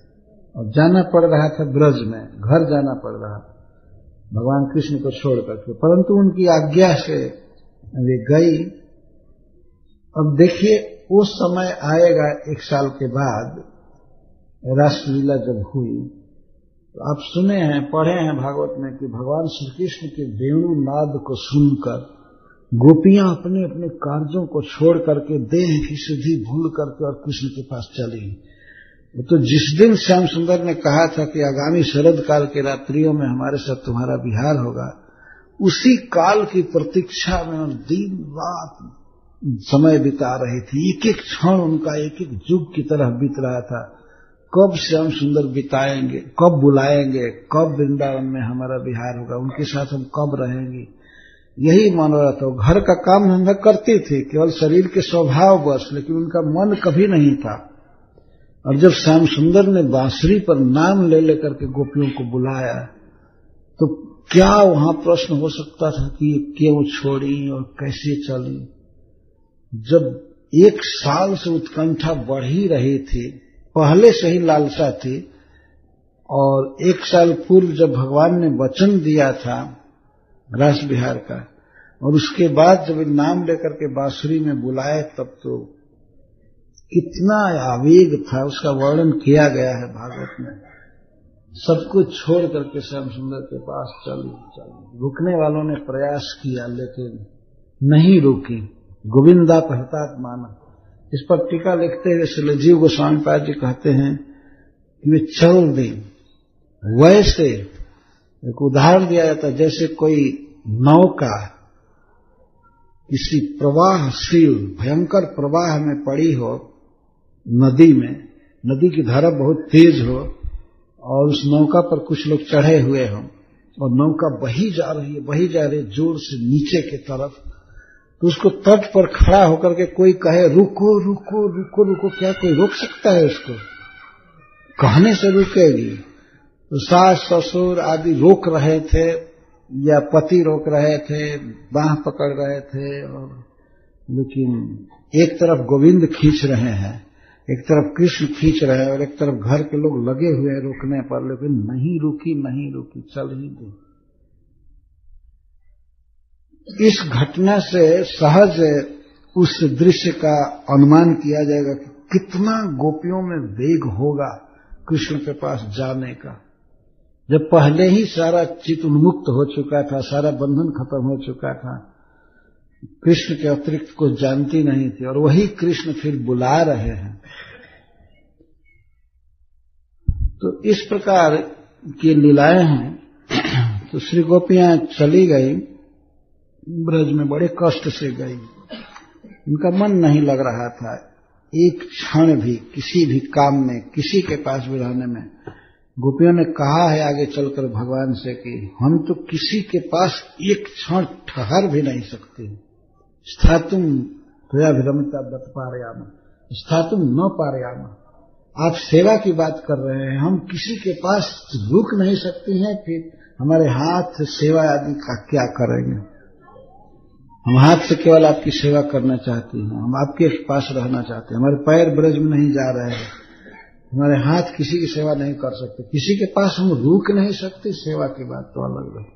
और जाना पड़ रहा था ब्रज में, घर जाना पड़ रहा था भगवान कृष्ण को छोड़ करके, परंतु उनकी आज्ञा से वे गई। अब देखिए वो समय आएगा 1 साल के बाद रासलीला जब हुई, तो आप सुने हैं, पढ़े हैं भागवत में कि भगवान श्री कृष्ण के वेणु नाद को सुनकर गोपियां अपने अपने कार्यों को छोड़ करके देह की शुद्धि भूल करके और कृष्ण के पास चली। तो जिस दिन श्याम सुंदर ने कहा था कि आगामी शरद काल के रात्रियों में हमारे साथ तुम्हारा विहार होगा, उसी काल की प्रतीक्षा में और दिन रात समय बिता रही थी। एक एक क्षण उनका एक एक युग की तरह बीत रहा था। कब श्याम सुंदर बिताएंगे, कब बुलाएंगे, कब वृंदावन में हमारा विहार होगा, उनके साथ हम कब रहेंगे, यही मनोरथ हो। घर का काम धंधा करती थी केवल शरीर के स्वभाव बस, लेकिन उनका मन कभी नहीं था। और जब श्याम सुंदर ने बांसुरी पर नाम ले लेकर के गोपियों को बुलाया, तो क्या वहां प्रश्न हो सकता था कि ये क्यों छोड़ी और कैसे चली। जब 1 साल से उत्कंठा बढ़ ही रही थी, पहले से ही लालसा थी, और 1 साल पूर्व जब भगवान ने वचन दिया था रास विहार का, और उसके बाद जब नाम लेकर के बांसुरी में बुलाए, तब तो कितना आवेग था, उसका वर्णन किया गया है भागवत में। सब कुछ छोड़ करके श्याम सुंदर के पास चली। रुकने वालों ने प्रयास किया लेकिन नहीं रुकी। गोविंदा प्रहतात माना। इस पर टीका लिखते हुए श्री जीव गोस्वामी पाद जी कहते हैं कि वे चल दी। वैसे एक उदाहरण दिया जाता है, जैसे कोई नौका किसी प्रवाहशील भयंकर प्रवाह में पड़ी हो, नदी में, नदी की धारा बहुत तेज हो और उस नौका पर कुछ लोग चढ़े हुए हों और नौका बही जा रही है जोर से नीचे की तरफ, तो उसको तट पर खड़ा होकर के कोई कहे रुको रुको रुको रुको, क्या कोई रोक सकता है उसको? कहने से रुकेगी। तो सास ससुर आदि रोक रहे थे या पति रोक रहे थे, बांह पकड़ रहे थे, और लेकिन एक तरफ गोविंद खींच रहे हैं, एक तरफ कृष्ण खींच रहे हैं और एक तरफ घर के लोग लगे हुए हैं रोकने पर, लेकिन नहीं रुकी, चल ही गई। इस घटना से सहज उस दृश्य का अनुमान किया जाएगा कि कितना गोपियों में वेग होगा कृष्ण के पास जाने का, जब पहले ही सारा चित्त उन्मुक्त हो चुका था, सारा बंधन खत्म हो चुका था, कृष्ण के अतिरिक्त कुछ जानती नहीं थी, और वही कृष्ण फिर बुला रहे हैं। तो इस प्रकार की लीलाएं हैं। तो श्री गोपियां चली गई ब्रज में, बड़े कष्ट से गई, उनका मन नहीं लग रहा था एक क्षण भी किसी भी काम में, किसी के पास भी रहने में। गोपियों ने कहा है आगे चलकर भगवान से कि हम तो किसी के पास एक क्षण ठहर भी नहीं सकते। स्थातुम त्वयाभिरमिता दत्पारयाम, स्थातुम न पारयाम। आप सेवा की बात कर रहे हैं, हम किसी के पास रुक नहीं सकती हैं, फिर हमारे हाथ सेवा आदि का क्या करेंगे? हम हाथ से केवल आपकी सेवा करना चाहती हैं, हम आपके पास रहना चाहते हैं, हमारे पैर ब्रज में नहीं जा रहे हैं, हमारे हाथ किसी की सेवा नहीं कर सकते, किसी के पास हम रुक नहीं सकते, सेवा की बात तो अलग है।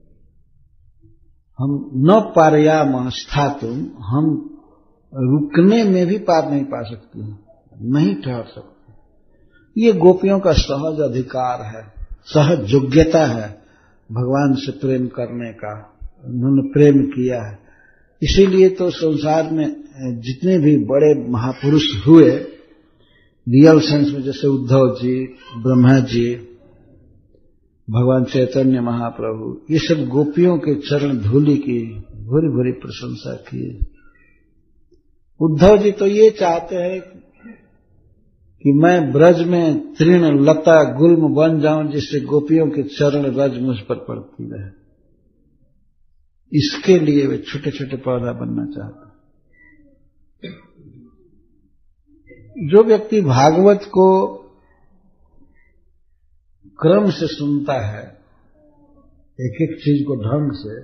हम न पारयाम स्थातुम, हम रुकने में भी पार नहीं पा सकती हैं, नहीं ठहर सकते। ये गोपियों का सहज अधिकार है, सहज योग्यता है भगवान से प्रेम करने का, उन्होंने प्रेम किया है। इसीलिए तो संसार में जितने भी बड़े महापुरुष हुए रियल सेंस में, जैसे उद्धव जी, ब्रह्मा जी, भगवान चैतन्य महाप्रभु, ये सब गोपियों के चरण धूलि की भूरी भूरी प्रशंसा की। उद्धव जी तो ये चाहते हैं कि मैं ब्रज में तृण लता गुल्म बन जाऊं, जिससे गोपियों के चरण रज मुझ पर पड़ती रहे। इसके लिए वे छोटे छोटे पौधा बनना चाहते हैं। जो व्यक्ति भागवत को क्रम से सुनता है, एक एक चीज को ढंग से,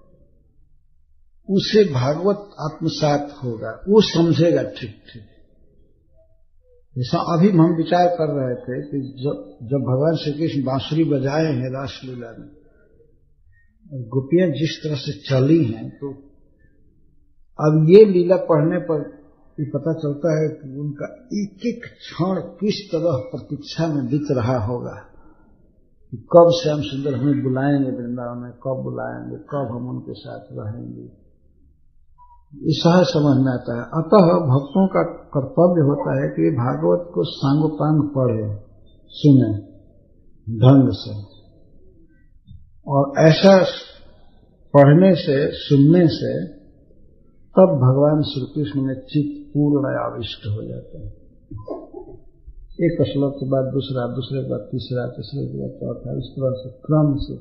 उसे भागवत आत्मसात होगा, वो समझेगा ठीक ठीक। ऐसा अभी हम विचार कर रहे थे कि जब भगवान श्री कृष्ण बांसुरी बजाए हैं रासलीला में, गोपियां जिस तरह से चली हैं, तो अब ये लीला पढ़ने पर ये पता चलता है कि उनका एक एक क्षण किस तरह प्रतीक्षा में बीत रहा होगा कि कब श्याम सुंदर हमें बुलाएंगे वृंदावन में, कब बुलाएंगे, कब हम उनके साथ रहेंगे। ये सहज समझ में आता है। अतः भक्तों का कर्तव्य होता है कि भागवत को सांगोपांग पढ़े, सुने ढंग से, और ऐसा पढ़ने से, सुनने से तब भगवान श्री कृष्ण में चित्त पूर्ण आविष्ट हो जाता है। एक श्लोक के बाद दूसरा, दूसरे के बाद तीसरा, तीसरे के बाद चौथा, इस तरह से क्रम से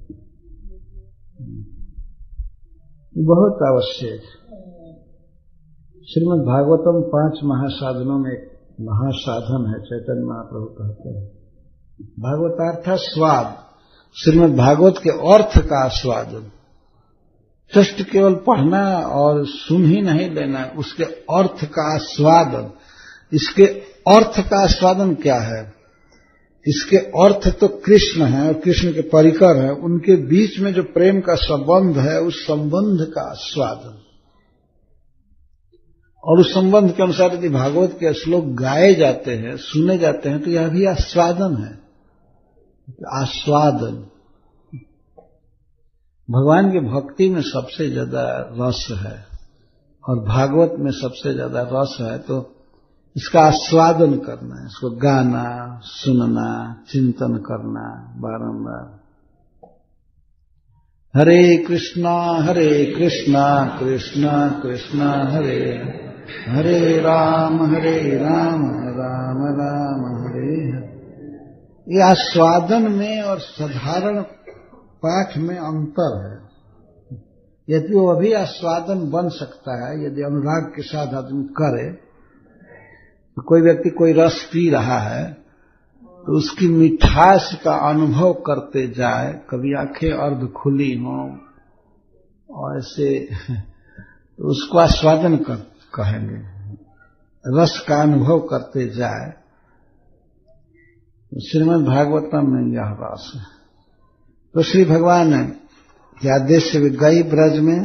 बहुत आवश्यक। श्रीमद् भागवतम 5 महासाधनों में एक महासाधन है, चैतन्य महाप्रभु कहते हैं। भागवतार्थ स्वाद, श्रीमद् भागवत के अर्थ का आस्वादन, जस्ट केवल पढ़ना और सुन ही नहीं लेना, उसके अर्थ का आस्वादन। इसके अर्थ का आस्वादन क्या है? इसके अर्थ तो कृष्ण है और कृष्ण के परिकर है, उनके बीच में जो प्रेम का संबंध है, उस संबंध का आस्वादन। और उस संबंध के अनुसार यदि भागवत के श्लोक गाए जाते हैं, सुने जाते हैं, तो यह भी आस्वादन है। आस्वादन भगवान की भक्ति में सबसे ज्यादा रस है और भागवत में सबसे ज्यादा रस है, तो इसका आस्वादन करना है, इसको गाना, सुनना, चिंतन करना बारंबार। हरे कृष्णा कृष्णा कृष्णा हरे हरे, राम राम राम हरे हरे। ये आस्वादन में और साधारण पाठ में अंतर है। यदि वो अभी आस्वादन बन सकता है यदि अनुराग के साथ आदमी करे, तो कोई व्यक्ति कोई रस पी रहा है तो उसकी मिठास का अनुभव करते जाए, कभी आंखें अर्ध खुली हों और ऐसे, तो उसको आस्वादन कहेंगे। रस का अनुभव करते जाए, तो श्रीमद् भागवतम में यह रस है। तो श्री भगवान के आदेश से वे गई ब्रज में,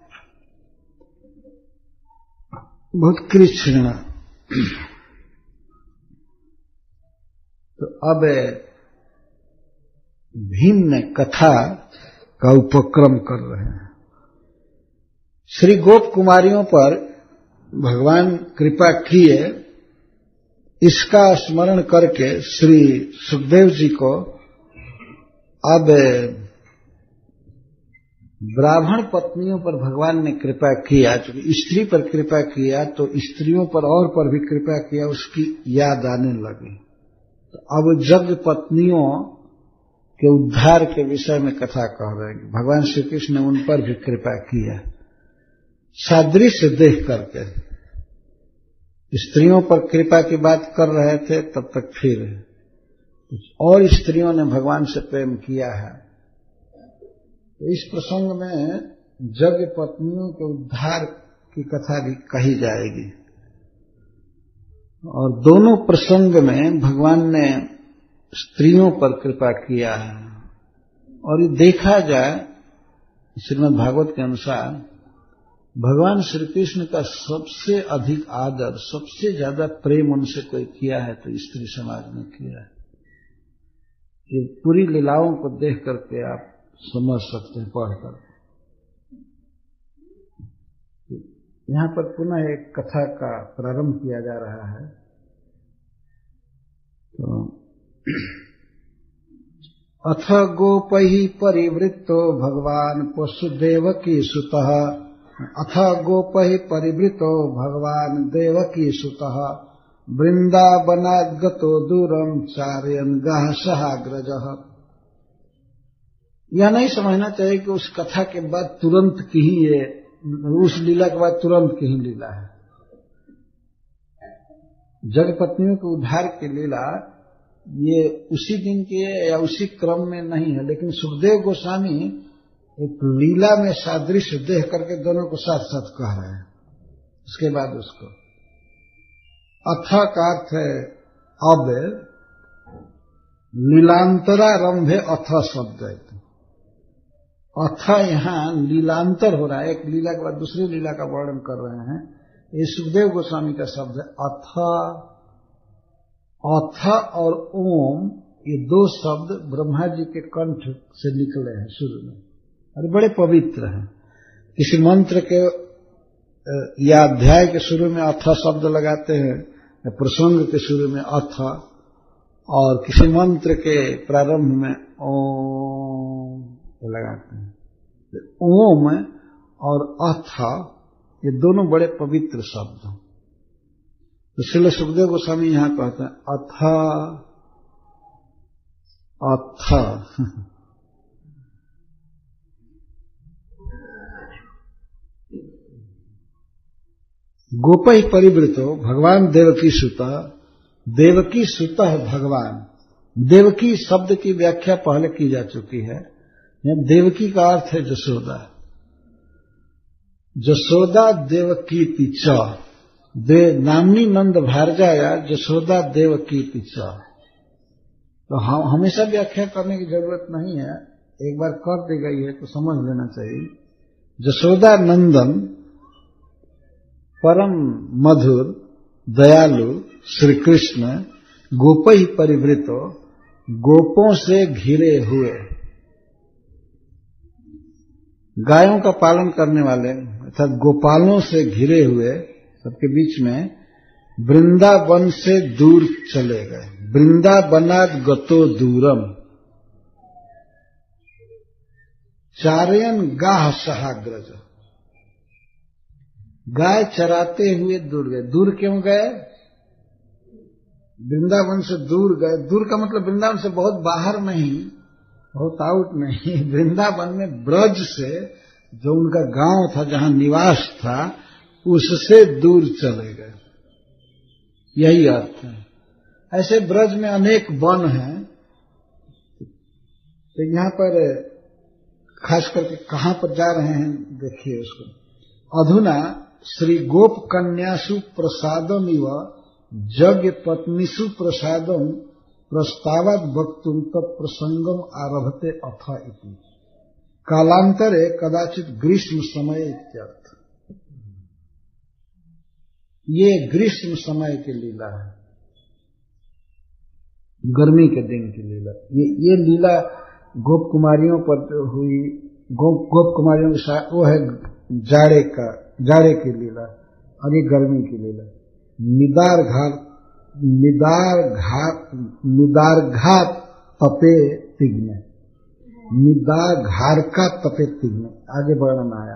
बहुत कृष्ण। तो अब भिन्न कथा का उपक्रम कर रहे हैं। श्री गोप कुमारियों पर भगवान कृपा किए, इसका स्मरण करके श्री सुखदेव जी को अब ब्राह्मण पत्नियों पर भगवान ने कृपा किया, क्योंकि स्त्री पर कृपा किया तो स्त्रियों पर और पर भी कृपा किया, उसकी याद आने लगी। तो अब यज्ञ पत्नियों के उद्धार के विषय में कथा कह रहे हैं। भगवान श्री कृष्ण ने उन पर भी कृपा किया, सादृश्य देख करके। स्त्रियों पर कृपा की बात कर रहे थे, तब तक फिर कुछ और स्त्रियों ने भगवान से प्रेम किया है। तो इस प्रसंग में यज्ञ पत्नियों के उद्धार की कथा भी कही जाएगी। और दोनों प्रसंग में भगवान ने स्त्रियों पर कृपा किया है। और ये देखा जाए श्रीमद् भागवत के अनुसार, भगवान श्री कृष्ण का सबसे अधिक आदर, सबसे ज्यादा प्रेम उनसे कोई किया है तो स्त्री समाज ने किया है। ये पूरी लीलाओं को देख करके आप समझ सकते हैं पढ़कर। यहां पर पुनः एक कथा का प्रारंभ किया जा रहा है। तो अथ गोपैः परिवृत्तो भगवान वसुदेवकी सुतः, अथ गोपैः परिवृतो भगवान देवकी सुतः, वृंदावनाद्गतो दूरम चारयन् गः सहाग्रजः। यह नहीं समझना चाहिए कि उस कथा के बाद तुरंत की ही ये, उस लीला के बाद तुरंत की ही लीला है। जग पत्नियों के उद्धार की लीला ये उसी दिन की है या उसी क्रम में नहीं है, लेकिन सुखदेव गोस्वामी एक लीला में सादृश्य देख करके दोनों को साथ साथ कह रहे हैं। उसके बाद उसको अथ का अर्थ है अब, लीलांतरारंभे अथ शब्द है। अथ यहां लीलांतर हो रहा है, एक लीला के बाद दूसरी लीला का वर्णन कर रहे हैं। ये सुखदेव गोस्वामी का शब्द है अथ। अथ और ओम ये दो शब्द ब्रह्मा जी के कंठ से निकले हैं शुरू में, और बड़े पवित्र हैं। किसी मंत्र के या अध्याय के शुरू में अथ शब्द लगाते हैं, प्रसंग के शुरू में अथ, और किसी मंत्र के प्रारंभ में ओम लगाते हैं। ओम और अथ ये दोनों बड़े पवित्र शब्द हैं। तो श्रील सुखदेव गोस्वामी यहां कहते हैं अथ अथ। गोपै परिवृतो भगवान देवकी सुत। देवकी सुत है भगवान। देवकी शब्द की व्याख्या पहले की जा चुकी है। यहां देवकी का अर्थ है जसोदा। जसोदा देवकी च दे नामनी नंद भारजाया जसोदा देवकी च। तो हमेशा व्याख्या करने की जरूरत नहीं है, एक बार कर दी गई है तो समझ लेना चाहिए। जसोदा नंदन परम मधुर दयालु श्री कृष्ण गोपई परिवृतो गोपों से घिरे हुए, गायों का पालन करने वाले अर्थात गोपालों से घिरे हुए सबके बीच में वृंदावन से दूर चले गए। वृंदावनाद गतो दूरम चारयन गाह सहाग्रज। गाय चराते हुए दूर गए। दूर क्यों गए? वृंदावन से दूर गए। दूर का मतलब वृंदावन से बहुत बाहर नहीं, बहुत आउट नहीं, वृंदावन में ब्रज से जो उनका गांव था जहां निवास था उससे दूर चले गए, यही अर्थ है। ऐसे ब्रज में अनेक वन हैं, तो यहां पर खास करके कहां पर जा रहे हैं देखिए उसको। अधुना श्री गोप कन्यासु प्रसादम इव जग पत्नीसु प्रसादम प्रस्तावत वक्तुम तत्प्रसंगम आरभते अथ इति। कालांतरे कदाचित ग्रीष्म समय इत्यर्थ। ये ग्रीष्म समय की लीला है, गर्मी के दिन की लीला। ये लीला गोप कुमारियों पर हुई। गोप कुमारियों के साथ वो है जाड़े की लीला, और ये गर्मी की लीला। निदारघात तपे तिग्न। निदाघार का तपे तिग्न आगे वर्णन आया।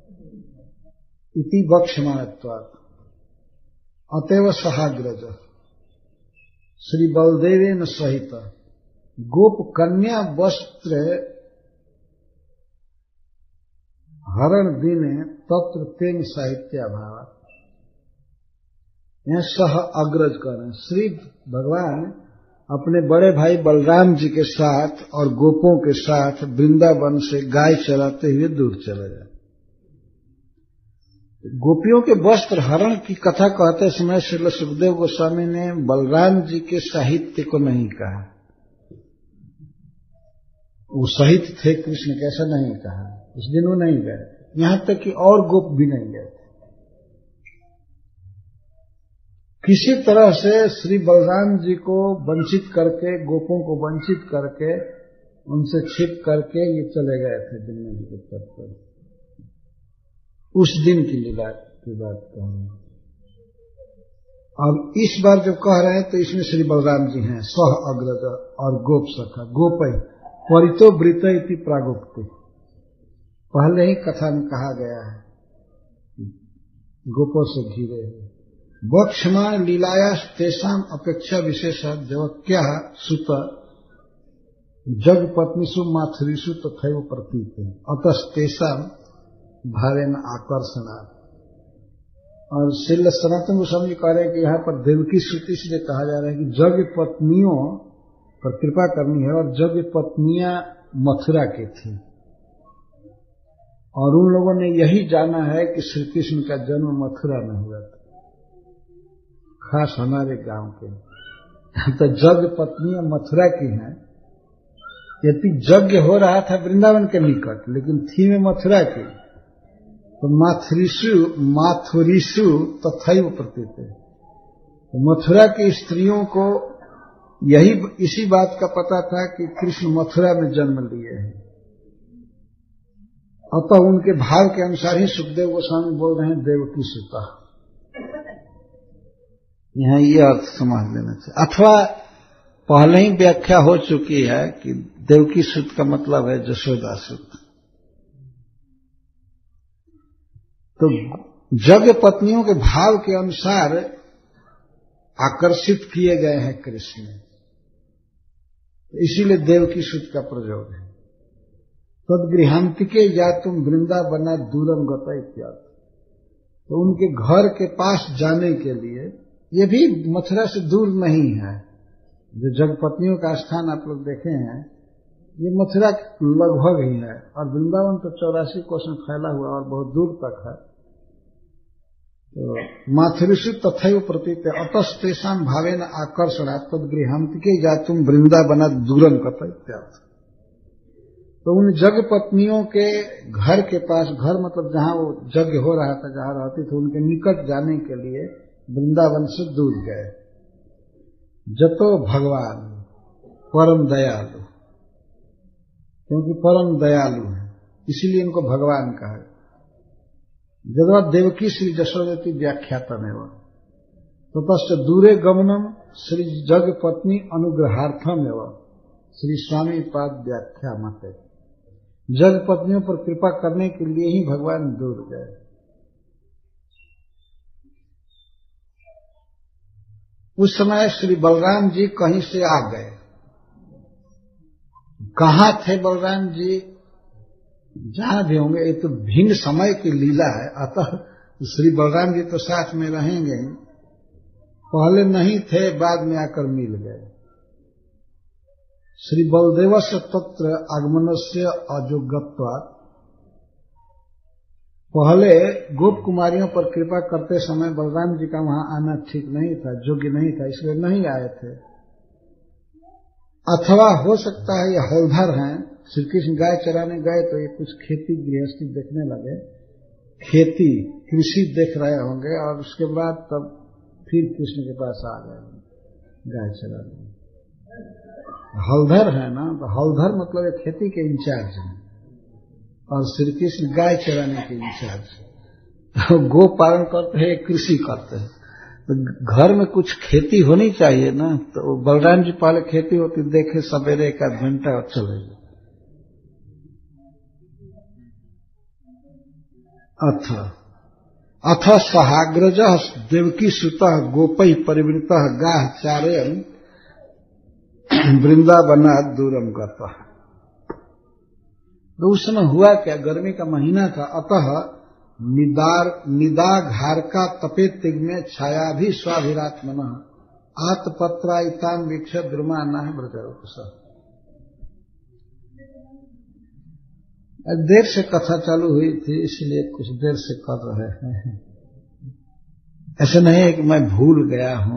इति वक्ष्यमाणत्वात् अतएव सहाग्रज श्री बलदेवेन सहित गोप कन्या वस्त्र हरण दिने तत्र तेन साहित्याभाव। यह सह अग्रज करें। श्री भगवान अपने बड़े भाई बलराम जी के साथ और गोपों के साथ वृंदावन से गाय चराते हुए दूर चले गए। गोपियों के वस्त्र हरण की कथा कहते समय श्री सुखदेव गोस्वामी ने बलराम जी के साहित्य को नहीं कहा। वो सहित थे कृष्ण कैसा नहीं कहा, उस दिन वो नहीं गए, यहां तक कि और गोप भी नहीं गए। किसी तरह से श्री बलराम जी को वंचित करके, गोपों को वंचित करके, उनसे छिप करके ये चले गए थे जमुना जी के तट पर। उस दिन की लीला की बात कह रहे हैं। अब इस बार जब कह रहे हैं तो इसमें श्री बलराम जी हैं, सह अग्रज और गोप सखा। गोपई परितो वृत इति प्रागुक्ति, पहले ही कथा में कहा गया है गोपों से घिरे हुए। वक्षमान लीलाया तेषाम अपेक्षा विशेष जवक्या सुत जग पत्नीसु माथुरीसु तथैव प्रतीत है अतस्तेषाम भावेन आकर्षणात्। और श्रील सनातन गोस्वामी कह रहे हैं कि यहाँ पर देवकी श्रुति से कहा जा रहा है कि जग पत्नियों पर कृपा करनी है, और जग पत्नियां मथुरा की थी, और उन लोगों ने यही जाना है कि श्री कृष्ण का जन्म मथुरा में हुआ था। खास हमारे गांव के। तो यज्ञ पत्नियां मथुरा की हैं। यदि यज्ञ हो रहा था वृंदावन के निकट, लेकिन थी में मथुरा की, तो माथुरीसु तथैव प्रतीत है। तो मथुरा की स्त्रियों को इसी बात का पता था कि कृष्ण मथुरा में जन्म लिए हैं। अतः उनके भाव के अनुसार ही सुखदेव गोस्वामी बोल रहे हैं देवकी सुता। यहाँ ये अर्थ समझ लेना चाहिए। अथवा पहले ही व्याख्या हो चुकी है कि देवकी सुत का मतलब है जशोदा सुत। तो यज्ञ पत्नियों के भाव के अनुसार आकर्षित किए गए हैं कृष्ण, इसीलिए देवकी सुत का प्रयोग है। तद्गृहांतिके या तुम वृंदावना दूरम गता इत्यादि। तो उनके घर के पास जाने के लिए, ये भी मथुरा से दूर नहीं है। जो जगपत्नियों का स्थान आप लोग देखे हैं, ये मथुरा लगभग ही है, और वृंदावन तो 84 कोस में फैला हुआ और बहुत दूर तक है। तो माथुरीसु तथैव प्रतीत अतस्तेषां भावेन आकर्षणा तद्गृहांतिके या तुम वृंदावना दूरम कथा इत्यादि। तो उन यज्ञ पत्नियों के घर के पास, घर मतलब जहां वो यज्ञ हो रहा था, जहां रहती थी, उनके निकट जाने के लिए वृंदावन से दूर गए। जतो भगवान परम दयालु, क्योंकि परम दयालु है इसीलिए इनको भगवान कहा। जदवा देवकी श्री जशोदती व्याख्यातमेव ततश्च दूरे गमनम श्री जग पत्नी अनुग्रहार्थम एवं श्री स्वामी पाद व्याख्या मत। जग पत्नियों पर कृपा करने के लिए ही भगवान दूर गए। उस समय श्री बलराम जी कहीं से आ गए। कहां थे बलराम जी? जहां भी होंगे, ये तो भिन्न समय की लीला है, अतः श्री बलराम जी तो साथ में रहेंगे ही। पहले नहीं थे, बाद में आकर मिल गए। श्री बलदेवस्य तत्र आगमनस्य अयोग्यत्वात्। पहले गोप कुमारियों पर कृपा करते समय बलराम जी का वहां आना ठीक नहीं था, योग्य नहीं था, इसलिए नहीं आए थे। अथवा हो सकता है ये हौलधर हैं, श्री कृष्ण गाय चराने गए तो ये कुछ खेती गृहस्थी देखने लगे, खेती कृषि देख रहे होंगे, और उसके बाद तब फिर कृष्ण के पास आ गए गाय चराने। हौलधर है ना, तो हौलधर मतलब ये खेती के इंचार्ज हैं, और श्री कृष्ण गाय चराने के इंचार्ज। तो गो पालन करते हैं, कृषि करते हैं, तो घर में कुछ खेती होनी चाहिए ना। तो बलराम जी पहले खेती होती देखे, सवेरे एक आध घंटा और चले गए। अथ सहाग्रज देवकी सुत गोपै परिवृत गाह चारयन वृंदावना दूरम गता। तो उस समय हुआ क्या, गर्मी का महीना था। अतः निदाघारका तपे तिग्मे छाया भी स्वाभिरात्मन आत्पत्रायितान वीक्ष द्रुमाना है व्रजरूपस। देर से कथा चालू हुई थी, इसलिए कुछ देर से कर रहे हैं। ऐसा नहीं है कि मैं भूल गया हूं।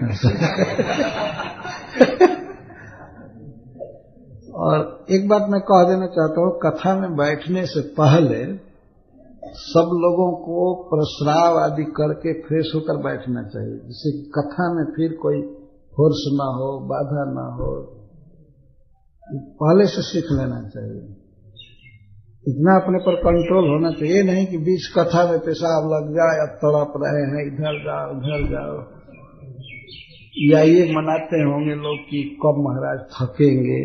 और एक बात मैं कह देना चाहता हूं, कथा में बैठने से पहले सब लोगों को प्रस्राव आदि करके फ्रेश होकर बैठना चाहिए, जिससे कथा में फिर कोई फोर्स ना हो, बाधा ना हो। पहले से सीख लेना चाहिए। इतना अपने पर कंट्रोल होना चाहिए, नहीं कि बीच कथा में पेशाब लग जाए, अब तड़प रहे हैं, इधर जाओ उधर जाओ। या ये मनाते होंगे लोग कि कब महाराज थकेंगे।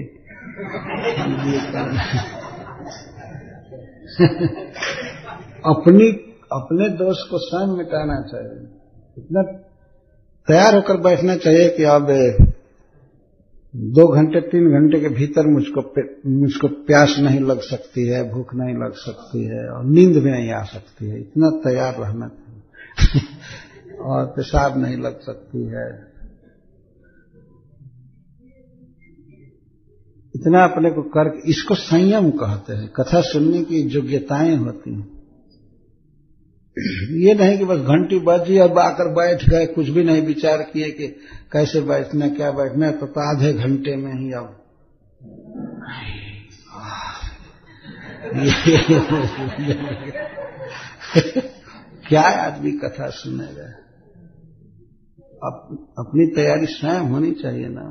अपने दोष को स्वयं मिटाना चाहिए। इतना तैयार होकर बैठना चाहिए कि अब 2 घंटे 3 घंटे के भीतर मुझको प्यास नहीं लग सकती है, भूख नहीं लग सकती है, और नींद भी नहीं आ सकती है। इतना तैयार रहना चाहिए। और पेशाब नहीं लग सकती है, इतना अपने को करके, इसको संयम कहते हैं। कथा सुनने की योग्यताएं होती हैं। ये नहीं कि बस घंटी बजी और आकर बैठ गए, कुछ भी नहीं विचार किए कि कैसे बैठना क्या बैठना, तो आधे घंटे में ही अब क्या आदमी कथा सुनेगा। अपनी तैयारी स्वयं होनी चाहिए ना।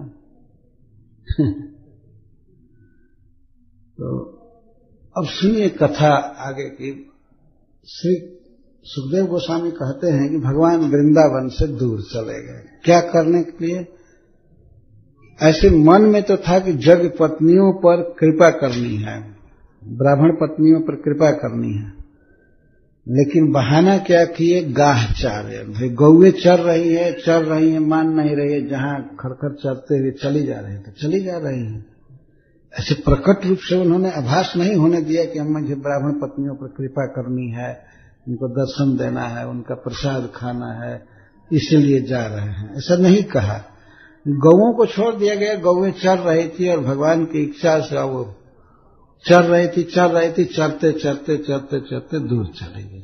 तो अब सुनिए कथा आगे की। श्री सुखदेव गोस्वामी कहते हैं कि भगवान वृंदावन से दूर चले गए। क्या करने के लिए? ऐसे मन में तो था कि जग पत्नियों पर कृपा करनी है, ब्राह्मण पत्नियों पर कृपा करनी है, लेकिन बहाना क्या किए? गाह चारे। भाई गौए चर रही है, मान नहीं रही है, जहां खरखर चरते हुए चली जा रही है तो चली जा रही है। ऐसे प्रकट रूप से उन्होंने आभास नहीं होने दिया कि मुझे ब्राह्मण पत्नियों पर कृपा करनी है, उनको दर्शन देना है, उनका प्रसाद खाना है, इसीलिए जा रहे हैं, ऐसा नहीं कहा। गौओं को छोड़ दिया गया, गौएं चर रही थी और भगवान की इच्छा से वो चर रही थी, चरते चरते चरते चरते दूर चली गई।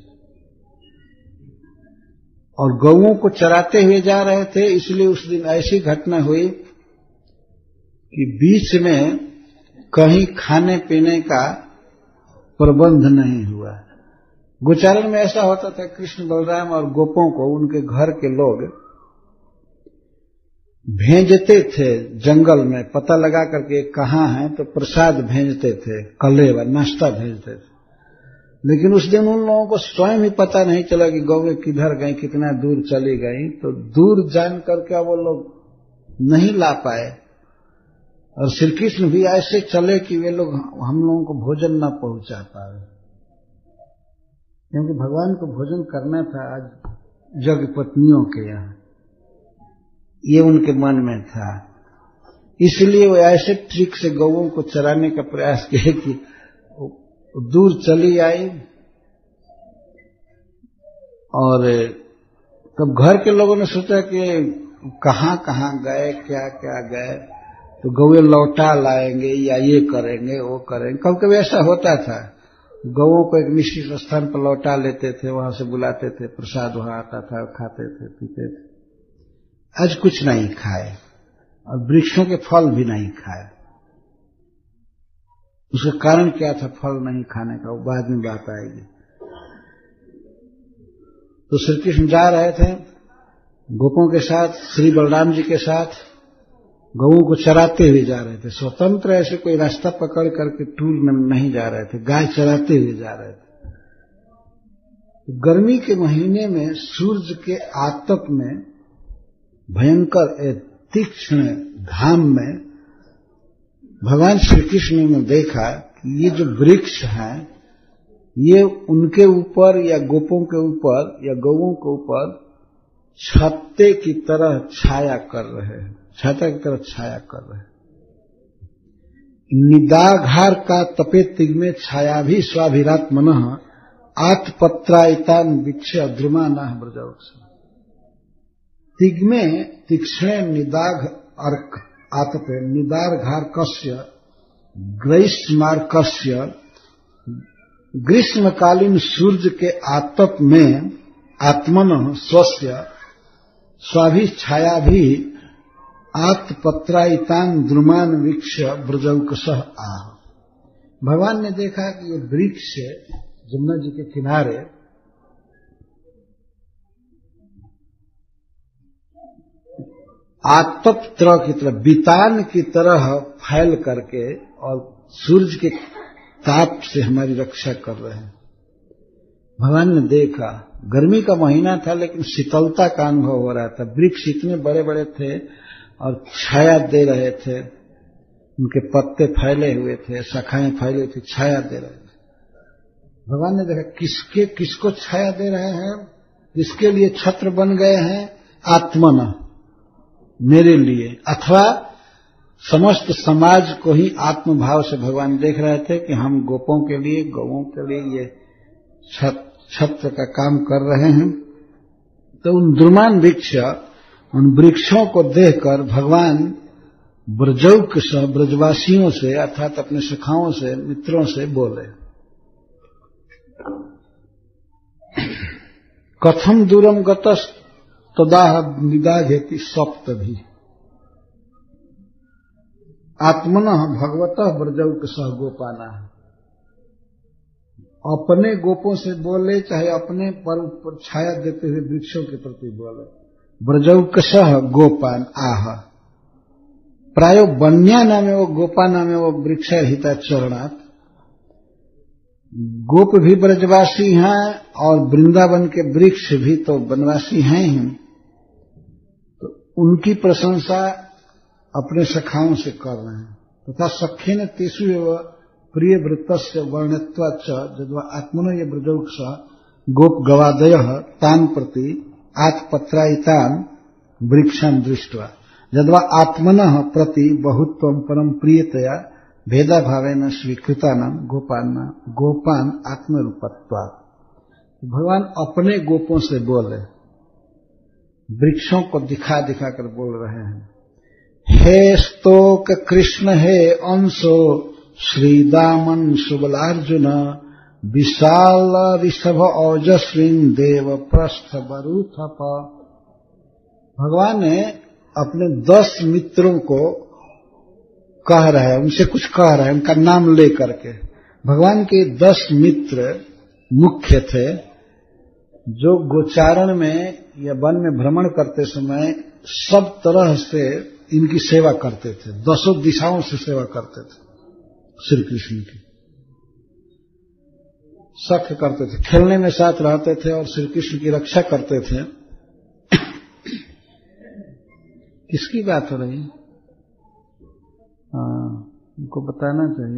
और गौओं को चराते हुए जा रहे थे, इसलिए उस दिन ऐसी घटना हुई कि बीच में कहीं खाने पीने का प्रबंध नहीं हुआ। गोचारण में ऐसा होता था, कृष्ण बलराम और गोपों को उनके घर के लोग भेजते थे जंगल में, पता लगा करके कहाँ हैं तो प्रसाद भेजते थे, कलेवा नाश्ता भेजते थे। लेकिन उस दिन उन लोगों को स्वयं ही पता नहीं चला कि गौएं किधर गई, कितना दूर चली गई। तो दूर जान करके वो लोग नहीं ला पाए। और श्री कृष्ण भी ऐसे चले कि वे लोग हम लोगों को भोजन न पहुंचा पाए, क्योंकि भगवान को भोजन करना था आज जग पत्नियों के यहाँ, ये उनके मन में था। इसलिए वो ऐसे ट्रिक से गौओं को चराने का प्रयास किए कि दूर चली आई। और तब घर के लोगों ने सोचा कि कहाँ कहाँ गए, क्या क्या गए, तो गौएं लौटा लाएंगे या ये करेंगे वो करेंगे। कभी कभी ऐसा होता था, गौओं को एक निश्चित स्थान पर लौटा लेते थे, वहां से बुलाते थे, प्रसाद वहां आता था, खाते थे पीते थे। आज कुछ नहीं खाए और वृक्षों के फल भी नहीं खाए। उसका कारण क्या था फल नहीं खाने का, वो बाद में बात आएगी। तो श्री कृष्ण जा रहे थे गोपों के साथ, श्री बलराम जी के साथ, गौओं को चराते हुए जा रहे थे। स्वतंत्र ऐसे कोई रास्ता पकड़ करके टूर में नहीं जा रहे थे, गाय चराते हुए जा रहे थे। गर्मी के महीने में सूर्य के आतप में, भयंकर तीक्ष्ण घाम में, भगवान श्री कृष्ण ने देखा कि ये जो वृक्ष हैं ये उनके ऊपर या गोपों के ऊपर या गौओं के ऊपर छत्ते की तरह छाया कर रहे हैं, छाता की तरह छाया कर रहे हैं। निदाघार का तपे तिग्मे छाया भी स्वाभिरात्मन आत्पत्रायितान वृक्ष द्रुमाना ब्रजौक्ष। तिग्मे तीक्ष्णे निदाघ अर्क आतपे निदाघार कस्य ग्रीष्मार्कस्य। ग्रीष्मकालीन सूर्य के आतप में आत्मन स्वस्य स्वाभि छाया भी आत्पत्रायितान द्रुमान वृक्ष ब्रजौकसः आह। भगवान ने देखा कि ये वृक्ष जमुना जी के किनारे आतप तरह की तरह, बितान की तरह फैल करके और सूर्य के ताप से हमारी रक्षा कर रहे हैं। भगवान ने देखा, गर्मी का महीना था लेकिन शीतलता का अनुभव हो रहा था। वृक्ष इतने बड़े बड़े थे और छाया दे रहे थे, उनके पत्ते फैले हुए थे, शाखाएं फैली हुई थी, छाया दे रहे थे। भगवान ने देखा किसको छाया दे रहे हैं, किसके लिए छत्र बन गए हैं? आत्मन, मेरे लिए, अथवा समस्त समाज को ही आत्मभाव से भगवान देख रहे थे कि हम गोपों के लिए, गौओं के लिए ये छत्र का काम कर रहे हैं। तो उन द्रुमान वृक्ष, उन वृक्षों को देखकर भगवान ब्रजौक से, ब्रजवासियों से अर्थात अपने सखाओं से, मित्रों से बोले। कथम दूरम गतस तदाह निदाघेति सप्तभी आत्मनः भगवतः ब्रजौक सह गोपाना। अपने गोपों से बोले चाहे अपने पर छाया देते हुए वृक्षों के प्रति बोले। ब्रजौक सह गोपान आह प्रायो बन्या नामे वो गोपा नामे वो वृक्ष हिता चरणात्। गोप भी ब्रजवासी हैं और वृंदावन के वृक्ष भी तो वनवासी हैं ही, तो उनकी प्रशंसा अपने सखाओं से कर रहे हैं। तथा सखे ने तेषु प्रिय वृत्तस्य वर्णत्वाच्च यद्वा आत्मनो ये ब्रजौक्ष गोप गवादयः तान प्रति आत्पत्रायितान वृक्षान दृष्ट्वा यद्वा आत्मनः प्रति बहुत्वं परम प्रियतया भेदा भावेन स्वीकृतानाम गोपान आत्मरूपत्वात्। भगवान अपने गोपों से बोले, वृक्षों को दिखा दिखा कर बोल रहे हैं। हे स्तोक कृष्ण हे अंशो श्रीदामन सुबलार्जुन विशाल ऋषभ औजस्विन देव प्रस्थ बरूथप। भगवान ने अपने 10 मित्रों को कह रहे हैं, उनसे कुछ कह रहे हैं, उनका नाम ले करके। भगवान के 10 मित्र मुख्य थे जो गोचारण में या वन में भ्रमण करते समय सब तरह से इनकी सेवा करते थे, 10 दिशाओं से सेवा करते थे श्री कृष्ण की। सख्य करते थे, खेलने में साथ रहते थे और श्री कृष्ण की रक्षा करते थे। किसकी बात हो रही है? उनको बताना चाहिए।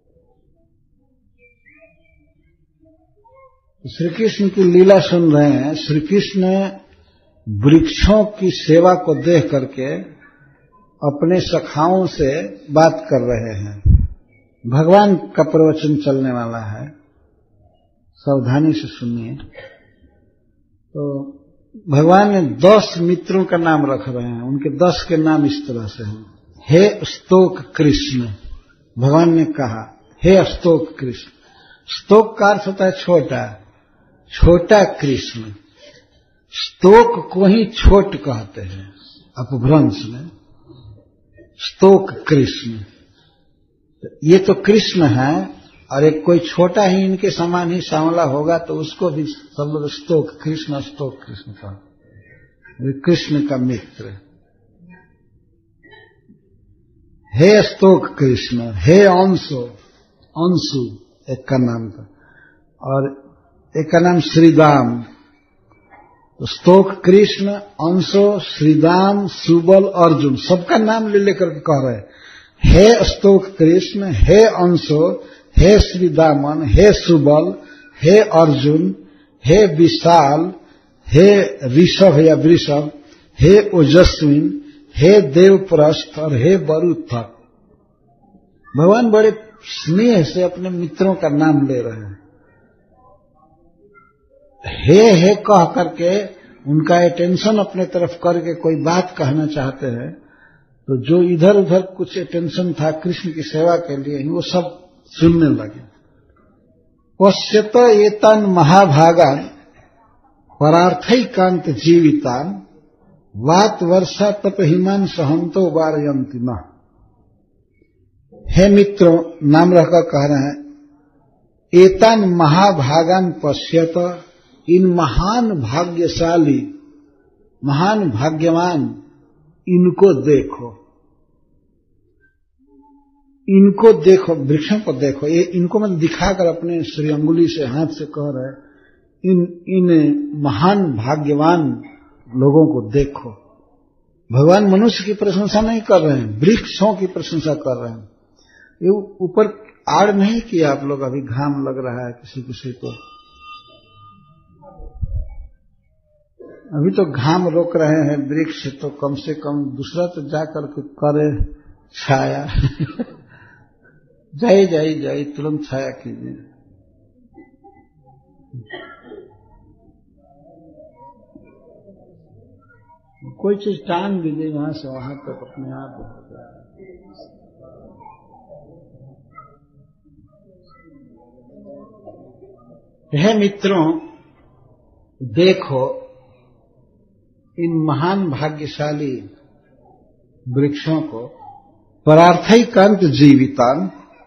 श्री कृष्ण की लीला सुन रहे हैं। श्री कृष्ण वृक्षों की सेवा को देख करके अपने सखाओं से बात कर रहे हैं। भगवान का प्रवचन चलने वाला है, सावधानी से सुनिए। तो भगवान ने 10 मित्रों का नाम रख रहे हैं। उनके 10 के नाम इस तरह से हैं। हे स्तोक कृष्ण, भगवान ने कहा हे स्तोक कृष्ण। स्तोक का अर्थ होता है छोटा, छोटा कृष्ण। स्तोक को ही छोट कहते हैं अपभ्रंश में, स्तोक कृष्ण। ये तो कृष्ण है और एक कोई छोटा ही इनके समान ही सांवला होगा तो उसको भी सब लोग स्तोक कृष्ण कहते। कृष्ण का मित्र हे स्तोक कृष्ण, हे अंशु एक का नाम था और एक का नाम श्रीदाम। तो स्तोक कृष्ण, अंशु, श्रीदाम, सुबल, अर्जुन सबका नाम ले लेकर कह रहे हैं। हे स्तोक कृष्ण, हे अंशु, हे श्रीदामन, हे सुबल, हे अर्जुन, हे विशाल, हे ऋषभ या वृषभ, हे ओजस्विन, हे देवप्रस्थ और हे बरूथक। भगवान बड़े स्नेह से अपने मित्रों का नाम ले रहे हैं। हे कह करके उनका अटेंशन अपने तरफ करके कोई बात कहना चाहते हैं तो जो इधर उधर कुछ अटेंशन था कृष्ण की सेवा के लिए वो सब सुनने लगे। पश्यत एतान महाभागान परार्थैकांत जीवितान वात वर्षा तप हिमान सहंतो वारयंति न। हे मित्रों, नाम रखकर कह रहे हैं एतान महाभागान पश्यत, इन महान भाग्यशाली महान भाग्यवान इनको देखो, इनको देखो, वृक्षों को देखो। ये इनको मतलब दिखाकर अपने श्री अंगुली से हाथ से कह रहे इन महान भाग्यवान लोगों को देखो। भगवान मनुष्य की प्रशंसा नहीं कर रहे हैं, वृक्षों की प्रशंसा कर रहे हैं। ये ऊपर आड़ नहीं किया आप लोग, अभी घाम लग रहा है किसी किसी को, अभी तो घाम रोक रहे हैं वृक्ष, तो कम से कम दूसरा तो जाकर के करे छाया। जाइए तुरंत छाया कीजिए। कोई चीज टांग दीजिए यहां से वहां तक, अपने आप हो जाए। हे मित्रों, देखो इन महान भाग्यशाली वृक्षों को परार्थैकांत जीवितान,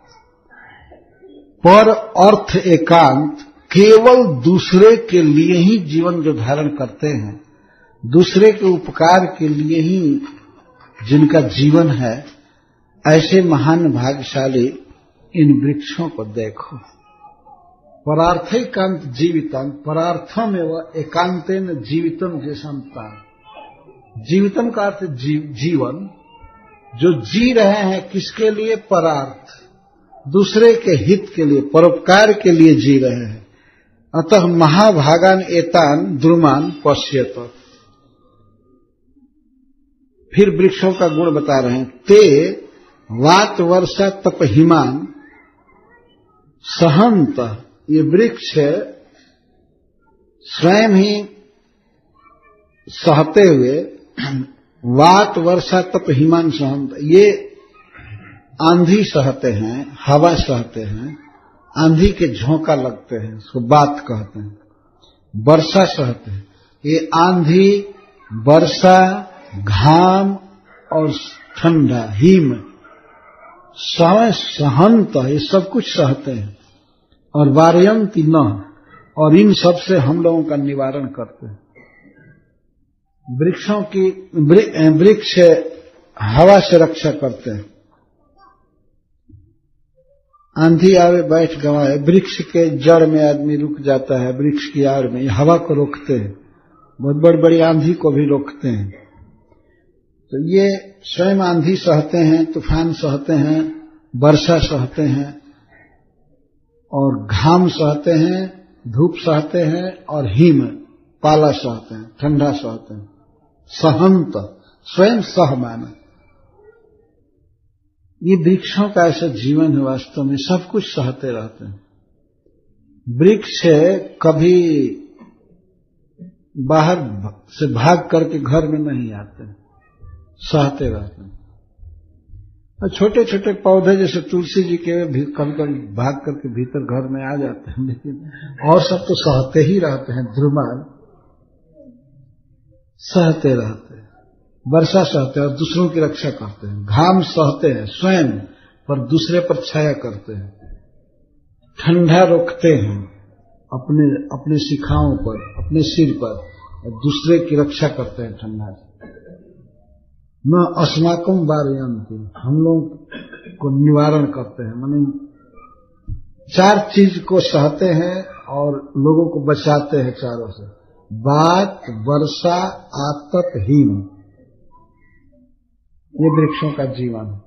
पर अर्थ एकांत, केवल दूसरे के लिए ही जीवन जो धारण करते हैं, दूसरे के उपकार के लिए ही जिनका जीवन है, ऐसे महान भाग्यशाली इन वृक्षों को देखो। परार्थैकांत जीवितम, परार्थम एवं एकांतेन जीवितम जैसंता। जीवितम का अर्थ जीवन, जो जी रहे हैं किसके लिए? परार्थ, दूसरे के हित के लिए, परोपकार के लिए जी रहे हैं। अतः महाभागान एतान द्रुमान पश्यत। फिर वृक्षों का गुण बता रहे हैं। ते वात वर्षा तप हिमान सहंत, ये वृक्ष स्वयं ही सहते हुए, वात वर्षा तप हिमान सहंत, ये आंधी सहते हैं, हवा सहते हैं, आंधी के झोंका लगते हैं, उसको बात कहते हैं। वर्षा सहते हैं, ये आंधी, वर्षा, घाम और ठंडा, हिम, सहंत, ये सब कुछ सहते हैं। और वारयंती न, और इन सब से हम लोगों का निवारण करते हैं। वृक्षों की वृक्ष हवा से रक्षा करते हैं। आंधी आवे बैठ गवाए, वृक्ष के जड़ में आदमी रुक जाता है, वृक्ष की आड़ में हवा को रोकते हैं, बहुत बड़ी बड़ी आंधी को भी रोकते हैं। तो ये स्वयं आंधी सहते हैं, तूफान सहते हैं, वर्षा सहते हैं, और घाम सहते हैं, धूप सहते हैं, और हिम, पाला सहते हैं, ठंडा सहते हैं। सहंत, स्वयं सह माना। ये वृक्षों का ऐसा जीवन है, वास्तव में सब कुछ सहते रहते हैं। वृक्ष कभी बाहर से भाग करके घर में नहीं आते, सहते रहते हैं। और छोटे छोटे पौधे जैसे तुलसी जी के भी कभी कभी भाग करके भीतर घर में आ जाते हैं, लेकिन और सब तो सहते ही रहते हैं। ध्रुमान सहते रहते हैं, वर्षा सहते हैं और दूसरों की रक्षा करते हैं। घाम सहते हैं स्वयं, पर दूसरे पर छाया करते हैं। ठंडा रोकते हैं अपने अपने शिखाओं पर, अपने सिर पर, और दूसरे की रक्षा करते हैं ठंडा से। न अस्माकम वारयंती, हम लोग को निवारण करते हैं। माने 4 चीज को सहते हैं और लोगों को बचाते हैं चारों से। वात, वर्षा, आतप, हिम, ये वृक्षों का जीवन है।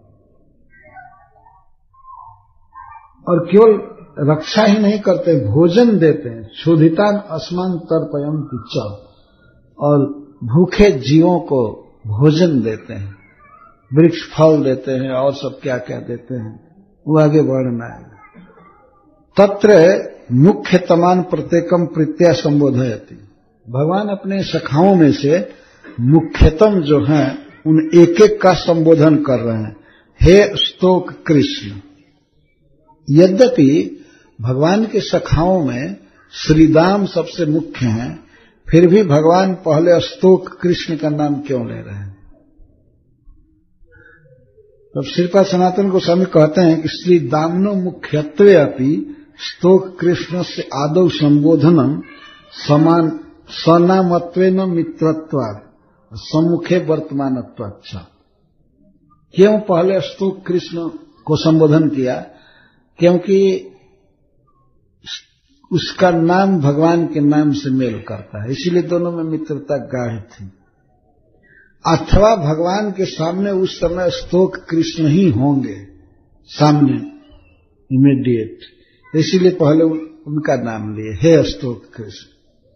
और केवल रक्षा ही नहीं करते, भोजन देते हैं। क्षुधितान अस्मान तर्पयन्ति च, और भूखे जीवों को भोजन देते हैं। वृक्ष फल देते हैं और सब क्या क्या देते हैं, वो आगे वर्णन आएगा। तत्र मुख्यतमान प्रत्येकम प्रीत्या संबोधयति। भगवान अपने सखाओं में से मुख्यतम जो हैं उन एक एक का संबोधन कर रहे हैं। हे स्तोक कृष्ण। यद्यपि भगवान के सखाओं में श्रीदाम सबसे मुख्य हैं, फिर भी भगवान पहले स्तोक कृष्ण का नाम क्यों ले रहे हैं? तब श्रीपाद सनातन गोस्वामी कहते हैं कि श्री दामनो मुख्यत्वे अपि स्तोक कृष्ण से आदौ संबोधनम समान सनामत्वेन मित्रत्वात् सम्मुखे वर्तमानत्वाच्च। क्यों पहले स्तोक कृष्ण को संबोधन किया? क्योंकि उसका नाम भगवान के नाम से मेल करता है, इसीलिए दोनों में मित्रता गाढ़ थी। अथवा भगवान के सामने उस समय स्तोक कृष्ण ही होंगे सामने इमीडिएट, इसीलिए पहले उनका नाम लिए, हे स्तोक कृष्ण।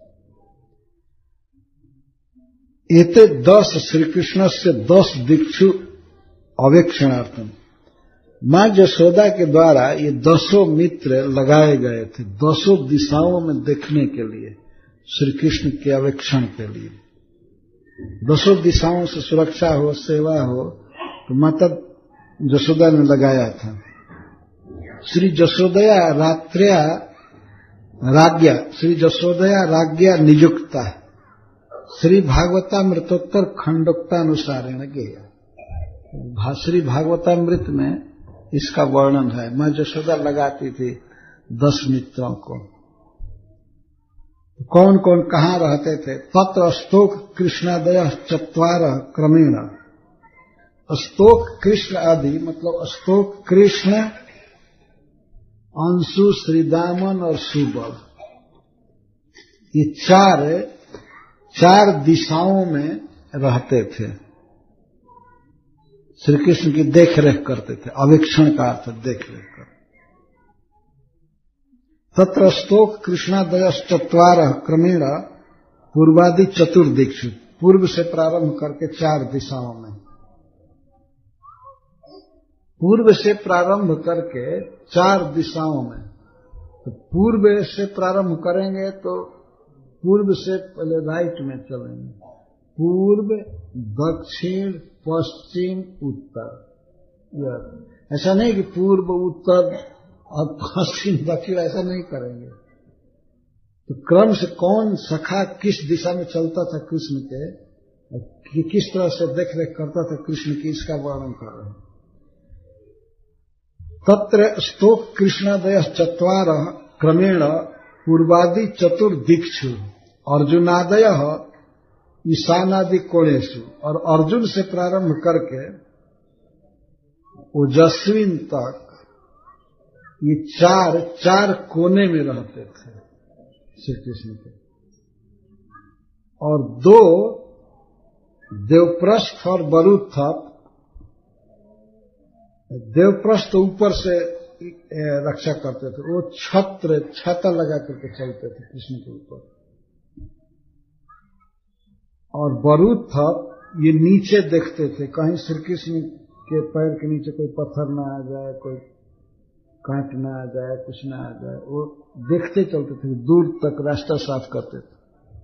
एते 10 श्री कृष्ण से 10 दिक्षु अवेक्षणार्थम। मां यशोदा के द्वारा ये 10 मित्र लगाए गए थे, 10 दिशाओं में देखने के लिए, श्री कृष्ण के अवेक्षण के लिए। 10 दिशाओं से सुरक्षा हो, सेवा हो, तो माता यशोदा ने लगाया था। श्री यशोदया रात्र्या राज्ञा श्री जसोदया राज्ञा नियुक्ता श्री भागवतामृतोत्तर खंडोक्तानुसारेण गेया। श्री भागवतामृत में इसका वर्णन है। मां जसोदा लगाती थी 10 मित्रों को। कौन कौन कहाँ रहते थे? तत्र स्तोक कृष्णादय 4 क्रमेण। स्तोक कृष्ण आदि मतलब स्तोक कृष्ण, अंशु, श्रीदामन और सुबल, ये चार दिशाओं में रहते थे। श्री कृष्ण की देखरेख करते थे। अवेक्षण का अर्थ देखरेख कर। तत्र स्तोक कृष्णादय 4 क्रमेण पूर्वादि चतुर्दिक्षु, पूर्व से प्रारंभ करके 4 दिशाओं में। पूर्व से प्रारंभ करके 4 दिशाओं में। तो पूर्व से प्रारंभ करेंगे तो पूर्व से पहले राइट में चलेंगे। पूर्व, दक्षिण, पश्चिम, उत्तर। ऐसा नहीं कि पूर्व, उत्तर और पश्चिम, दक्षिण, ऐसा नहीं करेंगे। तो क्रम से कौन सखा किस दिशा में चलता था कृष्ण के, कि किस तरह से देखरेख करता था कृष्ण की, इसका वर्णन कर रहे हैं। तत्र स्तोक कृष्णादय 4 क्रमेण पूर्वादि चतुर्दिक्षु अर्जुनादय ईशानादि कोणेषु। और अर्जुन से प्रारंभ करके ओजस्विन तक ये चार कोने में रहते थे श्री कृष्ण के। और 2 देवप्रस्थ और बरुथप। देवप्रस्थ ऊपर से रक्षा करते थे, वो छाता लगा करके चलते थे कृष्ण के ऊपर। और बरुथप ये नीचे देखते थे, कहीं श्री कृष्ण के पैर के नीचे कोई पत्थर ना आ जाए, कोई कांट ना आ जाए, कुछ ना आ जाए, वो देखते चलते थे, दूर तक रास्ता साफ करते थे।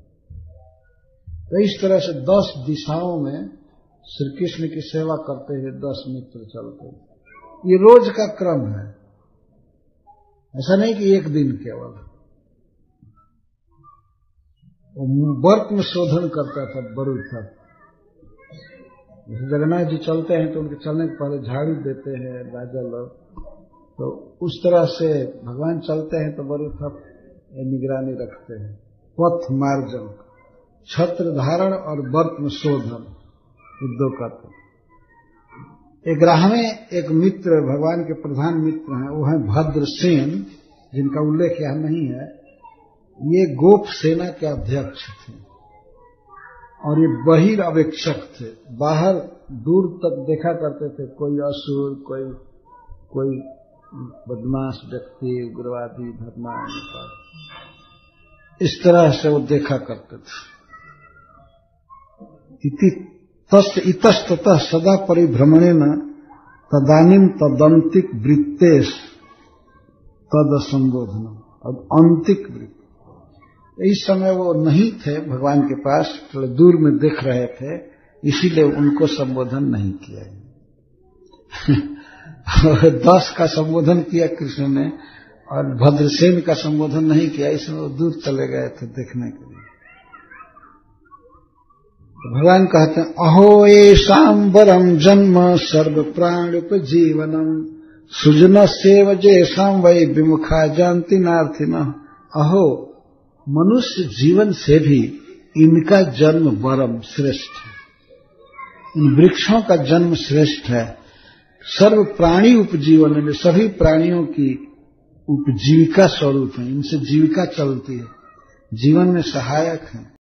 तो इस तरह से 10 दिशाओं में श्री कृष्ण की सेवा करते हुए 10 मित्र चलते थे। ये रोज का क्रम है, ऐसा नहीं कि एक दिन केवल। वर्त में शोधन करता था बरुथप। जैसे जगन्नाथ जी चलते हैं तो उनके चलने के पहले झाड़ू देते हैं राजा लोग, तो उस तरह से भगवान चलते हैं तो बरुथप निगरानी रखते हैं। पथ मार्जन, छत्र धारण और वर्त में शोधन, ये 2 करते हैं। 11वें एक मित्र भगवान के प्रधान मित्र हैं, वो हैं भद्रसेन, जिनका उल्लेख यहां नहीं है। ये गोप सेना के अध्यक्ष थे और ये बहिर्अवेक्षक थे। बाहर दूर तक देखा करते थे, कोई असुर, कोई बदमाश व्यक्ति, उग्रवादी, धर्मांध, इस तरह से वो देखा करते थे। इतस्ततः सदा परिभ्रमणेन तदानीम तदंतिक वृत्तेश तद संबोधन। अब अंतिक वृत्त, इस समय वो नहीं थे भगवान के पास, थोड़े दूर में देख रहे थे, इसीलिए उनको संबोधन नहीं किया। 10 का संबोधन किया कृष्ण ने और भद्रसेन का संबोधन नहीं किया, इसमें वो दूर चले गए थे देखने के लिए। भगवान कहते हैं अहो येषां वरम जन्म सर्व प्राणुपजीवनम सुजनस्यैव येषां वै विमुखा जानति नार्थिनः। अहो, मनुष्य जीवन से भी इनका जन्म वरम श्रेष्ठ है, इन वृक्षों का जन्म श्रेष्ठ है। सर्व प्राणी उपजीवन में, सभी प्राणियों की उपजीविका स्वरूप है, इनसे जीविका चलती है, जीवन में सहायक है।